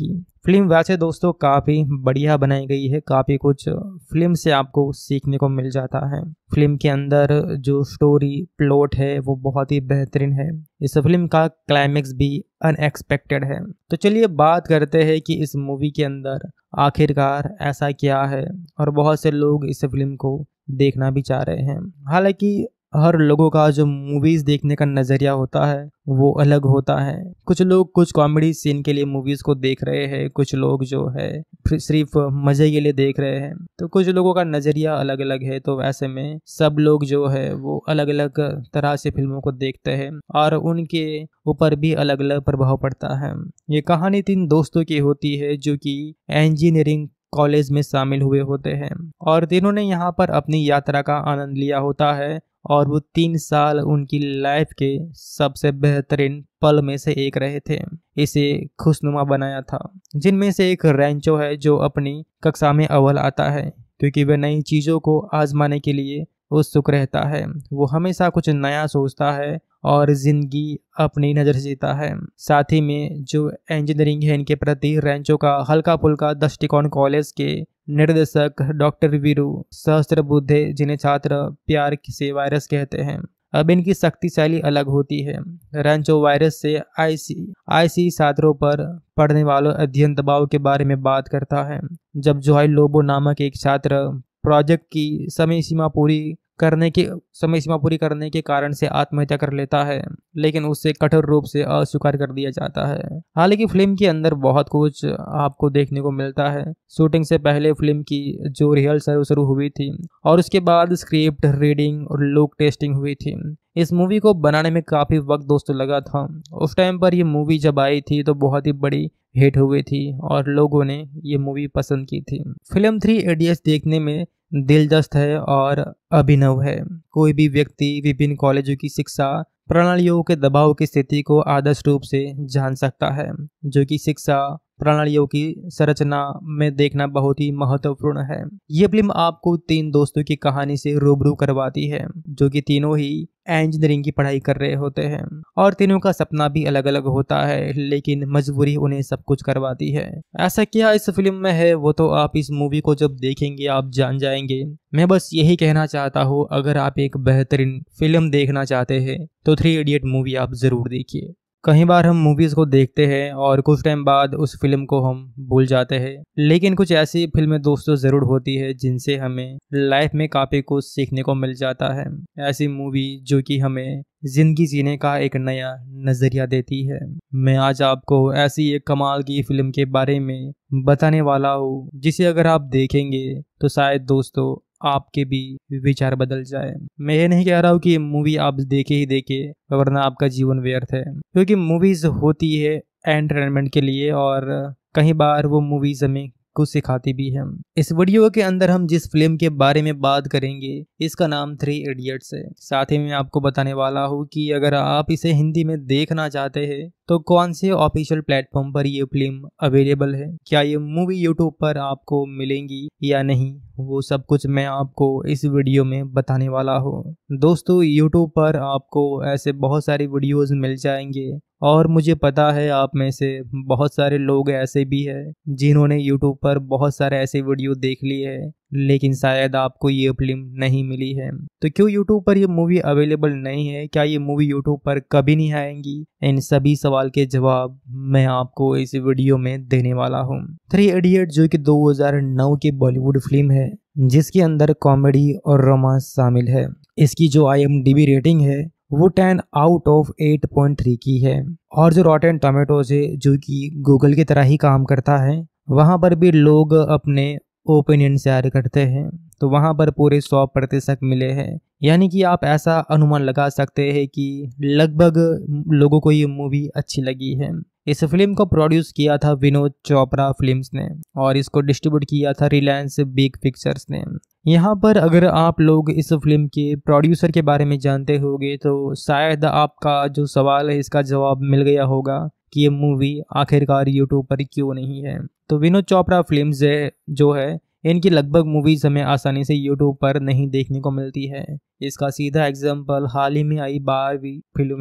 फिल्म वैसे दोस्तों काफ़ी बढ़िया बनाई गई है, काफ़ी कुछ फिल्म से आपको सीखने को मिल जाता है। फिल्म के अंदर जो स्टोरी प्लॉट है वो बहुत ही बेहतरीन है। इस फिल्म का क्लाइमेक्स भी अनएक्सपेक्टेड है। तो चलिए बात करते हैं कि इस मूवी के अंदर आखिरकार ऐसा क्या है, और बहुत से लोग इस फिल्म को देखना भी चाह रहे हैं। हालांकि हर लोगों का जो मूवीज देखने का नजरिया होता है वो अलग होता है। कुछ लोग कुछ कॉमेडी सीन के लिए मूवीज को देख रहे हैं, कुछ लोग जो है सिर्फ मजे के लिए देख रहे हैं। तो कुछ लोगों का नजरिया अलग अलग है। तो ऐसे में सब लोग जो है वो अलग अलग तरह से फिल्मों को देखते हैं और उनके ऊपर भी अलग अलग प्रभाव पड़ता है। ये कहानी तीन दोस्तों की होती है जो कि इंजीनियरिंग कॉलेज में शामिल हुए होते हैं और तीनों ने यहाँ पर अपनी यात्रा का आनंद लिया होता है और वो तीन साल उनकी लाइफ के सबसे बेहतरीन पल में से एक रहे थे। इसे खुशनुमा बनाया था। जिनमें से एक रेंचो है जो अपनी कक्षा में अव्वल आता है क्योंकि वह नई चीज़ों को आजमाने के लिए उत्सुक रहता है। वो हमेशा कुछ नया सोचता है और जिंदगी अपनी नज़र से जीता है। साथ ही में जो इंजीनियरिंग है इनके प्रति रेंचो का हल्का फुल्का दृष्टिकोण कॉलेज के निर्देशक डॉक्टर वीरू सहस्त्रबुद्धे, जिन्हें छात्र प्यार से वायरस कहते हैं, अब इनकी शक्तिशाली अलग होती है। रेंचो वायरस से आईसी आईसी छात्रों पर पड़ने वालों अध्ययन दबाव के बारे में बात करता है। जब जोहाई लोबो नामक एक छात्र प्रोजेक्ट की समय सीमा पूरी करने के समय सीमा पूरी करने के कारण से आत्महत्या कर लेता है, लेकिन उससे कठोर रूप से अस्वीकार कर दिया जाता है। हालांकि फिल्म के अंदर बहुत कुछ आपको देखने को मिलता है। शूटिंग से पहले फिल्म की जो रिहर्सल शुरू हुई थी और उसके बाद स्क्रिप्ट रीडिंग और लुक टेस्टिंग हुई थी। इस मूवी को बनाने में काफ़ी वक्त दोस्तों लगा था। उस टाइम पर ये मूवी जब आई थी तो बहुत ही बड़ी हिट हुई थी और लोगों ने ये मूवी पसंद की थी। फिल्म थ्री इडियट्स देखने में दिलचस्प है और अभिनव है। कोई भी व्यक्ति विभिन्न कॉलेजों की शिक्षा प्रणालियों के दबाव की स्थिति को आदर्श रूप से जान सकता है, जो कि शिक्षा प्रणालियों की संरचना में देखना बहुत ही महत्वपूर्ण है। ये फिल्म आपको तीन दोस्तों की कहानी से रूबरू करवाती है जो कि तीनों ही इंजीनियरिंग की पढ़ाई कर रहे होते हैं और तीनों का सपना भी अलग अलग होता है, लेकिन मजबूरी उन्हें सब कुछ करवाती है। ऐसा क्या इस फिल्म में है वो तो आप इस मूवी को जब देखेंगे आप जान जाएंगे। मैं बस यही कहना चाहता हूँ, अगर आप एक बेहतरीन फिल्म देखना चाहते हैं तो थ्री इडियट मूवी आप जरूर देखिए। कई बार हम मूवीज़ को देखते हैं और कुछ टाइम बाद उस फिल्म को हम भूल जाते हैं, लेकिन कुछ ऐसी फिल्में दोस्तों ज़रूर होती है जिनसे हमें लाइफ में काफ़ी कुछ सीखने को मिल जाता है। ऐसी मूवी जो कि हमें ज़िंदगी जीने का एक नया नज़रिया देती है। मैं आज आपको ऐसी एक कमाल की फिल्म के बारे में बताने वाला हूँ जिसे अगर आप देखेंगे तो शायद दोस्तों आपके भी विचार बदल जाए। मैं ये नहीं कह रहा हूँ कि मूवी आप देखे ही देखे वरना आपका जीवन व्यर्थ है, क्योंकि मूवीज होती है एंटरटेनमेंट के लिए और कई बार वो मूवीज हमें कुछ सिखाती भी है। इस वीडियो के अंदर हम जिस फिल्म के बारे में बात करेंगे इसका नाम थ्री इडियट्स है। साथ ही मैं आपको बताने वाला हूँ कि अगर आप इसे हिंदी में देखना चाहते हैं तो कौन से ऑफिशियल प्लेटफॉर्म पर ये फिल्म अवेलेबल है, क्या ये मूवी यूट्यूब पर आपको मिलेंगी या नहीं, वो सब कुछ मैं आपको इस वीडियो में बताने वाला हूँ। दोस्तों यूट्यूब पर आपको ऐसे बहुत सारी वीडियोस मिल जाएंगे और मुझे पता है आप में से बहुत सारे लोग ऐसे भी हैं जिन्होंने यूट्यूब पर बहुत सारे ऐसे वीडियो देख लिए हैं, लेकिन शायद आपको ये फिल्म नहीं मिली है। तो क्यों यूट्यूब पर ये मूवी अवेलेबल नहीं है, क्या ये मूवी यूट्यूब पर कभी नहीं आएंगी, इन सभी सवाल के जवाब मैं आपको इस वीडियो में देने वाला हूँ। थ्री इडियट जो कि दो हज़ार नौ की बॉलीवुड फिल्म है जिसके अंदर कॉमेडी और रोमांस शामिल है। इसकी जो I M D B rating है वो ten out of eight point three की है और जो रॉटेन टोमेटोज है जो कि गूगल की तरह ही काम करता है, वहाँ पर भी लोग अपने ओपिनियन शेयर करते हैं तो वहाँ पर पूरे सौ प्रतिशत मिले हैं। यानी कि आप ऐसा अनुमान लगा सकते हैं कि लगभग लोगों को ये मूवी अच्छी लगी है। इस फिल्म को प्रोड्यूस किया था विनोद चोपड़ा फिल्म्स ने और इसको डिस्ट्रीब्यूट किया था रिलायंस बिग पिक्चर्स ने। यहाँ पर अगर आप लोग इस फिल्म के प्रोड्यूसर के बारे में जानते होंगे तो शायद आपका जो सवाल है इसका जवाब मिल गया होगा कि ये मूवी आखिरकार यूट्यूब पर क्यों नहीं है। तो विनोद चोपड़ा फिल्म्स जो है इनकी लगभग मूवीज हमें आसानी से यूट्यूब पर नहीं देखने को मिलती है। इसका सीधा एग्जाम्पल हाल ही में आई बारहवीं फिल्म है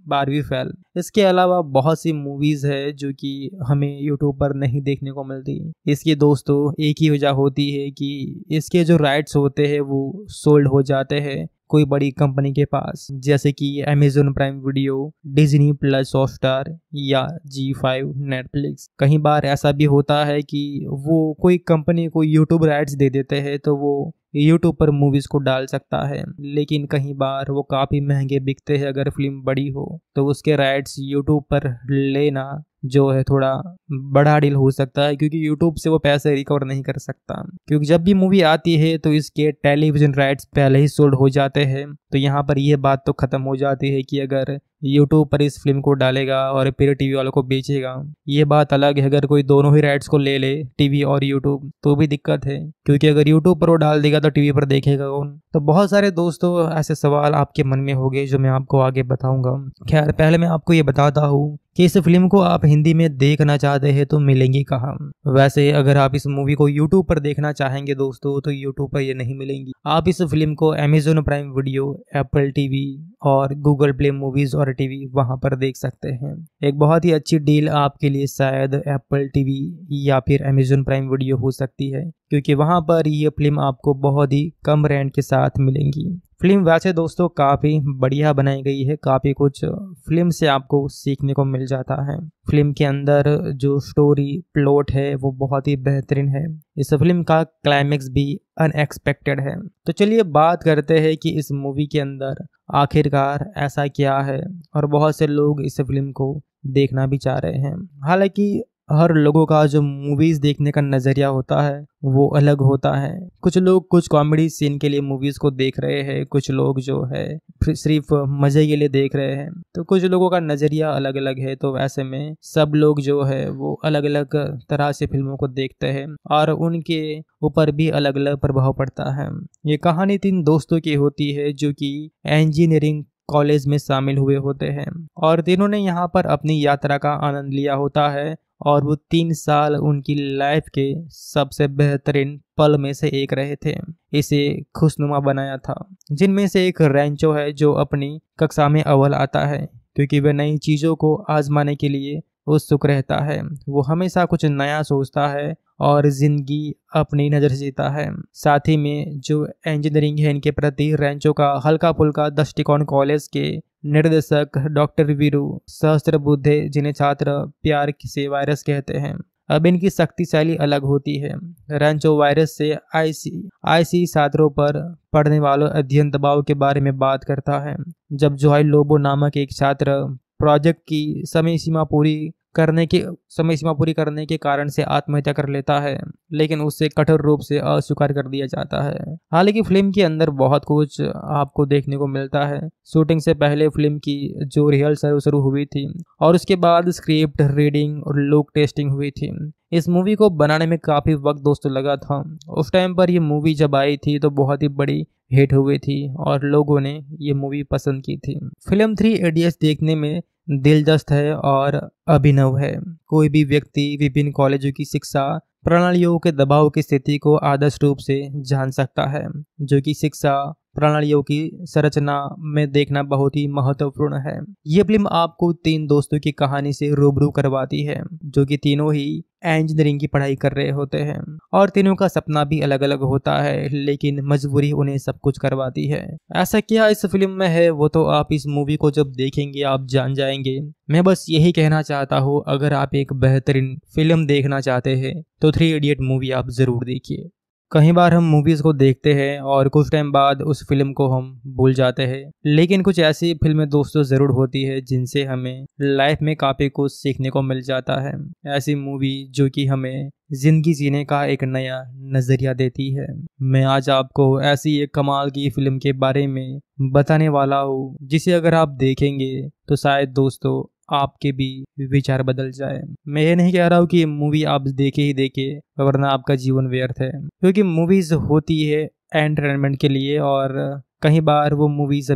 बारहवीं फेल। इसके अलावा बहुत सी मूवीज है जो कि हमें यूट्यूब पर नहीं देखने को मिलती। इसकी दोस्तों एक ही वजह होती है कि इसके जो राइट्स होते हैं वो सोल्ड हो जाते हैं कोई बड़ी कंपनी के पास, जैसे कि Amazon Prime Video, Disney Plus Hotstar या जी फाइव नेटफ्लिक्स। कई बार ऐसा भी होता है कि वो कोई कंपनी को यूट्यूब राइट्स दे देते हैं तो वो यूट्यूब पर मूवीज को डाल सकता है, लेकिन कई बार वो काफ़ी महंगे बिकते हैं। अगर फिल्म बड़ी हो तो उसके राइट्स यूट्यूब पर लेना जो है थोड़ा बड़ा डील हो सकता है, क्योंकि यूट्यूब से वो पैसे रिकवर नहीं कर सकता। क्योंकि जब भी मूवी आती है तो इसके टेलीविजन राइट्स पहले ही सोल्ड हो जाते हैं। तो यहाँ पर यह बात तो खत्म हो जाती है कि अगर यूट्यूब पर इस फिल्म को डालेगा और फिर टीवी वालों को बेचेगा, ये बात अलग है। अगर कोई दोनों ही राइट्स को ले ले, टीवी और यूट्यूब, तो भी दिक्कत है, क्योंकि अगर यूट्यूब पर वो डाल देगा तो टीवी पर देखेगा कौन। तो बहुत सारे दोस्तों ऐसे सवाल आपके मन में होंगे जो मैं आपको आगे बताऊंगा। खैर, पहले मैं आपको ये बताता हूँ कि इस फिल्म को आप हिंदी में देखना चाहते हैं तो मिलेंगी कहाँ। वैसे अगर आप इस मूवी को यूट्यूब पर देखना चाहेंगे दोस्तों तो यूट्यूब पर ये नहीं मिलेंगी। आप इस फिल्म को Amazon Prime Video, Apple TV और गूगल प्ले मूवीज और टीवी वहां पर देख सकते हैं। एक बहुत ही अच्छी डील आपके लिए शायद एप्पल टीवी या फिर अमेजोन प्राइम वीडियो हो सकती है, क्योंकि वहां पर ये फिल्म आपको बहुत ही कम रेंट के साथ मिलेंगी। फिल्म वैसे दोस्तों काफ़ी बढ़िया बनाई गई है, काफ़ी कुछ फिल्म से आपको सीखने को मिल जाता है। फिल्म के अंदर जो स्टोरी प्लॉट है वो बहुत ही बेहतरीन है। इस फिल्म का क्लाइमेक्स भी अनएक्सपेक्टेड है। तो चलिए बात करते हैं कि इस मूवी के अंदर आखिरकार ऐसा क्या है, और बहुत से लोग इस फिल्म को देखना भी चाह रहे हैं। हालांकि हर लोगों का जो मूवीज देखने का नजरिया होता है वो अलग होता है। कुछ लोग कुछ कॉमेडी सीन के लिए मूवीज को देख रहे हैं, कुछ लोग जो है सिर्फ मजे के लिए देख रहे हैं। तो कुछ लोगों का नजरिया अलग अलग है। तो ऐसे में सब लोग जो है वो अलग अलग तरह से फिल्मों को देखते हैं और उनके ऊपर भी अलग अलग प्रभाव पड़ता है। ये कहानी तीन दोस्तों की होती है जो कि इंजीनियरिंग कॉलेज में शामिल हुए होते हैं और तीनों ने यहाँ पर अपनी यात्रा का आनंद लिया होता है, और वो तीन साल उनकी लाइफ के सबसे बेहतरीन पल में से एक रहे थे। इसे खुशनुमा बनाया था। जिनमें से एक रेंचो है जो अपनी कक्षा में अव्वल आता है, क्योंकि वह नई चीज़ों को आजमाने के लिए उत्सुक रहता है। वो हमेशा कुछ नया सोचता है और जिंदगी अपनी नज़र से जीता है। साथ ही में जो इंजीनियरिंग है इनके प्रति रेंचो का हल्का फुल्का दृष्टिकोण कॉलेज के निर्देशक डॉक्टर वीरू सहस्त्रबुद्धे, जिन्हें छात्र प्यार से वायरस कहते हैं, अब इनकी शक्तिशाली अलग होती है। रेंचो वायरस से आईसी आईसी छात्रों पर पड़ने वालों अध्ययन दबाव के बारे में बात करता है। जब जोहाई लोबो नामक एक छात्र प्रोजेक्ट की समय सीमा पूरी करने के समय सीमा पूरी करने के कारण से आत्महत्या कर लेता है, लेकिन उससे कठोर रूप से अस्वीकार कर दिया जाता है। हालांकि फिल्म के अंदर बहुत कुछ आपको देखने को मिलता है। शूटिंग से पहले फिल्म की जो रिहर्सल शुरू हुई थी और उसके बाद स्क्रिप्ट रीडिंग और लुक टेस्टिंग हुई थी। इस मूवी को बनाने में काफ़ी वक्त दोस्तों लगा था। उस टाइम पर ये मूवी जब आई थी तो बहुत ही बड़ी हिट हुई थी और लोगों ने ये मूवी पसंद की थी। फिल्म थ्री इडियट्स देखने में दिलचस्प है और अभिनव है। कोई भी व्यक्ति विभिन्न कॉलेजों की शिक्षा प्रणालियों के दबाव की स्थिति को आदर्श रूप से जान सकता है, जो कि शिक्षा प्रणालियों की संरचना में देखना बहुत ही महत्वपूर्ण है। ये फिल्म आपको तीन दोस्तों की कहानी से रूबरू करवाती है, जो कि तीनों ही इंजीनियरिंग की पढ़ाई कर रहे होते हैं और तीनों का सपना भी अलग अलग होता है, लेकिन मजबूरी उन्हें सब कुछ करवाती है। ऐसा क्या इस फिल्म में है वो तो आप इस मूवी को जब देखेंगे आप जान जाएंगे। मैं बस यही कहना चाहता हूँ, अगर आप एक बेहतरीन फिल्म देखना चाहते हैं तो थ्री इडियट मूवी आप जरूर देखिए। कई बार हम मूवीज़ को देखते हैं और कुछ टाइम बाद उस फिल्म को हम भूल जाते हैं, लेकिन कुछ ऐसी फिल्में दोस्तों ज़रूर होती है जिनसे हमें लाइफ में काफ़ी कुछ सीखने को मिल जाता है। ऐसी मूवी जो कि हमें ज़िंदगी जीने का एक नया नज़रिया देती है। मैं आज आपको ऐसी एक कमाल की फिल्म के बारे में बताने वाला हूँ जिसे अगर आप देखेंगे तो शायद दोस्तों आपके भी विचार बदल जाए। मैं ये नहीं कह रहा हूँ कि मूवी आप देखे ही देखे वरना आपका जीवन व्यर्थ है, क्योंकि मूवीज होती है एंटरटेनमेंट के लिए और कई बार वो मूवीज हमें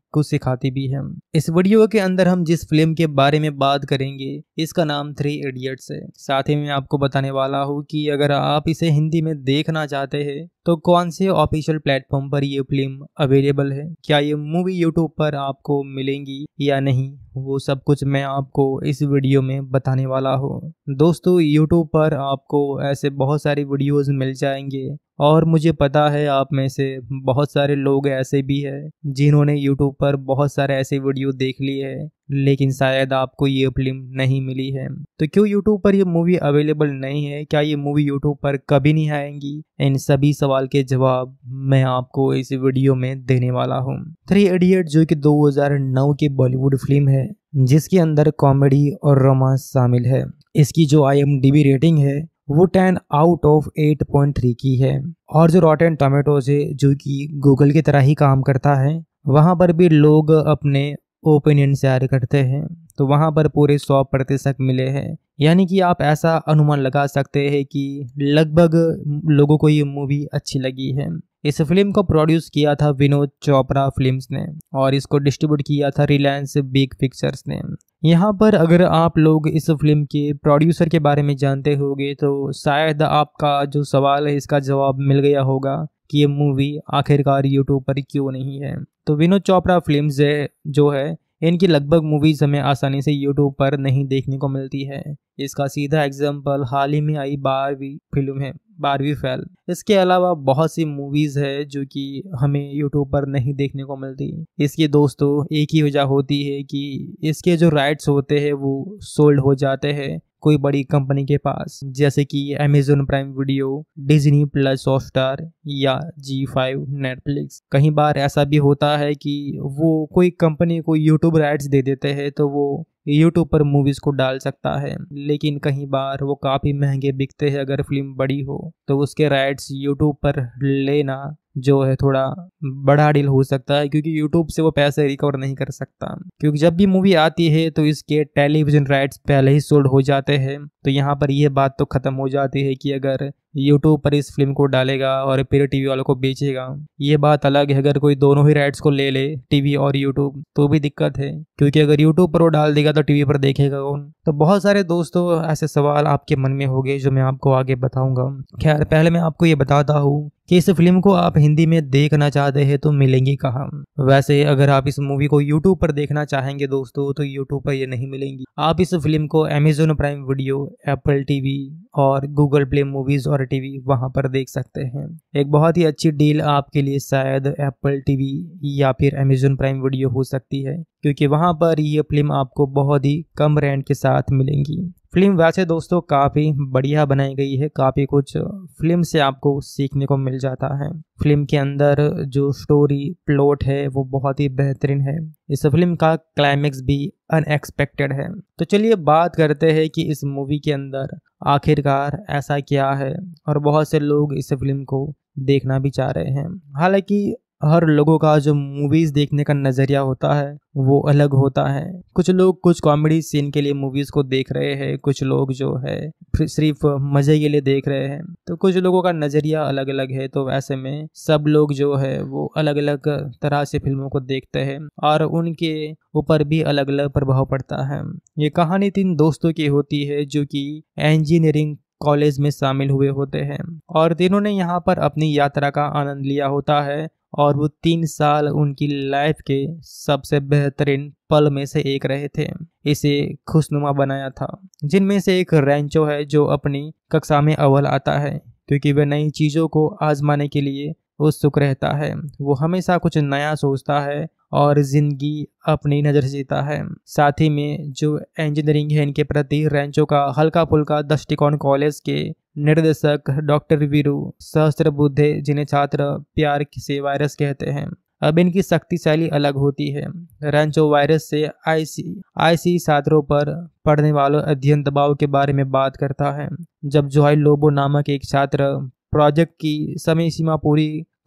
कुछ सिखाती भी है। इस वीडियो के अंदर हम जिस फिल्म के बारे में बात करेंगे इसका नाम थ्री इडियट्स है। साथ ही मैं आपको बताने वाला हूँ कि अगर आप इसे हिंदी में देखना चाहते हैं तो कौन से ऑफिशियल प्लेटफॉर्म पर ये फिल्म अवेलेबल है, क्या ये मूवी यूट्यूब पर आपको मिलेंगी या नहीं, वो सब कुछ मैं आपको इस वीडियो में बताने वाला हूँ। दोस्तों, यूट्यूब पर आपको ऐसे बहुत सारी वीडियोस मिल जाएंगे और मुझे पता है आप में से बहुत सारे लोग ऐसे भी हैं जिन्होंने यूट्यूब पर बहुत सारे ऐसे वीडियो देख लिए हैं, लेकिन शायद आपको ये फिल्म नहीं मिली है। तो क्यों यूट्यूब पर ये मूवी अवेलेबल नहीं है, क्या ये मूवी यूट्यूब पर कभी नहीं आएंगी, इन सभी सवाल के जवाब मैं आपको इस वीडियो में देने वाला हूँ। थ्री इडियट जो कि दो हज़ार नौ की बॉलीवुड फिल्म है जिसके अंदर कॉमेडी और रोमांस शामिल है। इसकी जो I M D B rating है वो ten out of eight point three की है और जो रॉटेन टोमेटोज है जो कि गूगल की तरह ही काम करता है, वहाँ पर भी लोग अपने ओपिनियन शेयर करते हैं तो वहाँ पर पूरे सौ प्रतिशत मिले हैं। यानी कि आप ऐसा अनुमान लगा सकते हैं कि लगभग लोगों को ये मूवी अच्छी लगी है। इस फिल्म को प्रोड्यूस किया था विनोद चोपड़ा फिल्म्स ने और इसको डिस्ट्रीब्यूट किया था रिलायंस बिग पिक्चर्स ने। यहाँ पर अगर आप लोग इस फिल्म के प्रोड्यूसर के बारे में जानते होंगे तो शायद आपका जो सवाल है इसका जवाब मिल गया होगा कि ये मूवी आखिरकार यूट्यूब पर क्यों नहीं है। तो विनोद चोपड़ा फिल्म्स जो है इनकी लगभग मूवीज हमें आसानी से यूट्यूब पर नहीं देखने को मिलती है। इसका सीधा एग्जाम्पल हाल ही में आई बारहवीं फिल्म है, बारहवीं फेल। इसके अलावा बहुत सी मूवीज है जो कि हमें यूट्यूब पर नहीं देखने को मिलती। इसकी दोस्तों एक ही वजह होती है कि इसके जो राइट्स होते हैं वो सोल्ड हो जाते हैं कोई बड़ी कंपनी के पास, जैसे कि Amazon Prime Video, Disney Plus Hotstar या जी फाइव नेटफ्लिक्स। कई बार ऐसा भी होता है कि वो कोई कंपनी को यूट्यूब राइट्स दे देते हैं तो वो यूट्यूब पर मूवीज को डाल सकता है, लेकिन कई बार वो काफ़ी महंगे बिकते हैं। अगर फिल्म बड़ी हो तो उसके राइट्स यूट्यूब पर लेना जो है थोड़ा बड़ा डील हो सकता है क्योंकि यूट्यूब से वो पैसे रिकवर नहीं कर सकता, क्योंकि जब भी मूवी आती है तो इसके टेलीविजन राइट्स पहले ही सोल्ड हो जाते हैं। तो यहाँ पर यह बात तो खत्म हो जाती है कि अगर यूट्यूब पर इस फिल्म को डालेगा और फिर टीवी वालों को बेचेगा, ये बात अलग है। अगर कोई दोनों ही राइट्स को ले ले, टीवी और यूट्यूब, तो भी दिक्कत है क्योंकि अगर यूट्यूब पर वो डाल देगा तो टीवी पर देखेगा कौन। तो बहुत सारे दोस्तों ऐसे सवाल आपके मन में होंगे जो मैं आपको आगे बताऊंगा। खैर, पहले मैं आपको ये बताता हूँ कि इस फिल्म को आप हिंदी में देखना चाहते हैं तो मिलेंगी कहाँ। वैसे अगर आप इस मूवी को यूट्यूब पर देखना चाहेंगे दोस्तों तो यूट्यूब पर ये नहीं मिलेंगी। आप इस फिल्म को Amazon Prime Video, Apple TV और गूगल प्ले मूवीज और टीवी वहां पर देख सकते हैं। एक बहुत ही अच्छी डील आपके लिए शायद एप्पल टीवी या फिर अमेजोन प्राइम वीडियो हो सकती है क्योंकि वहां पर ये फिल्म आपको बहुत ही कम रेंट के साथ मिलेंगी। फिल्म वैसे दोस्तों काफ़ी बढ़िया बनाई गई है, काफ़ी कुछ फिल्म से आपको सीखने को मिल जाता है। फिल्म के अंदर जो स्टोरी प्लॉट है वो बहुत ही बेहतरीन है। इस फिल्म का क्लाइमेक्स भी अनएक्सपेक्टेड है। तो चलिए बात करते हैं कि इस मूवी के अंदर आखिरकार ऐसा क्या है और बहुत से लोग इस फिल्म को देखना भी चाह रहे हैं। हालांकि हर लोगों का जो मूवीज देखने का नजरिया होता है वो अलग होता है। कुछ लोग कुछ कॉमेडी सीन के लिए मूवीज को देख रहे हैं, कुछ लोग जो है सिर्फ मजे के लिए देख रहे हैं, तो कुछ लोगों का नजरिया अलग अलग है। तो ऐसे में सब लोग जो है वो अलग अलग तरह से फिल्मों को देखते हैं और उनके ऊपर भी अलग अलग प्रभाव पड़ता है। ये कहानी तीन दोस्तों की होती है जो कि इंजीनियरिंग कॉलेज में शामिल हुए होते हैं और तीनों ने यहाँ पर अपनी यात्रा का आनंद लिया होता है और वो तीन साल उनकी लाइफ के सबसे बेहतरीन पल में से एक रहे थे। इसे खुशनुमा बनाया था, जिनमें से एक रेंचो है जो अपनी कक्षा में अव्वल आता है क्योंकि वह नई चीज़ों को आजमाने के लिए उत्सुक रहता है। वो हमेशा कुछ नया सोचता है और जिंदगी अपनी नज़र से जीता है। साथ ही में जो इंजीनियरिंग है इनके प्रति रेंचो का हल्का फुल्का दृष्टिकोण कॉलेज के निर्देशक डॉक्टर वीरू सहस्त्रबुद्धे, जिन्हें छात्र प्यार से वायरस कहते हैं, अब इनकी शक्तिशाली अलग होती है। रेंचो वायरस से आईसी आईसी छात्रों पर पढ़ने वालों अध्ययन दबाव के बारे में बात करता है। जब जोहाई लोबो नामक एक छात्र प्रोजेक्ट की समय सीमा पूरी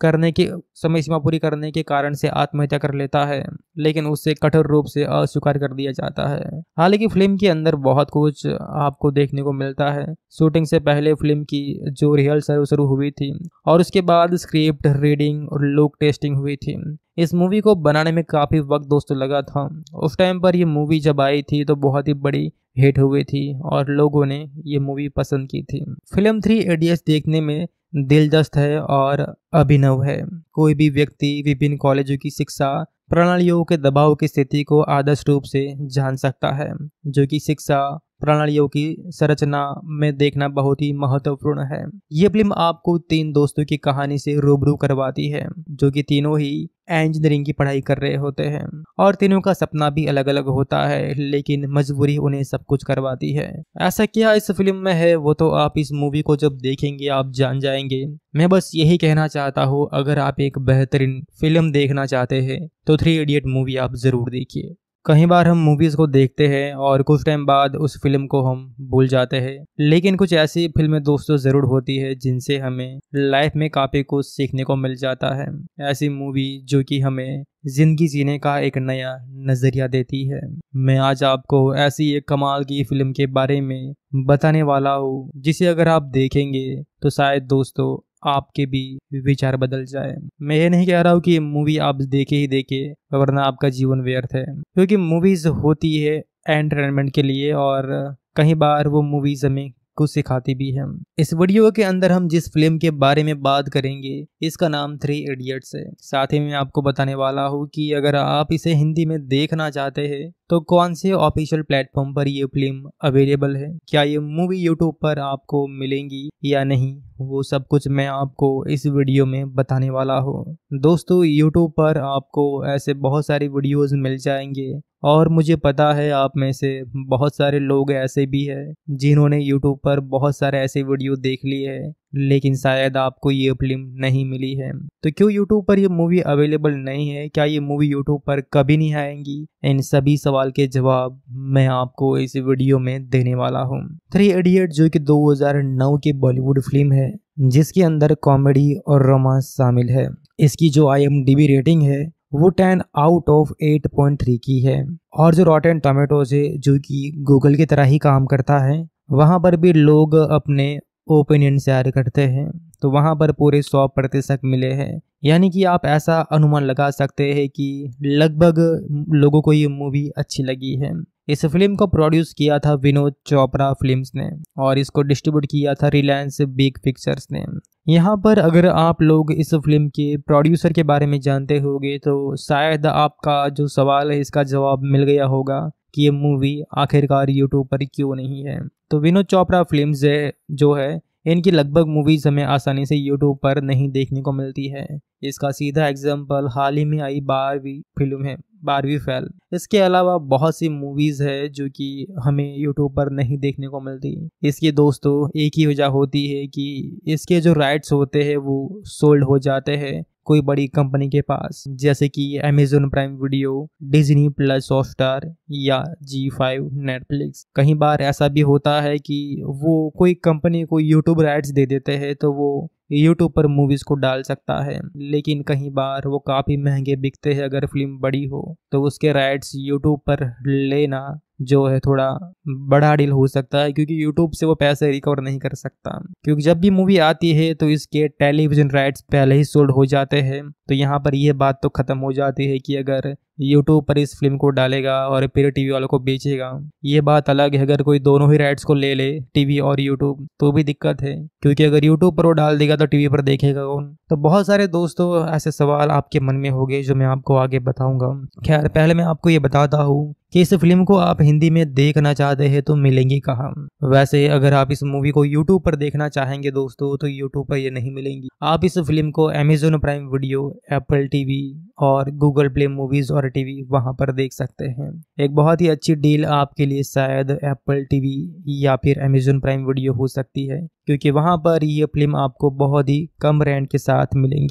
करने की समय सीमा पूरी करने के कारण से आत्महत्या कर लेता है, लेकिन उसे कठोर रूप से अस्वीकार कर दिया जाता है। हालांकि फिल्म के अंदर बहुत कुछ आपको देखने को मिलता है। शूटिंग से पहले फिल्म की जो रिहर्सल शुरू हुई थी और उसके बाद स्क्रिप्ट रीडिंग और लुक टेस्टिंग हुई थी। इस मूवी को बनाने में काफी वक्त दोस्तों लगा था। उस टाइम पर ये मूवी जब आई थी तो बहुत ही बड़ी हिट हुई थी और लोगों ने ये मूवी पसंद की थी। फिल्म थ्री इडियट्स देखने में दिलचस्प है और अभिनव है। कोई भी व्यक्ति विभिन्न कॉलेजों की शिक्षा प्रणालियों के दबाव की स्थिति को आदर्श रूप से जान सकता है, जो कि शिक्षा प्रणालियों की संरचना में देखना बहुत ही महत्वपूर्ण है। ये फिल्म आपको तीन दोस्तों की कहानी से रूबरू करवाती है, जो कि तीनों ही इंजीनियरिंग की पढ़ाई कर रहे होते हैं और तीनों का सपना भी अलग अलग होता है, लेकिन मजबूरी उन्हें सब कुछ करवाती है। ऐसा क्या इस फिल्म में है वो तो आप इस मूवी को जब देखेंगे आप जान जाएंगे। मैं बस यही कहना चाहता हूँ, अगर आप एक बेहतरीन फिल्म देखना चाहते हैं तो थ्री इडियट मूवी आप जरूर देखिए। कई बार हम मूवीज को देखते हैं और कुछ टाइम बाद उस फिल्म को हम भूल जाते हैं, लेकिन कुछ ऐसी फिल्में दोस्तों जरूर होती है जिनसे हमें लाइफ में काफी कुछ सीखने को मिल जाता है। ऐसी मूवी जो कि हमें जिंदगी जीने का एक नया नजरिया देती है। मैं आज आपको ऐसी एक कमाल की फिल्म के बारे में बताने वाला हूँ, जिसे अगर आप देखेंगे तो शायद दोस्तों आपके भी विचार बदल जाए। मैं ये नहीं कह रहा हूँ कि मूवी आप देखे ही देखे वरना आपका जीवन व्यर्थ है, क्योंकि मूवीज होती है एंटरटेनमेंट के लिए और कई बार वो मूवीज हमें कुछ सिखाती भी है। इस वीडियो के अंदर हम जिस फिल्म के बारे में बात करेंगे इसका नाम थ्री इडियट्स है। साथ ही मैं आपको बताने वाला हूँ कि अगर आप इसे हिंदी में देखना चाहते हैं तो कौन से ऑफिशियल प्लेटफॉर्म पर ये फिल्म अवेलेबल है, क्या ये मूवी यूट्यूब पर आपको मिलेंगी या नहीं, वो सब कुछ मैं आपको इस वीडियो में बताने वाला हूँ। दोस्तों यूट्यूब पर आपको ऐसे बहुत सारी वीडियोस मिल जाएंगे और मुझे पता है आप में से बहुत सारे लोग ऐसे भी हैं जिन्होंने यूट्यूब पर बहुत सारे ऐसे वीडियो देख लिए हैं, लेकिन शायद आपको ये फिल्म नहीं मिली है। तो क्यों यूट्यूब पर ये मूवी अवेलेबल नहीं है, क्या ये मूवी यूट्यूब पर कभी नहीं आएंगी, इन सभी सवाल के जवाब मैं आपको इस वीडियो में देने वाला हूँ। थ्री इडियट जो कि दो हज़ार नौ की बॉलीवुड फिल्म है, जिसके अंदर कॉमेडी और रोमांस शामिल है। इसकी जो I M D B rating है वो ten out of eight point three की है और जो रॉटेन टोमेटोज है जो कि गूगल की तरह ही काम करता है, वहां पर भी लोग अपने ओपिनियन शेयर करते हैं तो वहां पर पूरे सौ प्रतिशत मिले हैं। यानी कि आप ऐसा अनुमान लगा सकते हैं कि लगभग लोगों को ये मूवी अच्छी लगी है। इस फिल्म को प्रोड्यूस किया था विनोद चोपड़ा फिल्म्स ने और इसको डिस्ट्रीब्यूट किया था रिलायंस बिग पिक्चर्स ने। यहाँ पर अगर आप लोग इस फिल्म के प्रोड्यूसर के बारे में जानते होंगे तो शायद आपका जो सवाल है इसका जवाब मिल गया होगा कि ये मूवी आखिरकार यूट्यूब पर क्यों नहीं है। तो विनोद चोपड़ा फिल्म्स जो है इनकी लगभग मूवीज हमें आसानी से यूट्यूब पर नहीं देखने को मिलती है। इसका सीधा एग्जाम्पल हाल ही में आई बारहवीं फिल्म है, बारहवीं फेल। इसके अलावा बहुत सी मूवीज है जो कि हमें यूट्यूब पर नहीं देखने को मिलती। इसकी दोस्तों एक ही वजह होती है कि इसके जो राइट्स होते हैं वो सोल्ड हो जाते हैं कोई बड़ी कंपनी के पास, जैसे कि Amazon Prime Video, Disney Plus Hotstar या जी फाइव नेटफ्लिक्स। कई बार ऐसा भी होता है कि वो कोई कंपनी को यूट्यूब राइट्स दे देते हैं तो वो यूट्यूब पर मूवीज को डाल सकता है, लेकिन कई बार वो काफी महंगे बिकते हैं। अगर फिल्म बड़ी हो तो उसके राइट्स यूट्यूब पर लेना जो है थोड़ा बड़ा डील हो सकता है, क्योंकि यूट्यूब से वो पैसे रिकवर नहीं कर सकता। क्योंकि जब भी मूवी आती है तो इसके टेलीविजन राइट्स पहले ही सोल्ड हो जाते हैं। तो यहाँ पर यह बात तो खत्म हो जाती है कि अगर यूट्यूब पर इस फिल्म को डालेगा और फिर टीवी वालों को बेचेगा, ये बात अलग है। अगर कोई दोनों ही राइट्स को ले ले, टीवी और यूट्यूब, तो भी दिक्कत है, क्योंकि अगर यूट्यूब पर वो डाल देगा तो टीवी पर देखेगा कौन। तो बहुत सारे दोस्तों ऐसे सवाल आपके मन में होंगे जो मैं आपको आगे बताऊंगा। खैर पहले मैं आपको ये बताता हूँ कि इस फिल्म को आप हिंदी में देखना चाहते हैं तो मिलेंगी कहाँ। वैसे अगर आप इस मूवी को यूट्यूब पर देखना चाहेंगे दोस्तों तो यूट्यूब पर ये नहीं मिलेंगी। आप इस फिल्म को Amazon Prime Video, Apple TV और गूगल प्ले मूवीज और टीवी वहां पर देख सकते हैं। एक बहुत ही अच्छी डील आपके लिए शायद एप्पल टीवी या फिर अमेजोन प्राइम वीडियो हो सकती है, क्योंकि वहां पर ये फिल्म आपको बहुत ही कम रेंट के साथ मिलेंगी।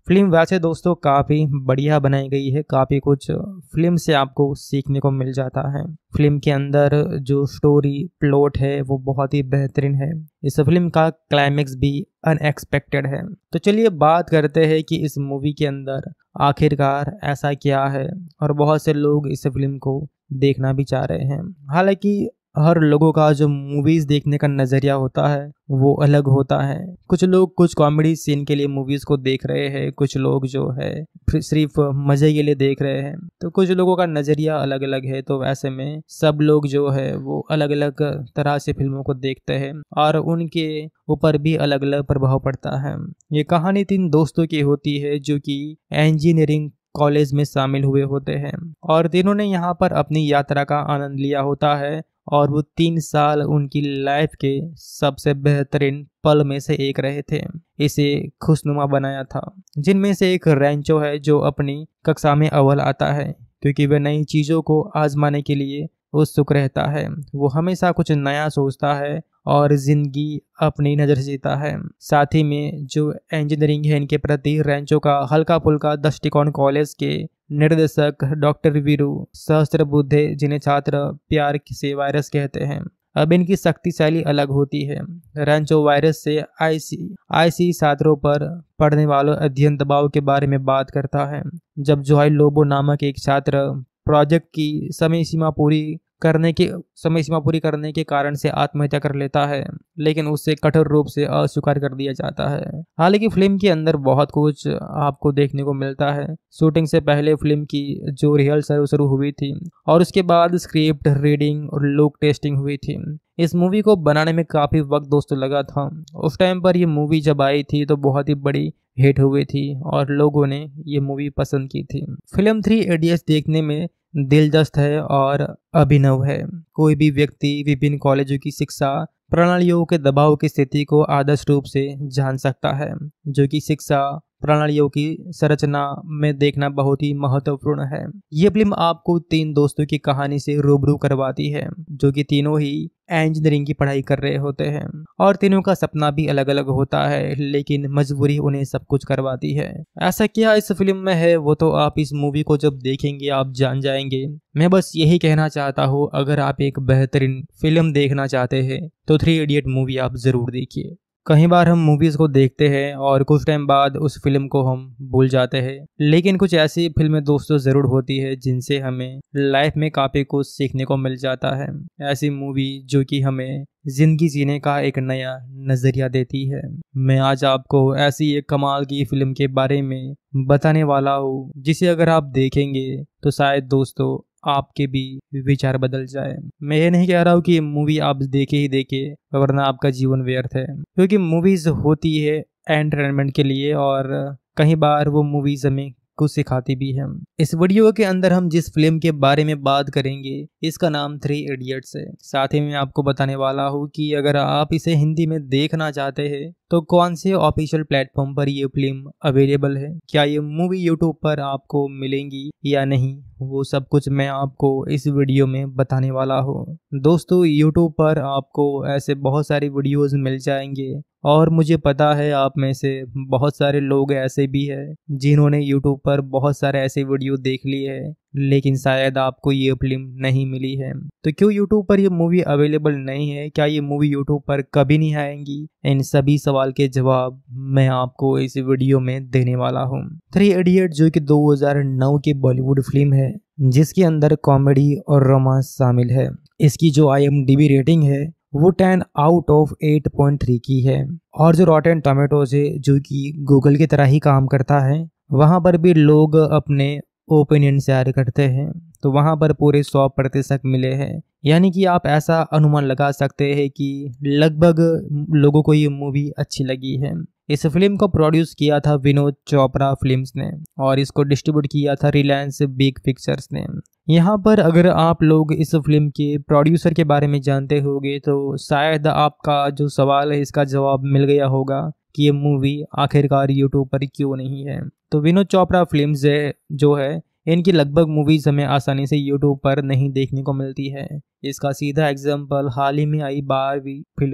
फिल्म वैसे दोस्तों काफ़ी बढ़िया बनाई गई है, काफ़ी कुछ फिल्म से आपको सीखने को मिल जाता है। फिल्म के अंदर जो स्टोरी प्लॉट है वो बहुत ही बेहतरीन है। इस फिल्म का क्लाइमेक्स भी अनएक्सपेक्टेड है। तो चलिए बात करते हैं कि इस मूवी के अंदर आखिरकार ऐसा क्या है, और बहुत से लोग इस फिल्म को देखना भी चाह रहे हैं। हालांकि हर लोगों का जो मूवीज़ देखने का नज़रिया होता है वो अलग होता है। कुछ लोग कुछ कॉमेडी सीन के लिए मूवीज़ को देख रहे हैं, कुछ लोग जो है सिर्फ मज़े के लिए देख रहे हैं। तो कुछ लोगों का नज़रिया अलग अलग है। तो ऐसे में सब लोग जो है वो अलग अलग तरह से फिल्मों को देखते हैं और उनके ऊपर भी अलग अलग प्रभाव पड़ता है। ये कहानी तीन दोस्तों की होती है जो कि इंजीनियरिंग कॉलेज में शामिल हुए होते हैं, और तीनों ने यहाँ पर अपनी यात्रा का आनंद लिया होता है। और वो तीन साल उनकी लाइफ के सबसे बेहतरीन पल में से एक रहे थे। इसे खुशनुमा बनाया था। जिनमें से एक रेंचो है जो अपनी कक्षा में अव्वल आता है, क्योंकि वह नई चीज़ों को आजमाने के लिए उत्सुक रहता है। वो हमेशा कुछ नया सोचता है और जिंदगी अपनी नज़र से जीता है। साथ ही में जो इंजीनियरिंग है इनके प्रति रेंचो का हल्का फुल्का दृष्टिकोण कॉलेज के निर्देशक डॉक्टर वीरू सहस्त्रबुद्धे, जिन्हें छात्र प्यार से वायरस कहते हैं, अब इनकी शक्तिशाली अलग होती है। रेंचो वायरस से आईसी आईसी छात्रों पर पढ़ने वालों अध्ययन दबाव के बारे में बात करता है। जब जोहाई लोबो नामक एक छात्र प्रोजेक्ट की समय सीमा पूरी करने के समय सीमा पूरी करने के कारण से आत्महत्या कर लेता है, लेकिन उससे कठोर रूप से अस्वीकार कर दिया जाता है। हालांकि फिल्म के अंदर बहुत कुछ आपको देखने को मिलता है। शूटिंग से पहले फिल्म की जो रिहर्सल शुरू हुई थी और उसके बाद स्क्रिप्ट रीडिंग और लुक टेस्टिंग हुई थी। इस मूवी को बनाने में काफ़ी वक्त दोस्तों लगा था। उस टाइम पर ये मूवी जब आई थी तो बहुत ही बड़ी हिट हुई थी और लोगों ने ये मूवी पसंद की थी। फिल्म थ्री इडियट्स देखने में दिलचस्प है और अभिनव है। कोई भी व्यक्ति विभिन्न कॉलेजों की शिक्षा प्रणालियों के दबाव की स्थिति को आदर्श रूप से जान सकता है, जो कि शिक्षा प्रणालियों की संरचना में देखना बहुत ही महत्वपूर्ण है। ये फिल्म आपको तीन दोस्तों की कहानी से रूबरू करवाती है, जो कि तीनों ही इंजीनियरिंग की पढ़ाई कर रहे होते हैं और तीनों का सपना भी अलग अलग होता है, लेकिन मजबूरी उन्हें सब कुछ करवाती है। ऐसा क्या इस फिल्म में है वो तो आप इस मूवी को जब देखेंगे आप जान जाएंगे। मैं बस यही कहना चाहता हूँ, अगर आप एक बेहतरीन फिल्म देखना चाहते हैं तो थ्री इडियट मूवी आप जरूर देखिए। कई बार हम मूवीज़ को देखते हैं और कुछ टाइम बाद उस फिल्म को हम भूल जाते हैं, लेकिन कुछ ऐसी फिल्में दोस्तों ज़रूर होती है जिनसे हमें लाइफ में काफ़ी कुछ सीखने को मिल जाता है। ऐसी मूवी जो कि हमें ज़िंदगी जीने का एक नया नज़रिया देती है। मैं आज आपको ऐसी एक कमाल की फिल्म के बारे में बताने वाला हूँ, जिसे अगर आप देखेंगे तो शायद दोस्तों आपके भी विचार बदल जाए। मैं ये नहीं कह रहा हूँ कि मूवी आप देखे ही देखे वरना आपका जीवन व्यर्थ है, क्योंकि मूवीज होती है एंटरटेनमेंट के लिए और कई बार वो मूवीज हमें कुछ सिखाती भी है। इस वीडियो के अंदर हम जिस फिल्म के बारे में बात करेंगे इसका नाम थ्री इडियट्स है। साथ ही मैं आपको बताने वाला हूँ कि अगर आप इसे हिंदी में देखना चाहते हैं तो कौन से ऑफिशियल प्लेटफॉर्म पर ये फिल्म अवेलेबल है, क्या ये मूवी यूट्यूब पर आपको मिलेंगी या नहीं, वो सब कुछ मैं आपको इस वीडियो में बताने वाला हूँ। दोस्तों यूट्यूब पर आपको ऐसे बहुत सारी वीडियोस मिल जाएंगे और मुझे पता है आप में से बहुत सारे लोग ऐसे भी हैं जिन्होंने यूट्यूब पर बहुत सारे ऐसे वीडियो देख लिए हैं, लेकिन शायद आपको ये फिल्म नहीं मिली है। तो क्यों यूट्यूब पर ये मूवी अवेलेबल नहीं है, क्या ये मूवी यूट्यूब पर कभी नहीं आएंगी, इन सभी सवाल के जवाब मैं आपको इस वीडियो में देने वाला हूँ। थ्री इडियट जो कि दो हज़ार नौ की बॉलीवुड फिल्म है, जिसके अंदर कॉमेडी और रोमांस शामिल है। इसकी जो I M D B rating है वो ten out of eight point three की है, और जो रॉटेन टोमेटोज है जो कि गूगल की तरह ही काम करता है, वहाँ पर भी लोग अपने ओपिनियन शेयर करते हैं, तो वहाँ पर पूरे सौ प्रतिशत मिले हैं। यानी कि आप ऐसा अनुमान लगा सकते हैं कि लगभग लोगों को ये मूवी अच्छी लगी है। इस फिल्म को प्रोड्यूस किया था विनोद चोपड़ा फिल्म्स ने और इसको डिस्ट्रीब्यूट किया था रिलायंस बिग पिक्चर्स ने। यहाँ पर अगर आप लोग इस फिल्म के प्रोड्यूसर के बारे में जानते होंगे तो शायद आपका जो सवाल है इसका जवाब मिल गया होगा कि ये मूवी आखिरकार यूट्यूब पर क्यों नहीं है। तो विनोद चोपड़ा फिल्म्स जो है इनकी लगभग मूवीज हमें आसानी से यूट्यूब पर नहीं देखने को मिलती है। इसका सीधा एग्जाम्पल हाल ही में आई बारहवीं फिल्म है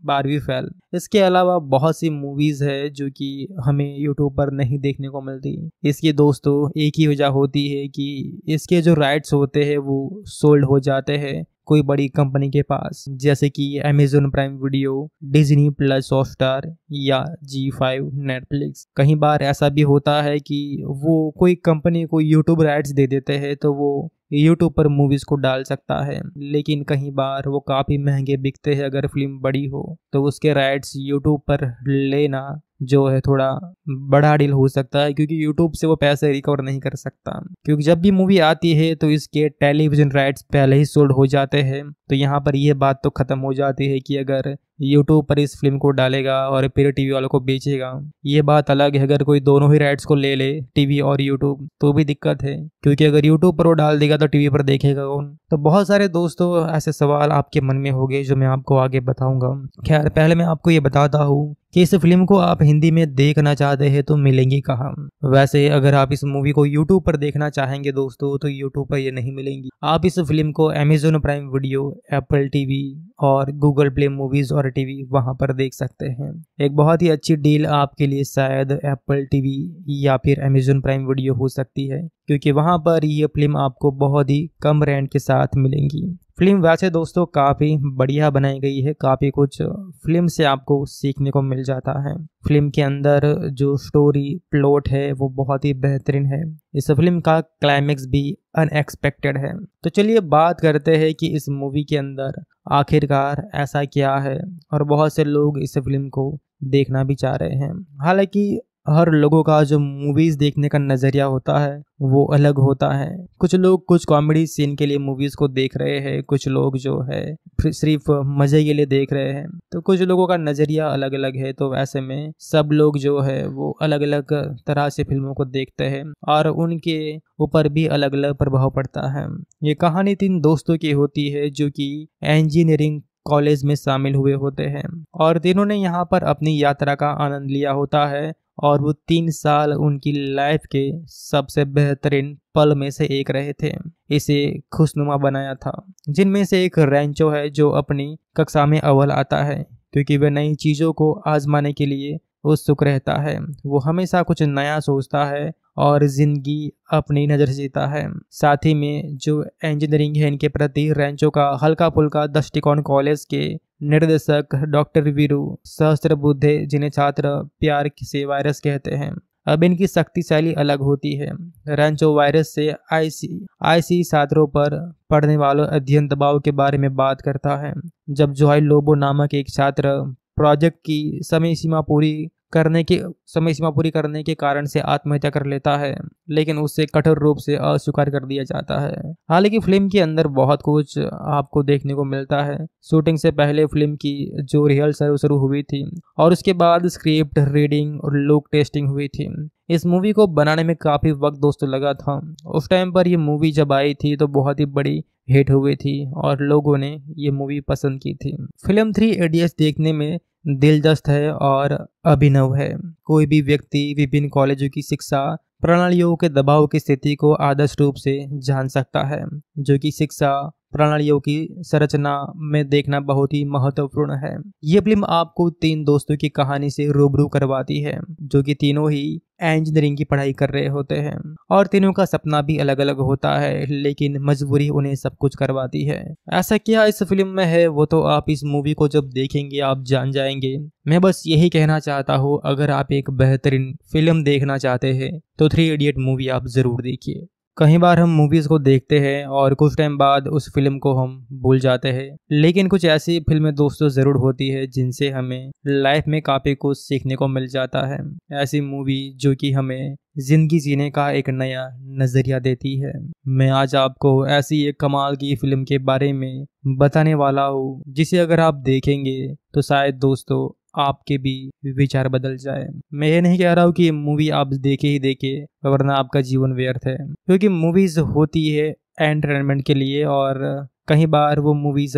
बारहवीं फेल। इसके अलावा बहुत सी मूवीज़ है जो कि हमें यूट्यूब पर नहीं देखने को मिलती। इसकी दोस्तों एक ही वजह होती है कि इसके जो राइट्स होते हैं वो सोल्ड हो जाते हैं कोई बड़ी कंपनी के पास, जैसे कि Amazon Prime Video, Disney Plus Hotstar या जी फाइव नेटफ्लिक्स। कई बार ऐसा भी होता है कि वो कोई कंपनी को यूट्यूब राइट्स दे देते हैं तो वो यूट्यूब पर मूवीज़ को डाल सकता है, लेकिन कई बार वो काफ़ी महंगे बिकते हैं। अगर फिल्म बड़ी हो तो उसके राइट्स यूट्यूब पर लेना जो है थोड़ा बड़ा डील हो सकता है, क्योंकि यूट्यूब से वो पैसे रिकवर नहीं कर सकता। क्योंकि जब भी मूवी आती है तो इसके टेलीविजन राइट्स पहले ही सोल्ड हो जाते हैं। तो यहाँ पर ये बात तो ख़त्म हो जाती है कि अगर यूट्यूब पर इस फिल्म को डालेगा और फिर टीवी वालों को बेचेगा, ये बात अलग है। अगर कोई दोनों ही राइट्स को ले ले, टीवी और यूट्यूब, तो भी दिक्कत है, क्योंकि अगर यूट्यूब पर वो डाल देगा तो टीवी पर देखेगा कौन। तो बहुत सारे दोस्तों ऐसे सवाल आपके मन में होंगे जो मैं आपको आगे बताऊंगा। खैर, पहले मैं आपको ये बताता हूँ कि इस फिल्म को आप हिंदी में देखना चाहते हैं तो मिलेंगी कहाँ। वैसे अगर आप इस मूवी को यूट्यूब पर देखना चाहेंगे दोस्तों तो यूट्यूब पर ये नहीं मिलेंगी। आप इस फिल्म को Amazon Prime Video, Apple TV और गूगल प्ले मूवीज और टीवी वहां पर देख सकते हैं। एक बहुत ही अच्छी डील आपके लिए शायद एप्पल टीवी या फिर अमेजोन प्राइम वीडियो हो सकती है, क्योंकि वहां पर ये फिल्म आपको बहुत ही कम रेंट के साथ मिलेंगी। फिल्म वैसे दोस्तों काफ़ी बढ़िया बनाई गई है, काफ़ी कुछ फिल्म से आपको सीखने को मिल जाता है। फिल्म के अंदर जो स्टोरी प्लॉट है वो बहुत ही बेहतरीन है। इस फिल्म का क्लाइमेक्स भी अनएक्सपेक्टेड है। तो चलिए बात करते हैं कि इस मूवी के अंदर आखिरकार ऐसा क्या है, और बहुत से लोग इस फिल्म को देखना भी चाह रहे हैं। हालांकि हर लोगों का जो मूवीज़ देखने का नज़रिया होता है वो अलग होता है। कुछ लोग कुछ कॉमेडी सीन के लिए मूवीज़ को देख रहे हैं, कुछ लोग जो है सिर्फ मज़े के लिए देख रहे हैं। तो कुछ लोगों का नज़रिया अलग अलग है। तो ऐसे में सब लोग जो है वो अलग अलग तरह से फिल्मों को देखते हैं और उनके ऊपर भी अलग अलग प्रभाव पड़ता है। ये कहानी तीन दोस्तों की होती है जो कि इंजीनियरिंग कॉलेज में शामिल हुए होते हैं, और तीनों ने यहाँ पर अपनी यात्रा का आनंद लिया होता है। और वो तीन साल उनकी लाइफ के सबसे बेहतरीन पल में से एक रहे थे। इसे खुशनुमा बनाया था। जिनमें से एक रेंचो है जो अपनी कक्षा में अव्वल आता है, क्योंकि वह नई चीज़ों को आजमाने के लिए उत्सुक रहता है। वो हमेशा कुछ नया सोचता है और जिंदगी अपनी नज़र से जीता है। साथ ही में जो इंजीनियरिंग है इनके प्रति रेंचो का हल्का फुल्का दृष्टिकोण कॉलेज के निर्देशक डॉक्टर वीरू सहस्त्रबुद्धे, जिन्हें छात्र प्यार से वायरस कहते हैं, अब इनकी शक्तिशाली अलग होती है। रेंचो वायरस से आईसी आईसी छात्रों पर पढ़ने वालों अध्ययन दबाव के बारे में बात करता है। जब जोहाई लोबो नामक एक छात्र प्रोजेक्ट की समय सीमा पूरी करने के समय सीमा पूरी करने के कारण से आत्महत्या कर लेता है, लेकिन उससे कठोर रूप से अस्वीकार कर दिया जाता है। हालांकि फिल्म के अंदर बहुत कुछ आपको देखने को मिलता है। शूटिंग से पहले फिल्म की जो रिहर्सल शुरू हुई थी और उसके बाद स्क्रिप्ट रीडिंग और लुक टेस्टिंग हुई थी। इस मूवी को बनाने में काफ़ी वक्त दोस्तों लगा था। उस टाइम पर ये मूवी जब आई थी तो बहुत ही बड़ी हिट हुई थी और लोगों ने ये मूवी पसंद की थी। फिल्म थ्री इडियट्स देखने में दिलचस्प है और अभिनव है। कोई भी व्यक्ति विभिन्न कॉलेजों की शिक्षा प्रणालियों के दबाव की स्थिति को आदर्श रूप से जान सकता है, जो कि शिक्षा प्रणालियों की संरचना में देखना बहुत ही महत्वपूर्ण है। ये फिल्म आपको तीन दोस्तों की कहानी से रूबरू करवाती है, जो कि तीनों ही इंजीनियरिंग की पढ़ाई कर रहे होते हैं और तीनों का सपना भी अलग अलग होता है, लेकिन मजबूरी उन्हें सब कुछ करवाती है। ऐसा क्या इस फिल्म में है वो तो आप इस मूवी को जब देखेंगे आप जान जाएंगे। मैं बस यही कहना चाहता हूँ, अगर आप एक बेहतरीन फिल्म देखना चाहते हैं तो थ्री इडियट मूवी आप जरूर देखिए। कई बार हम मूवीज़ को देखते हैं और कुछ टाइम बाद उस फिल्म को हम भूल जाते हैं, लेकिन कुछ ऐसी फिल्में दोस्तों ज़रूर होती है जिनसे हमें लाइफ में काफ़ी कुछ सीखने को मिल जाता है। ऐसी मूवी जो कि हमें ज़िंदगी जीने का एक नया नज़रिया देती है। मैं आज आपको ऐसी एक कमाल की फिल्म के बारे में बताने वाला हूँ, जिसे अगर आप देखेंगे तो शायद दोस्तों आपके भी विचार बदल जाए। मैं ये नहीं कह रहा हूँ कि मूवी आप देखे ही देखे वरना आपका जीवन व्यर्थ है, क्योंकि मूवीज होती है एंटरटेनमेंट के लिए और कई बार वो मूवीज हमें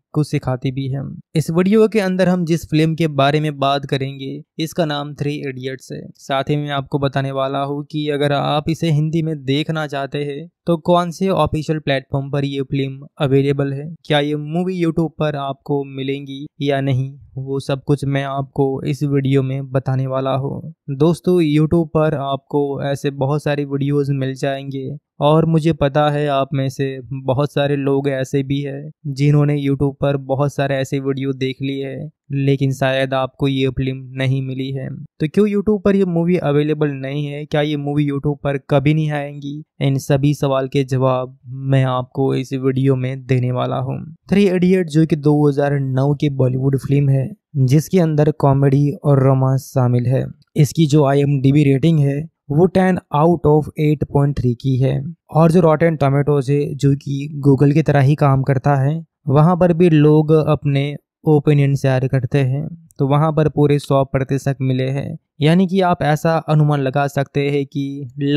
कुछ सिखाती भी है। इस वीडियो के अंदर हम जिस फिल्म के बारे में बात करेंगे इसका नाम थ्री इडियट्स है। साथ ही मैं आपको बताने वाला हूँ कि अगर आप इसे हिंदी में देखना चाहते हैं तो कौन से ऑफिशियल प्लेटफॉर्म पर ये फिल्म अवेलेबल है, क्या ये मूवी यूट्यूब पर आपको मिलेंगी या नहीं, वो सब कुछ मैं आपको इस वीडियो में बताने वाला हूँ। दोस्तों, यूट्यूब पर आपको ऐसे बहुत सारी वीडियोस मिल जाएंगे और मुझे पता है आप में से बहुत सारे लोग ऐसे भी हैं जिन्होंने यूट्यूब पर बहुत सारे ऐसे वीडियो देख लिए हैं, लेकिन शायद आपको ये फिल्म नहीं मिली है। तो क्यों यूट्यूब पर ये मूवी अवेलेबल नहीं है, क्या ये मूवी यूट्यूब पर कभी नहीं आएंगी, इन सभी सवाल के जवाब मैं आपको इस वीडियो में देने वाला हूँ। थ्री इडियट जो कि दो हज़ार नौ की बॉलीवुड फिल्म है जिसके अंदर कॉमेडी और रोमांस शामिल है। इसकी जो I M D B rating है वो ten out of eight point three की है और जो रॉटेन टोमेटोज है जो कि गूगल की तरह ही काम करता है, वहां पर भी लोग अपने ओपिनियन शेयर करते हैं तो वहां पर पूरे सौ प्रतिशत मिले हैं। यानी कि आप ऐसा अनुमान लगा सकते हैं कि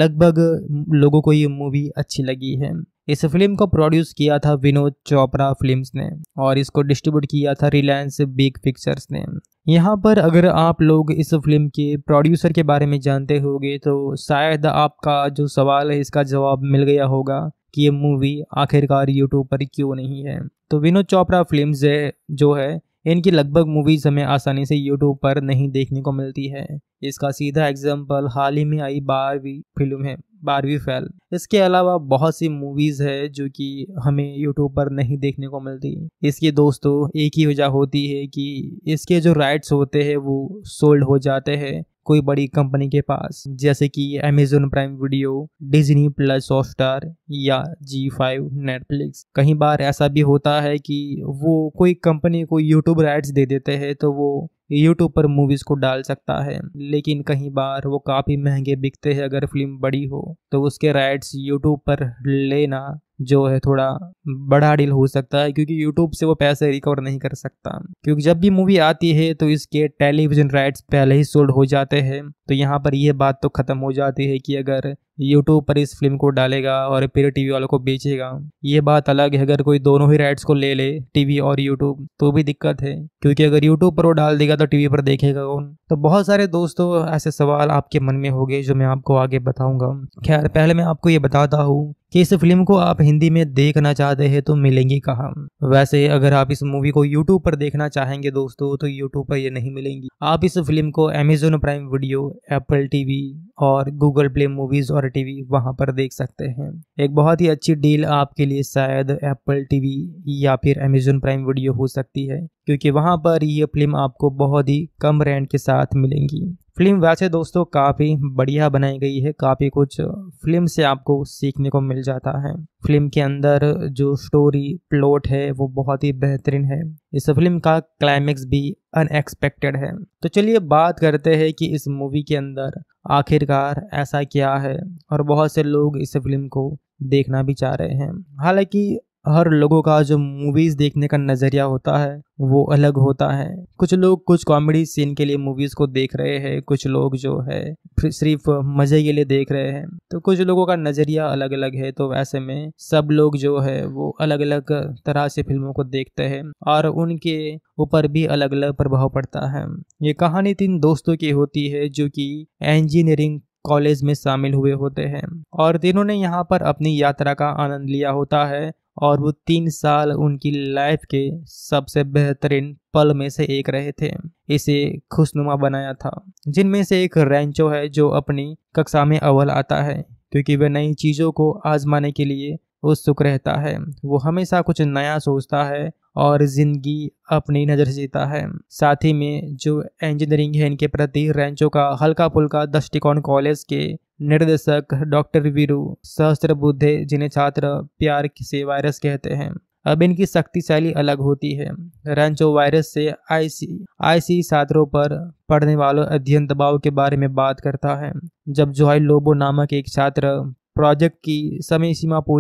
लगभग लोगों को ये मूवी अच्छी लगी है। इस फिल्म को प्रोड्यूस किया था विनोद चोपड़ा फिल्म्स ने और इसको डिस्ट्रीब्यूट किया था रिलायंस बिग पिक्चर्स ने। यहाँ पर अगर आप लोग इस फिल्म के प्रोड्यूसर के बारे में जानते होंगे तो शायद आपका जो सवाल है इसका जवाब मिल गया होगा कि ये मूवी आखिरकार यूट्यूब पर क्यों नहीं है। तो विनोद चोपड़ा फिल्म्स जो है इनकी लगभग मूवीज हमें आसानी से यूट्यूब पर नहीं देखने को मिलती है। इसका सीधा एग्जाम्पल हाल ही में आई बारहवीं फिल्म है, बारहवीं फेल। इसके अलावा बहुत सी मूवीज है जो कि हमें यूट्यूब पर नहीं देखने को मिलती। इसकी दोस्तों एक ही वजह होती है कि इसके जो राइट्स होते हैं वो सोल्ड हो जाते हैं कोई बड़ी कंपनी के पास, जैसे कि Amazon Prime Video, Disney Plus Hotstar या जी फाइव नेटफ्लिक्स। कई बार ऐसा भी होता है कि वो कोई कंपनी को यूट्यूब राइट्स दे देते हैं तो वो यूट्यूब पर मूवीज को डाल सकता है, लेकिन कई बार वो काफ़ी महंगे बिकते हैं। अगर फिल्म बड़ी हो तो उसके राइट्स यूट्यूब पर लेना जो है थोड़ा बड़ा डील हो सकता है क्योंकि यूट्यूब से वो पैसे रिकवर नहीं कर सकता, क्योंकि जब भी मूवी आती है तो इसके टेलीविजन राइट्स पहले ही सोल्ड हो जाते हैं। तो यहाँ पर यह बात तो खत्म हो जाती है कि अगर यूट्यूब पर इस फिल्म को डालेगा और फिर टीवी वालों को बेचेगा, ये बात अलग है। अगर कोई दोनों ही राइट्स को ले ले, टीवी और यूट्यूब, तो भी दिक्कत है, क्योंकि अगर यूट्यूब पर वो डाल देगा तो टीवी पर देखेगा कौन। तो बहुत सारे दोस्तों ऐसे सवाल आपके मन में होंगे जो मैं आपको आगे बताऊंगा। खैर, पहले मैं आपको ये बताता हूँ कि इस फिल्म को आप हिंदी में देखना चाहते हैं तो मिलेंगी कहाँ। वैसे अगर आप इस मूवी को यूट्यूब पर देखना चाहेंगे दोस्तों तो यूट्यूब पर ये नहीं मिलेंगी। आप इस फिल्म को Amazon Prime Video, Apple TV और गूगल प्ले मूवीज और टीवी वहां पर देख सकते हैं। एक बहुत ही अच्छी डील आपके लिए शायद एप्पल टीवी या फिर अमेजोन प्राइम वीडियो हो सकती है, क्योंकि वहां पर ये फिल्म आपको बहुत ही कम रेंट के साथ मिलेंगी। फिल्म वैसे दोस्तों काफ़ी बढ़िया बनाई गई है, काफ़ी कुछ फिल्म से आपको सीखने को मिल जाता है। फिल्म के अंदर जो स्टोरी प्लॉट है वो बहुत ही बेहतरीन है। इस फिल्म का क्लाइमेक्स भी अनएक्सपेक्टेड है। तो चलिए बात करते हैं कि इस मूवी के अंदर आखिरकार ऐसा क्या है, और बहुत से लोग इस फिल्म को देखना भी चाह रहे हैं। हालांकि हर लोगों का जो मूवीज देखने का नजरिया होता है वो अलग होता है। कुछ लोग कुछ कॉमेडी सीन के लिए मूवीज को देख रहे हैं, कुछ लोग जो है सिर्फ मजे के लिए देख रहे हैं, तो कुछ लोगों का नजरिया अलग अलग है। तो ऐसे में सब लोग जो है वो अलग अलग तरह से फिल्मों को देखते हैं और उनके ऊपर भी अलग अलग प्रभाव पड़ता है। ये कहानी तीन दोस्तों की होती है जो कि इंजीनियरिंग कॉलेज में शामिल हुए होते हैं और तीनों ने यहाँ पर अपनी यात्रा का आनंद लिया होता है और वो तीन साल उनकी लाइफ के सबसे बेहतरीन पल में से एक रहे थे। इसे खुशनुमा बनाया था। जिनमें से एक रेंचो है जो अपनी कक्षा में अव्वल आता है क्योंकि वह नई चीज़ों को आजमाने के लिए उत्सुक रहता है। वो हमेशा कुछ नया सोचता है और जिंदगी अपनी नज़र से जीता है। साथ ही में जो इंजीनियरिंग है इनके प्रति रेंचो का हल्का फुल्का दृष्टिकोण कॉलेज के निर्देशक डॉक्टर वीरू सहस्त्रबुद्धे, जिन्हें छात्र प्यार से वायरस कहते हैं, अब इनकी शक्तिशाली अलग होती है। रेंचो वायरस से आईसी आईसी छात्रों पर पढ़ने वालों अध्ययन दबाव के बारे में बात करता है। जब जोहाई लोबो नामक एक छात्र प्रोजेक्ट की समय सीमा पूरी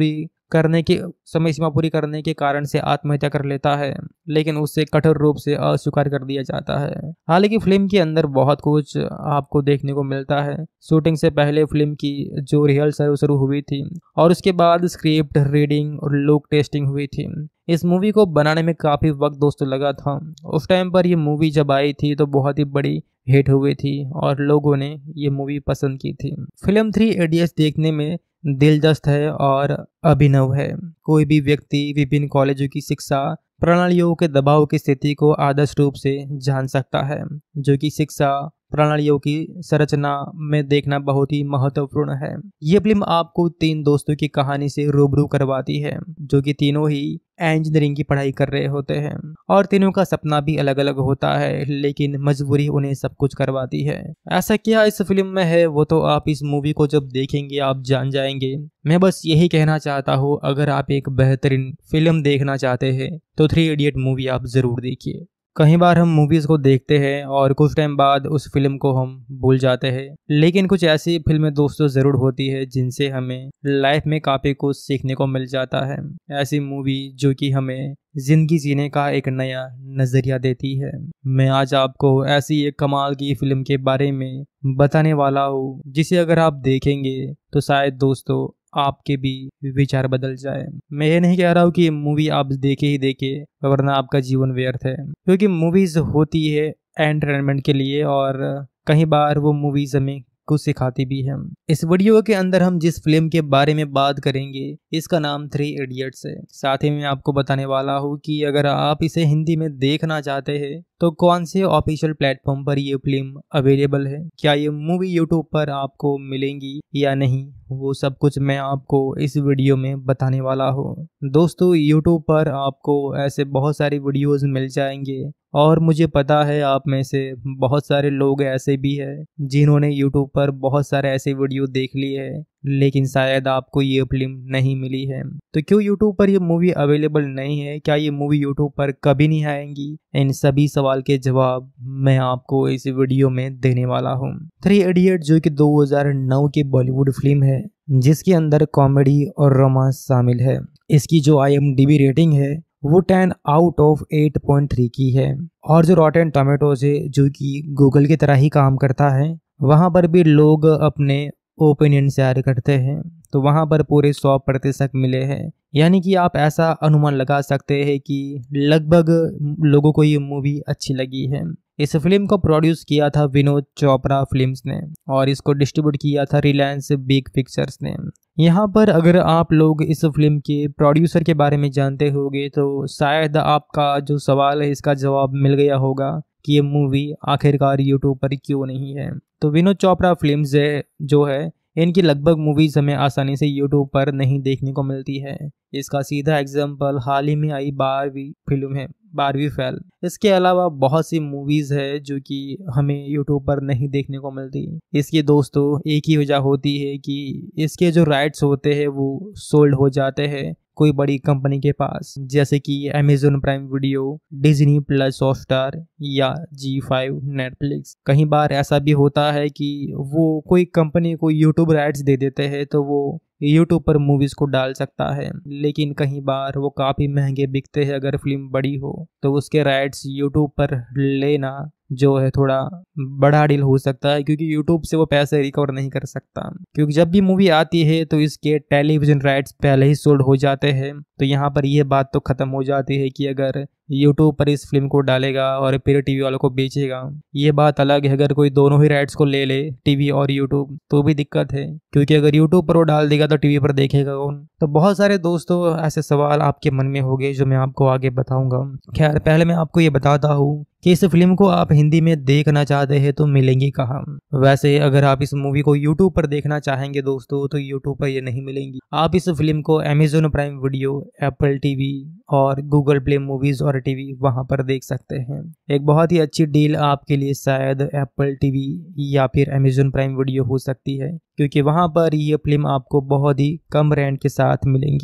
करने की समय सीमा पूरी करने के कारण से आत्महत्या कर लेता है, लेकिन उसे कठोर रूप से अस्वीकार कर दिया जाता है। हालांकि फिल्म के अंदर बहुत कुछ आपको देखने को मिलता है। शूटिंग से पहले फिल्म की जो रिहर्सल शुरू हुई थी और उसके बाद स्क्रिप्ट रीडिंग और लुक टेस्टिंग हुई थी। इस मूवी को बनाने में काफी वक्त दोस्तों लगा था। उस टाइम पर ये मूवी जब आई थी तो बहुत ही बड़ी हिट हुई थी और लोगों ने ये मूवी पसंद की थी। फिल्म थ्री इडियट्स देखने में दिलचस्प है और अभिनव है। कोई भी व्यक्ति विभिन्न कॉलेजों की शिक्षा प्रणालियों के दबाव की स्थिति को आदर्श रूप से जान सकता है, जो कि शिक्षा प्रणालियों की संरचना में देखना बहुत ही महत्वपूर्ण है। ये फिल्म आपको तीन दोस्तों की कहानी से रूबरू करवाती है, जो कि तीनों ही इंजीनियरिंग की पढ़ाई कर रहे होते हैं और तीनों का सपना भी अलग अलग होता है, लेकिन मजबूरी उन्हें सब कुछ करवाती है। ऐसा क्या इस फिल्म में है वो तो आप इस मूवी को जब देखेंगे आप जान जाएंगे। मैं बस यही कहना चाहता हूँ, अगर आप एक बेहतरीन फिल्म देखना चाहते हैं तो थ्री इडियट मूवी आप जरूर देखिए। कई बार हम मूवीज को देखते हैं और कुछ टाइम बाद उस फिल्म को हम भूल जाते हैं, लेकिन कुछ ऐसी फिल्में दोस्तों जरूर होती है जिनसे हमें लाइफ में काफी कुछ सीखने को मिल जाता है। ऐसी मूवी जो कि हमें जिंदगी जीने का एक नया नजरिया देती है। मैं आज आपको ऐसी एक कमाल की फिल्म के बारे में बताने वाला हूँ, जिसे अगर आप देखेंगे तो शायद दोस्तों आपके भी विचार बदल जाए। मैं ये नहीं कह रहा हूँ कि मूवी आप देखे ही देखे वरना आपका जीवन व्यर्थ है, क्योंकि मूवीज होती है एंटरटेनमेंट के लिए और कई बार वो मूवीज हमें कुछ सिखाती भी है। इस वीडियो के अंदर हम जिस फिल्म के बारे में बात करेंगे इसका नाम थ्री इडियट्स है। साथ ही मैं आपको बताने वाला हूँ कि अगर आप इसे हिंदी में देखना चाहते हैं तो कौन से ऑफिशियल प्लेटफॉर्म पर ये फिल्म अवेलेबल है, क्या ये मूवी यूट्यूब पर आपको मिलेंगी या नहीं, वो सब कुछ मैं आपको इस वीडियो में बताने वाला हूँ। दोस्तों यूट्यूब पर आपको ऐसे बहुत सारी वीडियोस मिल जाएंगे और मुझे पता है आप में से बहुत सारे लोग ऐसे भी हैं जिन्होंने यूट्यूब पर बहुत सारे ऐसे वीडियो देख लिए हैं, लेकिन शायद आपको ये फिल्म नहीं मिली है। तो क्यों यूट्यूब पर ये मूवी अवेलेबल नहीं है, क्या ये मूवी यूट्यूब पर कभी नहीं आएंगी, इन सभी सवाल के जवाब मैं आपको इस वीडियो में देने वाला हूँ। थ्री इडियट जो कि दो हज़ार नौ की बॉलीवुड फिल्म है, जिसके अंदर कॉमेडी और रोमांस शामिल है। इसकी जो I M D B rating है वो ten out of eight point three की है और जो रॉटेन टोमेटोज है जो कि गूगल की तरह ही काम करता है, वहां पर भी लोग अपने ओपिनियन शेयर करते हैं तो वहां पर पूरे सौ प्रतिशत मिले हैं। यानी कि आप ऐसा अनुमान लगा सकते हैं कि लगभग लोगों को ये मूवी अच्छी लगी है। इस फिल्म को प्रोड्यूस किया था विनोद चोपड़ा फिल्म्स ने और इसको डिस्ट्रीब्यूट किया था रिलायंस बिग पिक्चर्स ने। यहाँ पर अगर आप लोग इस फिल्म के प्रोड्यूसर के बारे में जानते होंगे तो शायद आपका जो सवाल है इसका जवाब मिल गया होगा कि ये मूवी आखिरकार यूट्यूब पर क्यों नहीं है। तो विनोद चोपड़ा फिल्म्स जो है इनकी लगभग मूवीज हमें आसानी से यूट्यूब पर नहीं देखने को मिलती है। इसका सीधा एग्जाम्पल हाल ही में आई बारहवीं फिल्म है, बारहवीं फेल। इसके अलावा बहुत सी मूवीज है जो कि हमें यूट्यूब पर नहीं देखने को मिलती। इसकी दोस्तों एक ही वजह होती है कि इसके जो राइट्स होते हैं वो सोल्ड हो जाते हैं कोई बड़ी कंपनी के पास, जैसे कि Amazon Prime Video, Disney Plus Hotstar या जी फाइव नेटफ्लिक्स। कई बार ऐसा भी होता है कि वो कोई कंपनी को यूट्यूब राइट्स दे देते हैं तो वो यूट्यूब पर मूवीज को डाल सकता है, लेकिन कई बार वो काफी महंगे बिकते हैं। अगर फिल्म बड़ी हो तो उसके राइट्स यूट्यूब पर लेना जो है थोड़ा बड़ा डील हो सकता है, क्योंकि यूट्यूब से वो पैसे रिकवर नहीं कर सकता। क्योंकि जब भी मूवी आती है तो इसके टेलीविजन राइट्स पहले ही सोल्ड हो जाते हैं। तो यहाँ पर यह बात तो खत्म हो जाती है कि अगर यूट्यूब पर इस फिल्म को डालेगा और फिर टीवी वालों को बेचेगा, ये बात अलग है। अगर कोई दोनों ही राइट्स को ले ले, टीवी और यूट्यूब, तो भी दिक्कत है, क्योंकि अगर यूट्यूब पर वो डाल देगा तो टीवी पर देखेगा कौन। तो बहुत सारे दोस्तों ऐसे सवाल आपके मन में होंगे जो मैं आपको आगे बताऊंगा। खैर पहले मैं आपको ये बताता हूँ कि इस फिल्म को आप हिंदी में देखना चाहते हैं तो मिलेंगी कहाँ। वैसे अगर आप इस मूवी को यूट्यूब पर देखना चाहेंगे दोस्तों तो यूट्यूब पर ये नहीं मिलेंगी। आप इस फिल्म को Amazon Prime Video, Apple TV और गूगल प्ले मूवीज और टीवी वहां पर देख सकते हैं। एक बहुत ही अच्छी डील आपके लिए शायद एप्पल टीवी या फिर अमेजोन प्राइम वीडियो हो सकती है, क्योंकि वहां पर ये फिल्म आपको बहुत ही कम रेंट के साथ मिलेंगी।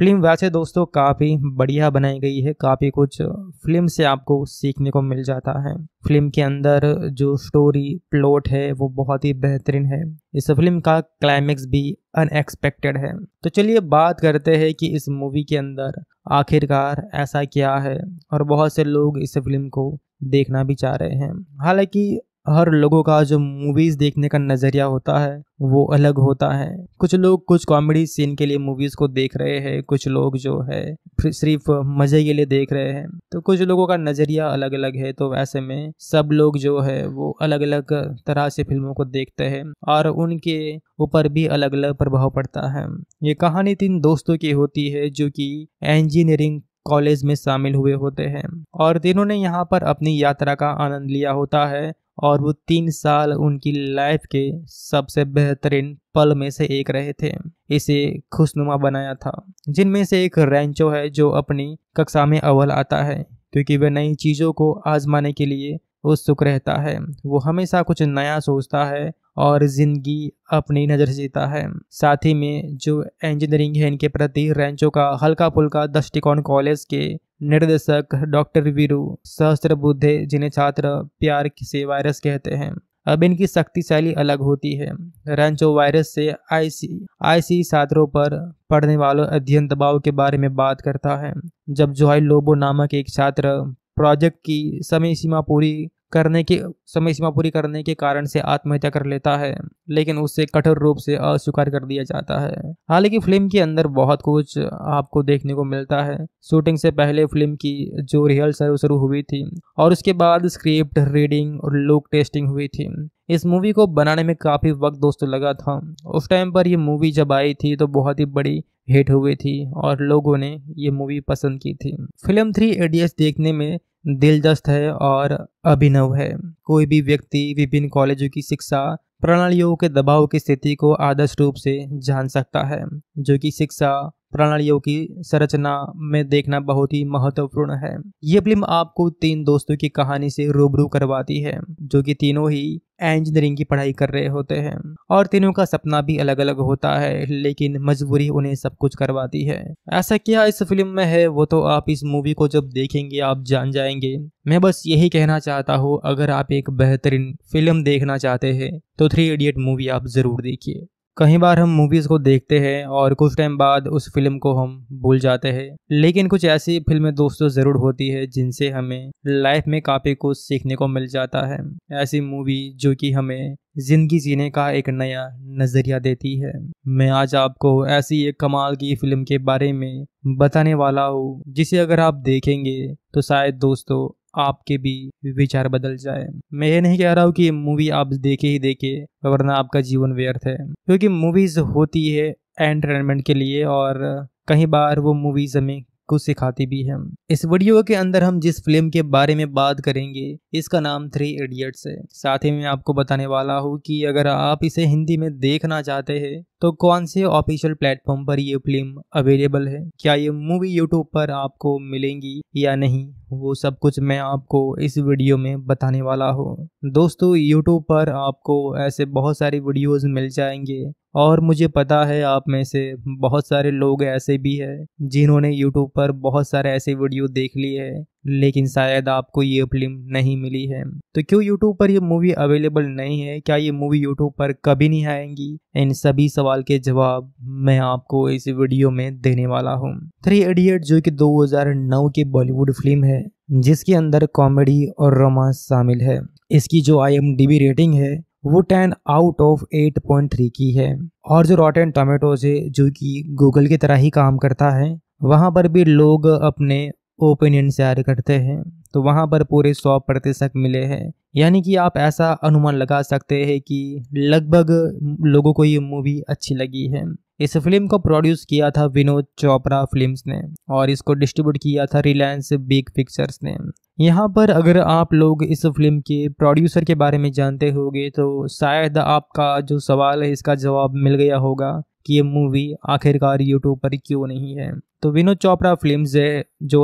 फिल्म वैसे दोस्तों काफ़ी बढ़िया बनाई गई है, काफ़ी कुछ फिल्म से आपको सीखने को मिल जाता है। फिल्म के अंदर जो स्टोरी प्लॉट है वो बहुत ही बेहतरीन है। इस फिल्म का क्लाइमेक्स भी अनएक्सपेक्टेड है। तो चलिए बात करते हैं कि इस मूवी के अंदर आखिरकार ऐसा क्या है, और बहुत से लोग इस फिल्म को देखना भी चाह रहे हैं। हालांकि हर लोगों का जो मूवीज़ देखने का नज़रिया होता है वो अलग होता है। कुछ लोग कुछ कॉमेडी सीन के लिए मूवीज़ को देख रहे हैं, कुछ लोग जो है सिर्फ मज़े के लिए देख रहे हैं। तो कुछ लोगों का नज़रिया अलग अलग है। तो ऐसे में सब लोग जो है वो अलग अलग तरह से फिल्मों को देखते हैं और उनके ऊपर भी अलग अलग प्रभाव पड़ता है। ये कहानी तीन दोस्तों की होती है जो कि इंजीनियरिंग कॉलेज में शामिल हुए होते हैं और तीनों ने यहाँ पर अपनी यात्रा का आनंद लिया होता है और वो तीन साल उनकी लाइफ के सबसे बेहतरीन पल में से एक रहे थे। इसे खुशनुमा बनाया था। जिनमें से एक रेंचो है जो अपनी कक्षा में अव्वल आता है क्योंकि वह नई चीज़ों को आजमाने के लिए उत्सुक रहता है। वो हमेशा कुछ नया सोचता है और जिंदगी अपनी नज़र से जीता है। साथ ही में जो इंजीनियरिंग है इनके प्रति रेंचो का हल्का फुल्का दृष्टिकोण कॉलेज के निर्देशक डॉक्टर वीरू सहस्त्रबुद्धे, जिन्हें छात्र प्यार से वायरस कहते हैं, अब इनकी शक्तिशाली अलग होती है। रेंचो वायरस से आईसी आईसी छात्रों पर पढ़ने वालों अध्ययन दबाव के बारे में बात करता है। जब जोहाई लोबो नामक एक छात्र प्रोजेक्ट की समय सीमा पूरी करने के समय सीमा पूरी करने के कारण से आत्महत्या कर लेता है, लेकिन उससे कठोर रूप से अस्वीकार कर दिया जाता है। हालांकि फिल्म के अंदर बहुत कुछ आपको देखने को मिलता है। शूटिंग से पहले फिल्म की जो रिहर्सल शुरू हुई थी और उसके बाद स्क्रिप्ट रीडिंग और लुक टेस्टिंग हुई थी। इस मूवी को बनाने में काफ़ी वक्त दोस्तों लगा था। उस टाइम पर ये मूवी जब आई थी तो बहुत ही बड़ी हिट हुई थी और लोगों ने ये मूवी पसंद की थी। फिल्म थ्री इडियट्स देखने में दिलचस्प है और अभिनव है। कोई भी व्यक्ति विभिन्न कॉलेजों की शिक्षा प्रणालियों के दबाव की स्थिति को आदर्श रूप से जान सकता है, जो कि शिक्षा प्रणालियों की संरचना में देखना बहुत ही महत्वपूर्ण है। ये फिल्म आपको तीन दोस्तों की कहानी से रूबरू करवाती है जो कि तीनों ही इंजीनियरिंग की पढ़ाई कर रहे होते हैं और तीनों का सपना भी अलग अलग होता है, लेकिन मजबूरी उन्हें सब कुछ करवाती है। ऐसा क्या इस फिल्म में है वो तो आप इस मूवी को जब देखेंगे आप जान जाएंगे। मैं बस यही कहना चाहता हूँ, अगर आप एक बेहतरीन फिल्म देखना चाहते हैं तो थ्री इडियट मूवी आप जरूर देखिए। कई बार हम मूवीज़ को देखते हैं और कुछ टाइम बाद उस फिल्म को हम भूल जाते हैं, लेकिन कुछ ऐसी फिल्में दोस्तों ज़रूर होती है जिनसे हमें लाइफ में काफ़ी कुछ सीखने को मिल जाता है। ऐसी मूवी जो कि हमें ज़िंदगी जीने का एक नया नज़रिया देती है। मैं आज आपको ऐसी एक कमाल की फिल्म के बारे में बताने वाला हूँ जिसे अगर आप देखेंगे तो शायद दोस्तों आपके भी विचार बदल जाए। मैं ये नहीं कह रहा हूँ कि मूवी आप देखे ही देखे वरना आपका जीवन व्यर्थ है, क्योंकि मूवीज होती है एंटरटेनमेंट के लिए और कई बार वो मूवीज हमें कुछ सिखाती भी है। इस वीडियो के अंदर हम जिस फिल्म के बारे में बात करेंगे इसका नाम थ्री इडियट्स है। साथ ही मैं आपको बताने वाला हूँ कि अगर आप इसे हिंदी में देखना चाहते हैं तो कौन से ऑफिशियल प्लेटफॉर्म पर ये फिल्म अवेलेबल है, क्या ये मूवी यूट्यूब पर आपको मिलेंगी या नहीं, वो सब कुछ मैं आपको इस वीडियो में बताने वाला हूँ। दोस्तों यूट्यूब पर आपको ऐसे बहुत सारी वीडियोस मिल जाएंगे और मुझे पता है आप में से बहुत सारे लोग ऐसे भी हैं जिन्होंने यूट्यूब पर बहुत सारे ऐसे वीडियो देख लिए हैं, लेकिन शायद आपको ये फिल्म नहीं मिली है। तो क्यों यूट्यूब पर ये मूवी अवेलेबल नहीं है, क्या ये मूवी यूट्यूब पर कभी नहीं आएंगी, इन सभी सवाल के जवाब मैं आपको इस वीडियो में देने वाला हूँ। थ्री इडियट जो कि दो हज़ार नौ की बॉलीवुड फिल्म है जिसके अंदर कॉमेडी और रोमांस शामिल है। इसकी जो I M D B rating है वो ten out of eight point three की है और जो रॉटेन टोमेटोज है जो कि गूगल की तरह ही काम करता है, वहाँ पर भी लोग अपने ओपिनियन शेयर करते हैं तो वहाँ पर पूरे सौ प्रतिशत मिले हैं। यानी कि आप ऐसा अनुमान लगा सकते हैं कि लगभग लोगों को ये मूवी अच्छी लगी है। इस फिल्म को प्रोड्यूस किया था विनोद चोपड़ा फिल्म्स ने और इसको डिस्ट्रीब्यूट किया था रिलायंस बिग पिक्चर्स ने। यहाँ पर अगर आप लोग इस फिल्म के प्रोड्यूसर के बारे में जानते होंगे तो शायद आपका जो सवाल है इसका जवाब मिल गया होगा कि ये मूवी आखिरकार यूट्यूब पर क्यों नहीं है। तो विनोद चोपड़ा फिल्म्स जो है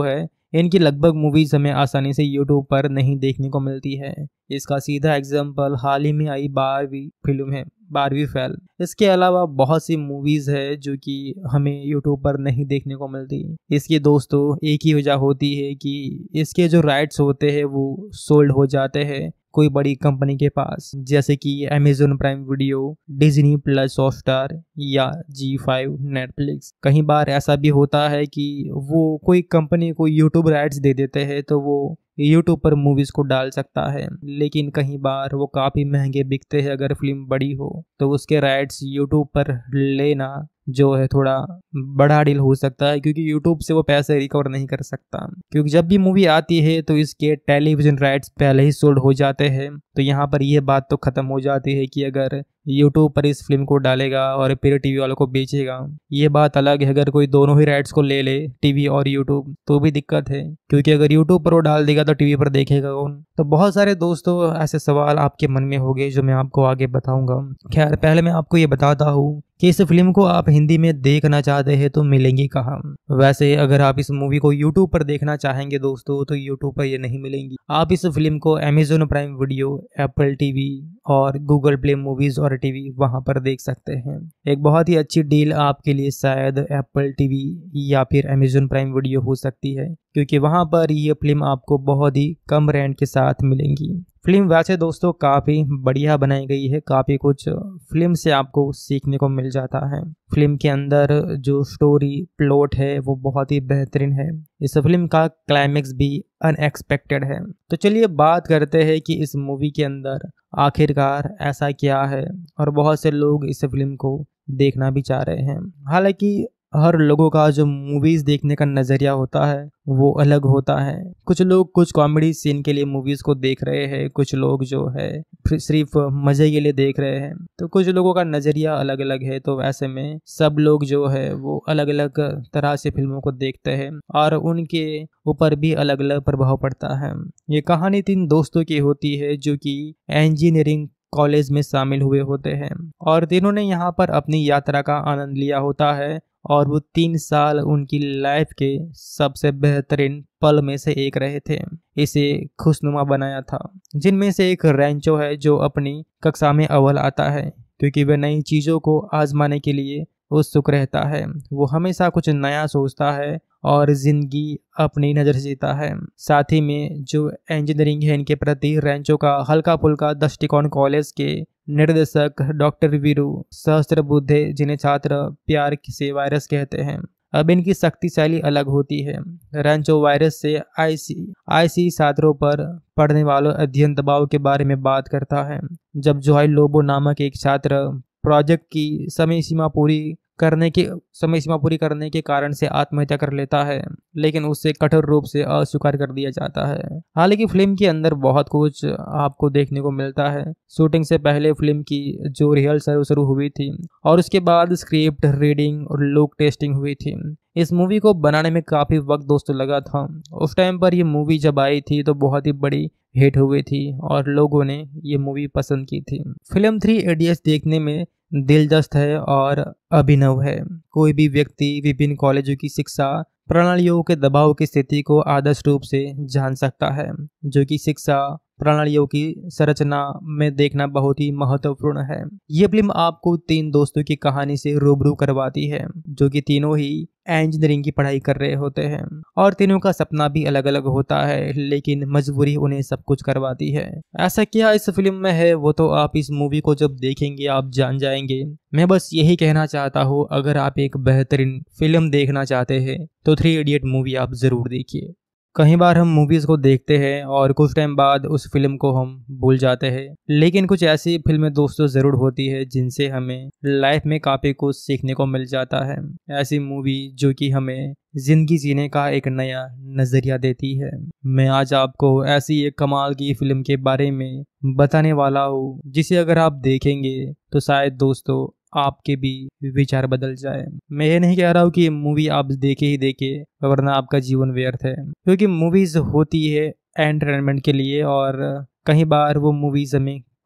इनकी लगभग मूवीज हमें आसानी से यूट्यूब पर नहीं देखने को मिलती है। इसका सीधा एग्जाम्पल हाल ही में आई बारहवीं फिल्म है, बारहवीं फेल। इसके अलावा बहुत सी मूवीज है जो कि हमें यूट्यूब पर नहीं देखने को मिलती। इसकी दोस्तों एक ही वजह होती है कि इसके जो राइट्स होते हैं वो सोल्ड हो जाते हैं कोई बड़ी कंपनी के पास, जैसे कि Amazon Prime Video, Disney Plus Hotstar या जी फाइव नेटफ्लिक्स। कई बार ऐसा भी होता है कि वो कोई कंपनी को यूट्यूब राइट्स दे देते हैं तो वो यूट्यूब पर मूवीज को डाल सकता है, लेकिन कई बार वो काफ़ी महंगे बिकते हैं। अगर फिल्म बड़ी हो तो उसके राइट्स यूट्यूब पर लेना जो है थोड़ा बड़ा डील हो सकता है, क्योंकि यूट्यूब से वो पैसे रिकवर नहीं कर सकता। क्योंकि जब भी मूवी आती है तो इसके टेलीविजन राइट्स पहले ही सोल्ड हो जाते हैं। तो यहाँ पर यह बात तो खत्म हो जाती है कि अगर यूट्यूब पर इस फिल्म को डालेगा और फिर टीवी वालों को बेचेगा, ये बात अलग है। अगर कोई दोनों ही राइट्स को ले ले, टीवी और यूट्यूब, तो भी दिक्कत है, क्योंकि अगर यूट्यूब पर वो डाल देगा तो टीवी पर देखेगा कौन। तो बहुत सारे दोस्तों ऐसे सवाल आपके मन में होंगे जो मैं आपको आगे बताऊंगा। खैर पहले मैं आपको ये बताता हूँ कि इस फिल्म को आप हिंदी में देखना चाहते हैं तो मिलेंगी कहाँ। वैसे अगर आप इस मूवी को यूट्यूब पर देखना चाहेंगे दोस्तों तो यूट्यूब पर ये नहीं मिलेंगी। आप इस फिल्म को Amazon Prime Video, Apple TV और गूगल प्ले मूवीज और टीवी वहां पर देख सकते हैं। एक बहुत ही अच्छी डील आपके लिए शायद एप्पल टीवी या फिर अमेज़न प्राइम वीडियो हो सकती है, क्योंकि वहां पर ये फिल्म आपको बहुत ही कम रेंट के साथ मिलेंगी। फिल्म वैसे दोस्तों काफ़ी बढ़िया बनाई गई है, काफ़ी कुछ फिल्म से आपको सीखने को मिल जाता है। फिल्म के अंदर जो स्टोरी प्लॉट है वो बहुत ही बेहतरीन है। इस फिल्म का क्लाइमेक्स भी अनएक्सपेक्टेड है। तो चलिए बात करते हैं कि इस मूवी के अंदर आखिरकार ऐसा क्या है, और बहुत से लोग इस फिल्म को देखना भी चाह रहे हैं। हालांकि हर लोगों का जो मूवीज देखने का नजरिया होता है वो अलग होता है। कुछ लोग कुछ कॉमेडी सीन के लिए मूवीज को देख रहे हैं, कुछ लोग जो है सिर्फ मजे के लिए देख रहे हैं। तो कुछ लोगों का नजरिया अलग अलग है। तो ऐसे में सब लोग जो है वो अलग अलग तरह से फिल्मों को देखते हैं और उनके ऊपर भी अलग अलग प्रभाव पड़ता है। ये कहानी तीन दोस्तों की होती है जो कि इंजीनियरिंग कॉलेज में शामिल हुए होते हैं और तीनों ने यहाँ पर अपनी यात्रा का आनंद लिया होता है, और वो तीन साल उनकी लाइफ के सबसे बेहतरीन पल में से एक रहे थे। इसे खुशनुमा बनाया था। जिनमें से एक रेंचो है जो अपनी कक्षा में अव्वल आता है, क्योंकि वह नई चीज़ों को आजमाने के लिए उत्सुक रहता है। वो हमेशा कुछ नया सोचता है और जिंदगी अपनी नज़र से जीता है। साथ ही में जो इंजीनियरिंग है इनके प्रति रेंचो का हल्का फुल्का दृष्टिकोण कॉलेज के निर्देशक डॉक्टर वीरू सहस्त्रबुद्धे, जिन्हें छात्र प्यार से वायरस कहते हैं, अब इनकी शक्तिशाली अलग होती है। रेंचो वायरस से आईसी आईसी छात्रों पर पढ़ने वालों अध्ययन दबाव के बारे में बात करता है। जब जोहाई लोबो नामक एक छात्र प्रोजेक्ट की समय सीमा पूरी करने के समय सीमा पूरी करने के कारण से आत्महत्या कर लेता है, लेकिन उससे कठोर रूप से अस्वीकार कर दिया जाता है। हालांकि फिल्म के अंदर बहुत कुछ आपको देखने को मिलता है। शूटिंग से पहले फिल्म की जो रिहर्सल शुरू हुई थी और उसके बाद स्क्रिप्ट रीडिंग और लुक टेस्टिंग हुई थी। इस मूवी को बनाने में काफ़ी वक्त दोस्तों लगा था। उस टाइम पर ये मूवी जब आई थी तो बहुत ही बड़ी हिट हुई थी और लोगों ने ये मूवी पसंद की थी। फिल्म थ्री इडियट्स देखने में दिलचस्प है और अभिनव है। कोई भी व्यक्ति विभिन्न कॉलेजों की शिक्षा प्रणालियों के दबाव की स्थिति को आदर्श रूप से जान सकता है, जो कि शिक्षा प्रणालियों की संरचना में देखना बहुत ही महत्वपूर्ण है। ये फिल्म आपको तीन दोस्तों की कहानी से रूबरू करवाती है, जो कि तीनों ही इंजीनियरिंग की पढ़ाई कर रहे होते हैं और तीनों का सपना भी अलग अलग होता है, लेकिन मजबूरी उन्हें सब कुछ करवाती है। ऐसा क्या इस फिल्म में है वो तो आप इस मूवी को जब देखेंगे आप जान जाएंगे। मैं बस यही कहना चाहता हूँ, अगर आप एक बेहतरीन फिल्म देखना चाहते हैं तो थ्री इडियट मूवी आप जरूर देखिए। कई बार हम मूवीज़ को देखते हैं और कुछ टाइम बाद उस फिल्म को हम भूल जाते हैं, लेकिन कुछ ऐसी फिल्में दोस्तों ज़रूर होती है जिनसे हमें लाइफ में काफ़ी कुछ सीखने को मिल जाता है। ऐसी मूवी जो कि हमें ज़िंदगी जीने का एक नया नज़रिया देती है। मैं आज आपको ऐसी एक कमाल की फिल्म के बारे में बताने वाला हूँ जिसे अगर आप देखेंगे तो शायद दोस्तों आपके भी विचार बदल जाए। मैं ये नहीं कह रहा हूँ कि ये मूवी आप देखे ही देखे वरना आपका जीवन व्यर्थ है, क्योंकि मूवीज होती है एंटरटेनमेंट के लिए और कई बार वो मूवीज हमें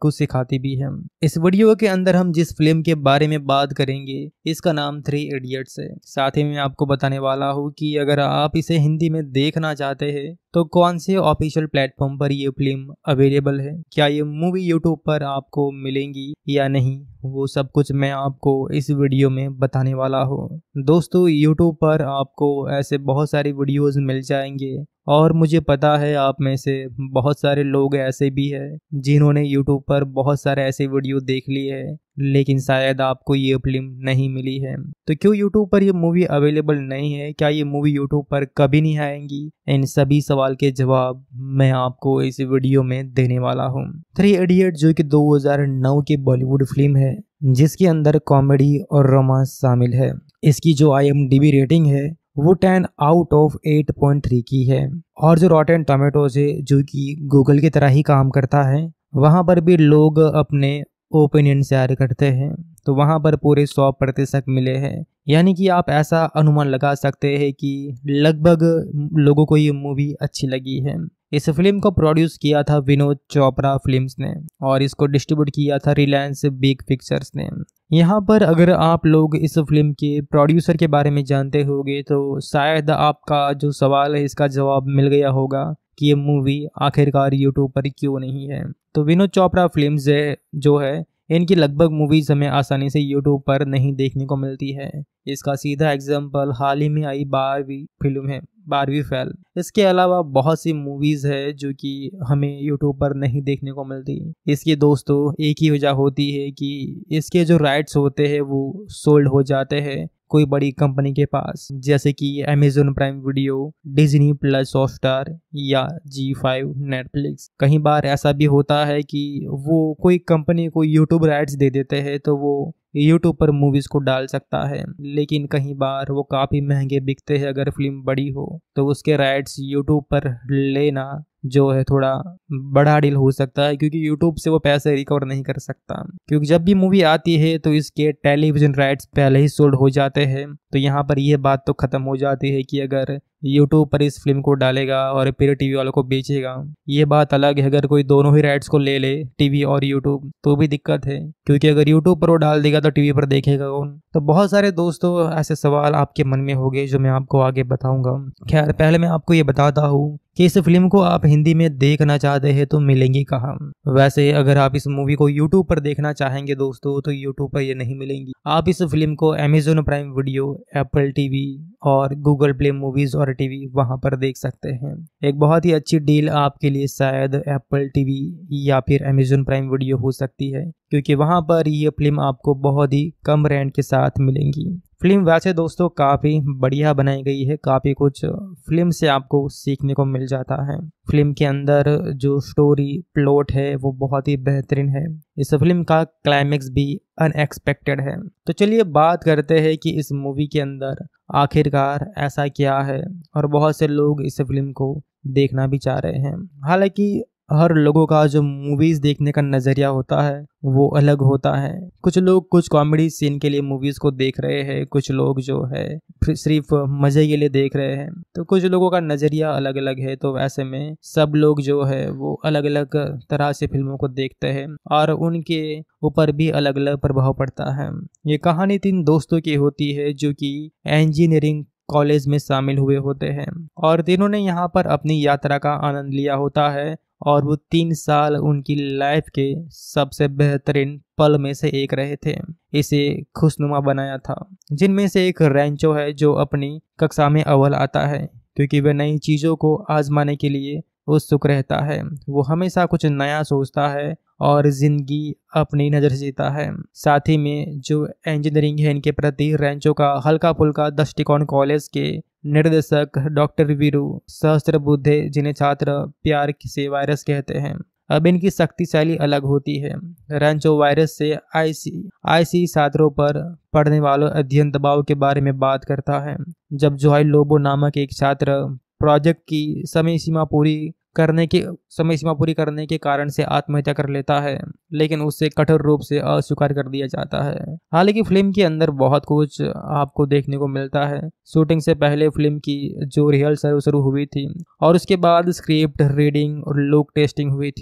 कुछ सिखाती भी है। इस वीडियो के अंदर हम जिस फिल्म के बारे में बात करेंगे इसका नाम थ्री इडियट्स है। साथ ही मैं आपको बताने वाला हूँ कि अगर आप इसे हिंदी में देखना चाहते हैं तो कौन से ऑफिशियल प्लेटफॉर्म पर ये फिल्म अवेलेबल है, क्या ये मूवी यूट्यूब पर आपको मिलेंगी या नहीं, वो सब कुछ मैं आपको इस वीडियो में बताने वाला हूँ। दोस्तों, यूट्यूब पर आपको ऐसे बहुत सारी वीडियोस मिल जाएंगे और मुझे पता है आप में से बहुत सारे लोग ऐसे भी हैं जिन्होंने यूट्यूब पर बहुत सारे ऐसे वीडियो देख लिए हैं, लेकिन शायद आपको ये फिल्म नहीं मिली है। तो क्यों यूट्यूब पर ये मूवी अवेलेबल नहीं है, क्या ये मूवी यूट्यूब पर कभी नहीं आएंगी, इन सभी सवाल के जवाब मैं आपको इस वीडियो में देने वाला हूँ। थ्री इडियट जो कि दो हज़ार नौ की बॉलीवुड फिल्म है जिसके अंदर कॉमेडी और रोमांस शामिल है। इसकी जो I M D B rating है वो ten out of eight point three की है और जो रॉटेन टोमेटोज है जो कि गूगल की तरह ही काम करता है, वहां पर भी लोग अपने ओपिनियन शेयर करते हैं तो वहां पर पूरे सौ प्रतिशत मिले हैं। यानी कि आप ऐसा अनुमान लगा सकते हैं कि लगभग लोगों को ये मूवी अच्छी लगी है। इस फिल्म को प्रोड्यूस किया था विनोद चोपड़ा फिल्म्स ने और इसको डिस्ट्रीब्यूट किया था रिलायंस बिग पिक्चर्स ने। यहाँ पर अगर आप लोग इस फिल्म के प्रोड्यूसर के बारे में जानते होंगे तो शायद आपका जो सवाल है इसका जवाब मिल गया होगा कि ये मूवी आखिरकार यूट्यूब पर क्यों नहीं है। तो विनोद चोपड़ा फिल्म्स जो है इनकी लगभग मूवीज हमें आसानी से यूट्यूब पर नहीं देखने को मिलती है। इसका सीधा एग्जाम्पल हाल ही में आई बारहवीं फिल्म है, बारहवीं फेल। इसके अलावा बहुत सी मूवीज है जो कि हमें यूट्यूब पर नहीं देखने को मिलती। इसकी दोस्तों एक ही वजह होती है कि इसके जो राइट्स होते हैं वो सोल्ड हो जाते हैं कोई बड़ी कंपनी के पास, जैसे कि Amazon Prime Video, Disney Plus Hotstar या जी फाइव नेटफ्लिक्स। कई बार ऐसा भी होता है कि वो कोई कंपनी को यूट्यूब राइट्स दे देते हैं तो वो यूट्यूब पर मूवीज को डाल सकता है, लेकिन कई बार वो काफ़ी महंगे बिकते हैं। अगर फिल्म बड़ी हो तो उसके राइट्स यूट्यूब पर लेना जो है थोड़ा बड़ा डील हो सकता है क्योंकि यूट्यूब से वो पैसे रिकवर नहीं कर सकता, क्योंकि जब भी मूवी आती है तो इसके टेलीविजन राइट्स पहले ही सोल्ड हो जाते हैं। तो यहाँ पर यह बात तो खत्म हो जाती है कि अगर यूट्यूब पर इस फिल्म को डालेगा और फिर टीवी वालों को बेचेगा, ये बात अलग है। अगर कोई दोनों ही राइट्स को ले ले, टीवी और यूट्यूब, तो भी दिक्कत है, क्योंकि अगर यूट्यूब पर वो डाल देगा तो टीवी पर देखेगा कौन। तो बहुत सारे दोस्तों ऐसे सवाल आपके मन में होंगे जो मैं आपको आगे बताऊंगा। खैर, पहले मैं आपको ये बताता हूँ कि इस फिल्म को आप हिंदी में देखना चाहते हैं तो मिलेंगी कहाँ। वैसे अगर आप इस मूवी को यूट्यूब पर देखना चाहेंगे दोस्तों तो यूट्यूब पर ये नहीं मिलेंगी। आप इस फिल्म को Amazon Prime Video, Apple TV और गूगल प्ले मूवीज और टीवी वहां पर देख सकते हैं। एक बहुत ही अच्छी डील आपके लिए शायद एप्पल टीवी या फिर अमेज़न प्राइम वीडियो हो सकती है, क्योंकि वहां पर ये फिल्म आपको बहुत ही कम रेंट के साथ मिलेंगी। फिल्म वैसे दोस्तों काफ़ी बढ़िया बनाई गई है, काफ़ी कुछ फिल्म से आपको सीखने को मिल जाता है। फिल्म के अंदर जो स्टोरी प्लॉट है वो बहुत ही बेहतरीन है। इस फिल्म का क्लाइमेक्स भी अनएक्सपेक्टेड है। तो चलिए बात करते हैं कि इस मूवी के अंदर आखिरकार ऐसा क्या है, और बहुत से लोग इस फिल्म को देखना भी चाह रहे हैं। हालांकि हर लोगों का जो मूवीज देखने का नजरिया होता है वो अलग होता है। कुछ लोग कुछ कॉमेडी सीन के लिए मूवीज को देख रहे हैं, कुछ लोग जो है सिर्फ मजे के लिए देख रहे हैं। तो कुछ लोगों का नजरिया अलग अलग है। तो ऐसे में सब लोग जो है वो अलग अलग तरह से फिल्मों को देखते हैं और उनके ऊपर भी अलग अलग प्रभाव पड़ता है। ये कहानी तीन दोस्तों की होती है जो कि इंजीनियरिंग कॉलेज में शामिल हुए होते हैं और तीनों ने यहाँ पर अपनी यात्रा का आनंद लिया होता है और वो तीन साल उनकी लाइफ के सबसे बेहतरीन पल में से एक रहे थे। इसे खुशनुमा बनाया था, जिनमें से एक रेंचो है जो अपनी कक्षा में अव्वल आता है क्योंकि वह नई चीज़ों को आजमाने के लिए उत्सुक रहता है। वो हमेशा कुछ नया सोचता है और जिंदगी अपनी नज़र से जीता है। साथ ही में जो इंजीनियरिंग है इनके प्रति रेंचो का हल्का फुल्का दृष्टिकोण कॉलेज के निर्देशक डॉक्टर वीरू सहस्त्रबुद्धे, जिन्हें छात्र प्यार से वायरस कहते हैं, अब इनकी शक्तिशाली अलग होती है। रेंचो वायरस से आईसी आईसी छात्रों पर पड़ने वालों अध्ययन दबाव के बारे में बात करता है। जब जोहाई लोबो नामक एक छात्र प्रोजेक्ट की समय सीमा पूरी करने के समय सीमा पूरी करने के कारण से आत्महत्या कर लेता है, लेकिन उससे कठोर रूप से अस्वीकार कर दिया जाता है। हालांकि फिल्म के अंदर बहुत कुछ आपको देखने को मिलता है। शूटिंग से पहले फिल्म की जो रिहर्सल शुरू हुई थी और उसके बाद स्क्रिप्ट रीडिंग और लुक टेस्टिंग हुई थी।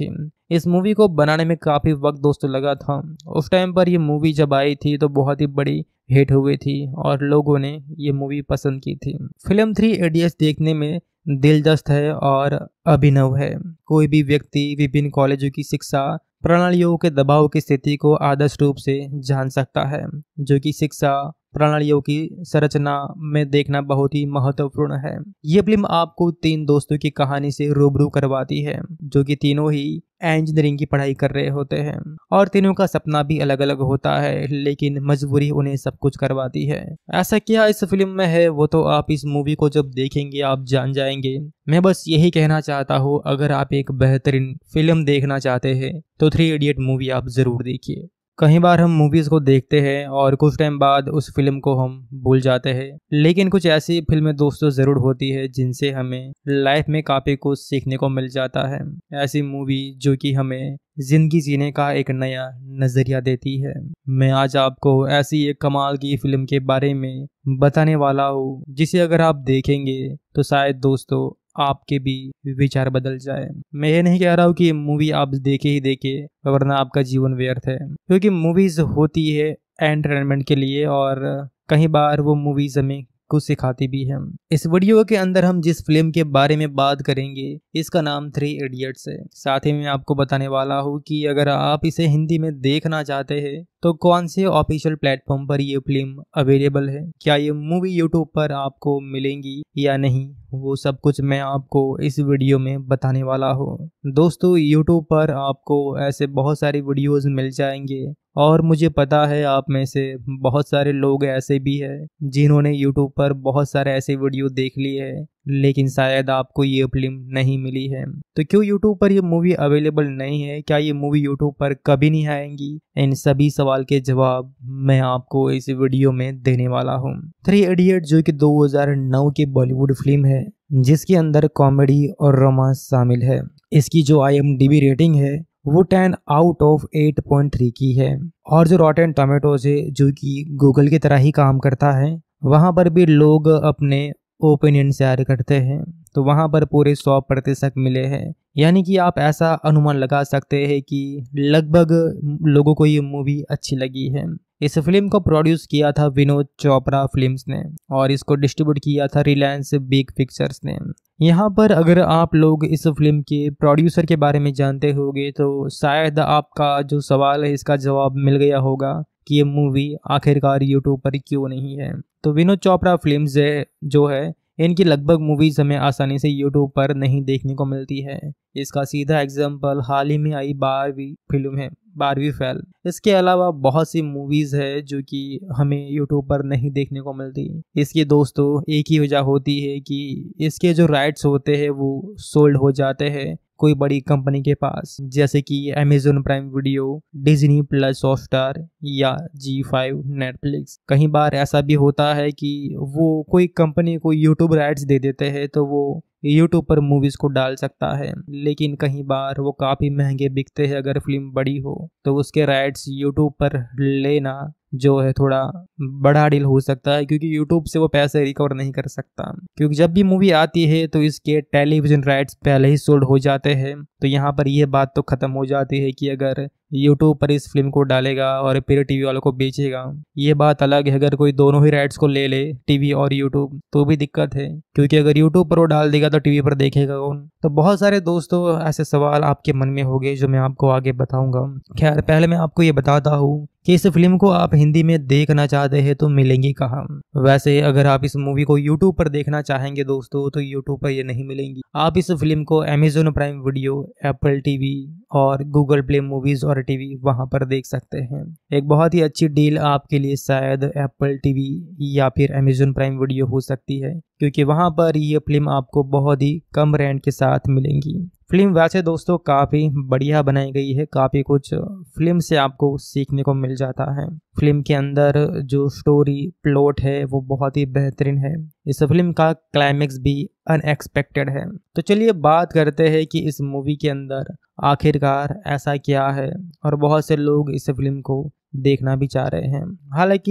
इस मूवी को बनाने में काफ़ी वक्त दोस्तों लगा था। उस टाइम पर ये मूवी जब आई थी तो बहुत ही बड़ी हिट हुई थी और लोगों ने ये मूवी पसंद की थी। फिल्म थ्री इडियट्स देखने में दिलचस्प है और अभिनव है। कोई भी व्यक्ति विभिन्न कॉलेजों की शिक्षा प्रणालियों के दबाव की स्थिति को आदर्श रूप से जान सकता है, जो कि शिक्षा प्रणालियों की संरचना में देखना बहुत ही महत्वपूर्ण है। ये फिल्म आपको तीन दोस्तों की कहानी से रूबरू करवाती है, जो कि तीनों ही इंजीनियरिंग की पढ़ाई कर रहे होते हैं और तीनों का सपना भी अलग अलग होता है, लेकिन मजबूरी उन्हें सब कुछ करवाती है। ऐसा क्या इस फिल्म में है वो तो आप इस मूवी को जब देखेंगे आप जान जाएंगे। मैं बस यही कहना चाहता हूँ, अगर आप एक बेहतरीन फिल्म देखना चाहते हैं तो थ्री इडियट मूवी आप जरूर देखिए। कई बार हम मूवीज को देखते हैं और कुछ टाइम बाद उस फिल्म को हम भूल जाते हैं, लेकिन कुछ ऐसी फिल्में दोस्तों जरूर होती है जिनसे हमें लाइफ में काफी कुछ सीखने को मिल जाता है। ऐसी मूवी जो कि हमें जिंदगी जीने का एक नया नजरिया देती है। मैं आज आपको ऐसी एक कमाल की फिल्म के बारे में बताने वाला हूँ, जिसे अगर आप देखेंगे तो शायद दोस्तों आपके भी विचार बदल जाए। मैं ये नहीं कह रहा हूँ कि मूवी आप देखे ही देखे वरना आपका जीवन व्यर्थ है, क्योंकि मूवीज होती है एंटरटेनमेंट के लिए और कई बार वो मूवीज हमें कुछ सिखाती भी है। इस वीडियो के अंदर हम जिस फिल्म के बारे में बात करेंगे इसका नाम थ्री इडियट्स है। साथ ही मैं आपको बताने वाला हूँ कि अगर आप इसे हिंदी में देखना चाहते हैं तो कौन से ऑफिशियल प्लेटफॉर्म पर ये फिल्म अवेलेबल है, क्या ये मूवी यूट्यूब पर आपको मिलेंगी या नहीं, वो सब कुछ मैं आपको इस वीडियो में बताने वाला हूँ। दोस्तों यूट्यूब पर आपको ऐसे बहुत सारी वीडियोस मिल जाएंगे और मुझे पता है आप में से बहुत सारे लोग ऐसे भी हैं जिन्होंने यूट्यूब पर बहुत सारे ऐसे वीडियो देख लिए हैं, लेकिन शायद आपको ये फिल्म नहीं मिली है। तो क्यों यूट्यूब पर ये मूवी अवेलेबल नहीं है, क्या ये मूवी यूट्यूब पर कभी नहीं आएंगी, इन सभी सवाल के जवाब मैं आपको इस वीडियो में देने वाला हूँ। थ्री इडियट जो कि दो हज़ार नौ की बॉलीवुड फिल्म है, जिसके अंदर कॉमेडी और रोमांस शामिल है। इसकी जो I M D B rating है वो ten out of eight point three की है और जो रॉटेन टोमेटोज है जो कि गूगल की तरह ही काम करता है, वहां पर भी लोग अपने ओपिनियन शेयर करते हैं, तो वहां पर पूरे सौ प्रतिशत मिले हैं। यानी कि आप ऐसा अनुमान लगा सकते हैं कि लगभग लोगों को ये मूवी अच्छी लगी है। इस फिल्म को प्रोड्यूस किया था विनोद चोपड़ा फिल्म्स ने और इसको डिस्ट्रीब्यूट किया था रिलायंस बिग पिक्चर्स ने। यहाँ पर अगर आप लोग इस फिल्म के प्रोड्यूसर के बारे में जानते होंगे तो शायद आपका जो सवाल है इसका जवाब मिल गया होगा कि ये मूवी आखिरकार यूट्यूब पर क्यों नहीं है। तो विनोद चोपड़ा फिल्म्स जो है इनकी लगभग मूवीज हमें आसानी से यूट्यूब पर नहीं देखने को मिलती है। इसका सीधा एग्जाम्पल हाल ही में आई बारहवीं फिल्म है, बारहवीं फेल। इसके अलावा बहुत सी मूवीज है जो कि हमें यूट्यूब पर नहीं देखने को मिलती। इसकी दोस्तों एक ही वजह होती है कि इसके जो राइट्स होते हैं वो सोल्ड हो जाते हैं कोई बड़ी कंपनी के पास, जैसे कि Amazon Prime Video, Disney Plus Hotstar या जी फाइव नेटफ्लिक्स। कई बार ऐसा भी होता है कि वो कोई कंपनी को यूट्यूब राइट्स दे देते हैं तो वो यूट्यूब पर मूवीज को डाल सकता है, लेकिन कई बार वो काफ़ी महंगे बिकते हैं। अगर फिल्म बड़ी हो तो उसके राइट्स यूट्यूब पर लेना जो है थोड़ा बड़ा डील हो सकता है, क्योंकि यूट्यूब से वो पैसे रिकवर नहीं कर सकता, क्योंकि जब भी मूवी आती है तो इसके टेलीविजन राइट्स पहले ही सोल्ड हो जाते हैं। तो यहाँ पर यह बात तो खत्म हो जाती है कि अगर यूट्यूब पर इस फिल्म को डालेगा और फिर टीवी वालों को बेचेगा, ये बात अलग है। अगर कोई दोनों ही राइट्स को ले ले, टीवी और यूट्यूब, तो भी दिक्कत है, क्योंकि अगर यूट्यूब पर वो डाल देगा तो टीवी पर देखेगा कौन। तो बहुत सारे दोस्तों ऐसे सवाल आपके मन में होंगे जो मैं आपको आगे बताऊंगा। खैर पहले मैं आपको ये बताता हूँ कि इस फिल्म को आप हिंदी में देखना चाहते हैं तो मिलेंगी कहाँ। वैसे अगर आप इस मूवी को यूट्यूब पर देखना चाहेंगे दोस्तों तो यूट्यूब पर ये नहीं मिलेंगी। आप इस फिल्म को Amazon Prime Video, Apple TV और गूगल प्ले मूवीज और टीवी वहां पर देख सकते हैं। एक बहुत ही अच्छी डील आपके लिए शायद एप्पल टीवी या फिर अमेजोन प्राइम वीडियो हो सकती है, क्योंकि वहां पर ये फिल्म आपको बहुत ही कम रेंट के साथ मिलेंगी। फिल्म वैसे दोस्तों काफ़ी बढ़िया बनाई गई है, काफ़ी कुछ फिल्म से आपको सीखने को मिल जाता है। फिल्म के अंदर जो स्टोरी प्लॉट है वो बहुत ही बेहतरीन है। इस फिल्म का क्लाइमेक्स भी अनएक्सपेक्टेड है। तो चलिए बात करते हैं कि इस मूवी के अंदर आखिरकार ऐसा क्या है, और बहुत से लोग इस फिल्म को देखना भी चाह रहे हैं। हालांकि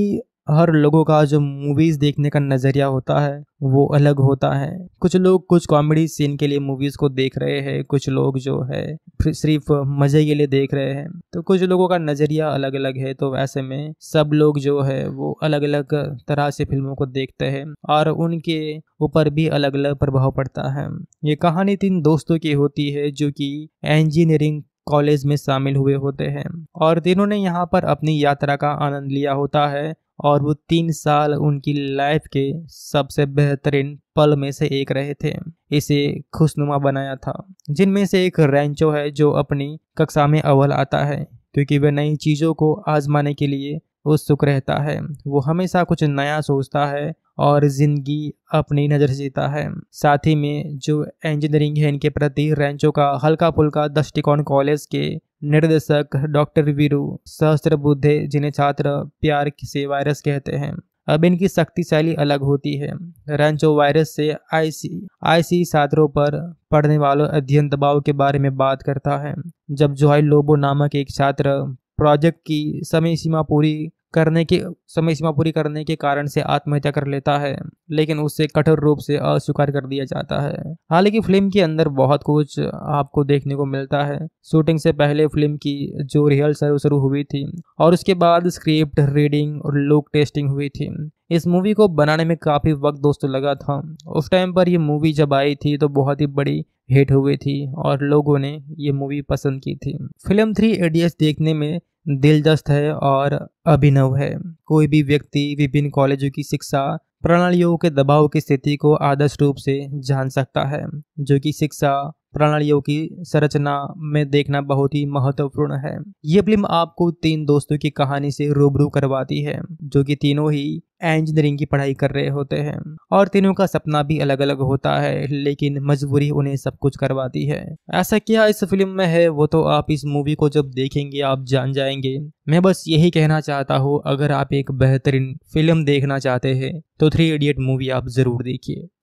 हर लोगों का जो मूवीज देखने का नजरिया होता है वो अलग होता है। कुछ लोग कुछ कॉमेडी सीन के लिए मूवीज को देख रहे हैं, कुछ लोग जो है सिर्फ मजे के लिए देख रहे हैं, तो कुछ लोगों का नजरिया अलग अलग है। तो ऐसे में सब लोग जो है वो अलग अलग तरह से फिल्मों को देखते हैं और उनके ऊपर भी अलग अलग प्रभाव पड़ता है। ये कहानी तीन दोस्तों की होती है जो कि इंजीनियरिंग कॉलेज में शामिल हुए होते हैं और तीनों ने यहाँ पर अपनी यात्रा का आनंद लिया होता है और वो तीन साल उनकी लाइफ के सबसे बेहतरीन पल में से एक रहे थे। इसे खुशनुमा बनाया था, जिनमें से एक रेंचो है जो अपनी कक्षा में अव्वल आता है क्योंकि वह नई चीज़ों को आजमाने के लिए उत्सुक रहता है। वो हमेशा कुछ नया सोचता है और जिंदगी अपनी नज़र से जीता है। साथ ही में जो इंजीनियरिंग है इनके प्रति रेंचो का हल्का फुल्का दृष्टिकोण कॉलेज के निर्देशक डॉक्टर वीरू सहस्त्रबुद्धे, जिन्हें छात्र प्यार से वायरस कहते हैं, अब इनकी शक्तिशाली अलग होती है। रेंचो वायरस से आईसी आईसी छात्रों पर पढ़ने वालों अध्ययन दबाव के बारे में बात करता है। जब जोहाई लोबो नामक एक छात्र प्रोजेक्ट की समय सीमा पूरी करने के समय सीमा पूरी करने के कारण से आत्महत्या कर लेता है, लेकिन उसे कठोर रूप से अस्वीकार कर दिया जाता है। हालांकि फिल्म के अंदर बहुत कुछ आपको देखने को मिलता है। शूटिंग से पहले फिल्म की जो रिहर्सल शुरू हुई थी और उसके बाद स्क्रिप्ट रीडिंग और लुक टेस्टिंग हुई थी। इस मूवी को बनाने में काफ़ी वक्त दोस्तों लगा था। उस टाइम पर ये मूवी जब आई थी तो बहुत ही बड़ी हिट हुई थी और लोगों ने ये मूवी पसंद की थी। फिल्म थ्री इडियट्स देखने में दिलचस्प है और अभिनव है। कोई भी व्यक्ति विभिन्न कॉलेजों की शिक्षा प्रणालियों के दबाव की स्थिति को आदर्श रूप से जान सकता है, जो कि शिक्षा प्रणालियों की संरचना में देखना बहुत ही महत्वपूर्ण है। ये फिल्म आपको तीन दोस्तों की कहानी से रूबरू करवाती है जो कि तीनों ही इंजीनियरिंग की पढ़ाई कर रहे होते हैं और तीनों का सपना भी अलग अलग होता है, लेकिन मजबूरी उन्हें सब कुछ करवाती है। ऐसा क्या इस फिल्म में है वो तो आप इस मूवी को जब देखेंगे आप जान जाएंगे। मैं बस यही कहना चाहता हूँ, अगर आप एक बेहतरीन फिल्म देखना चाहते हैं तो थ्री इडियट मूवी आप जरूर देखिए।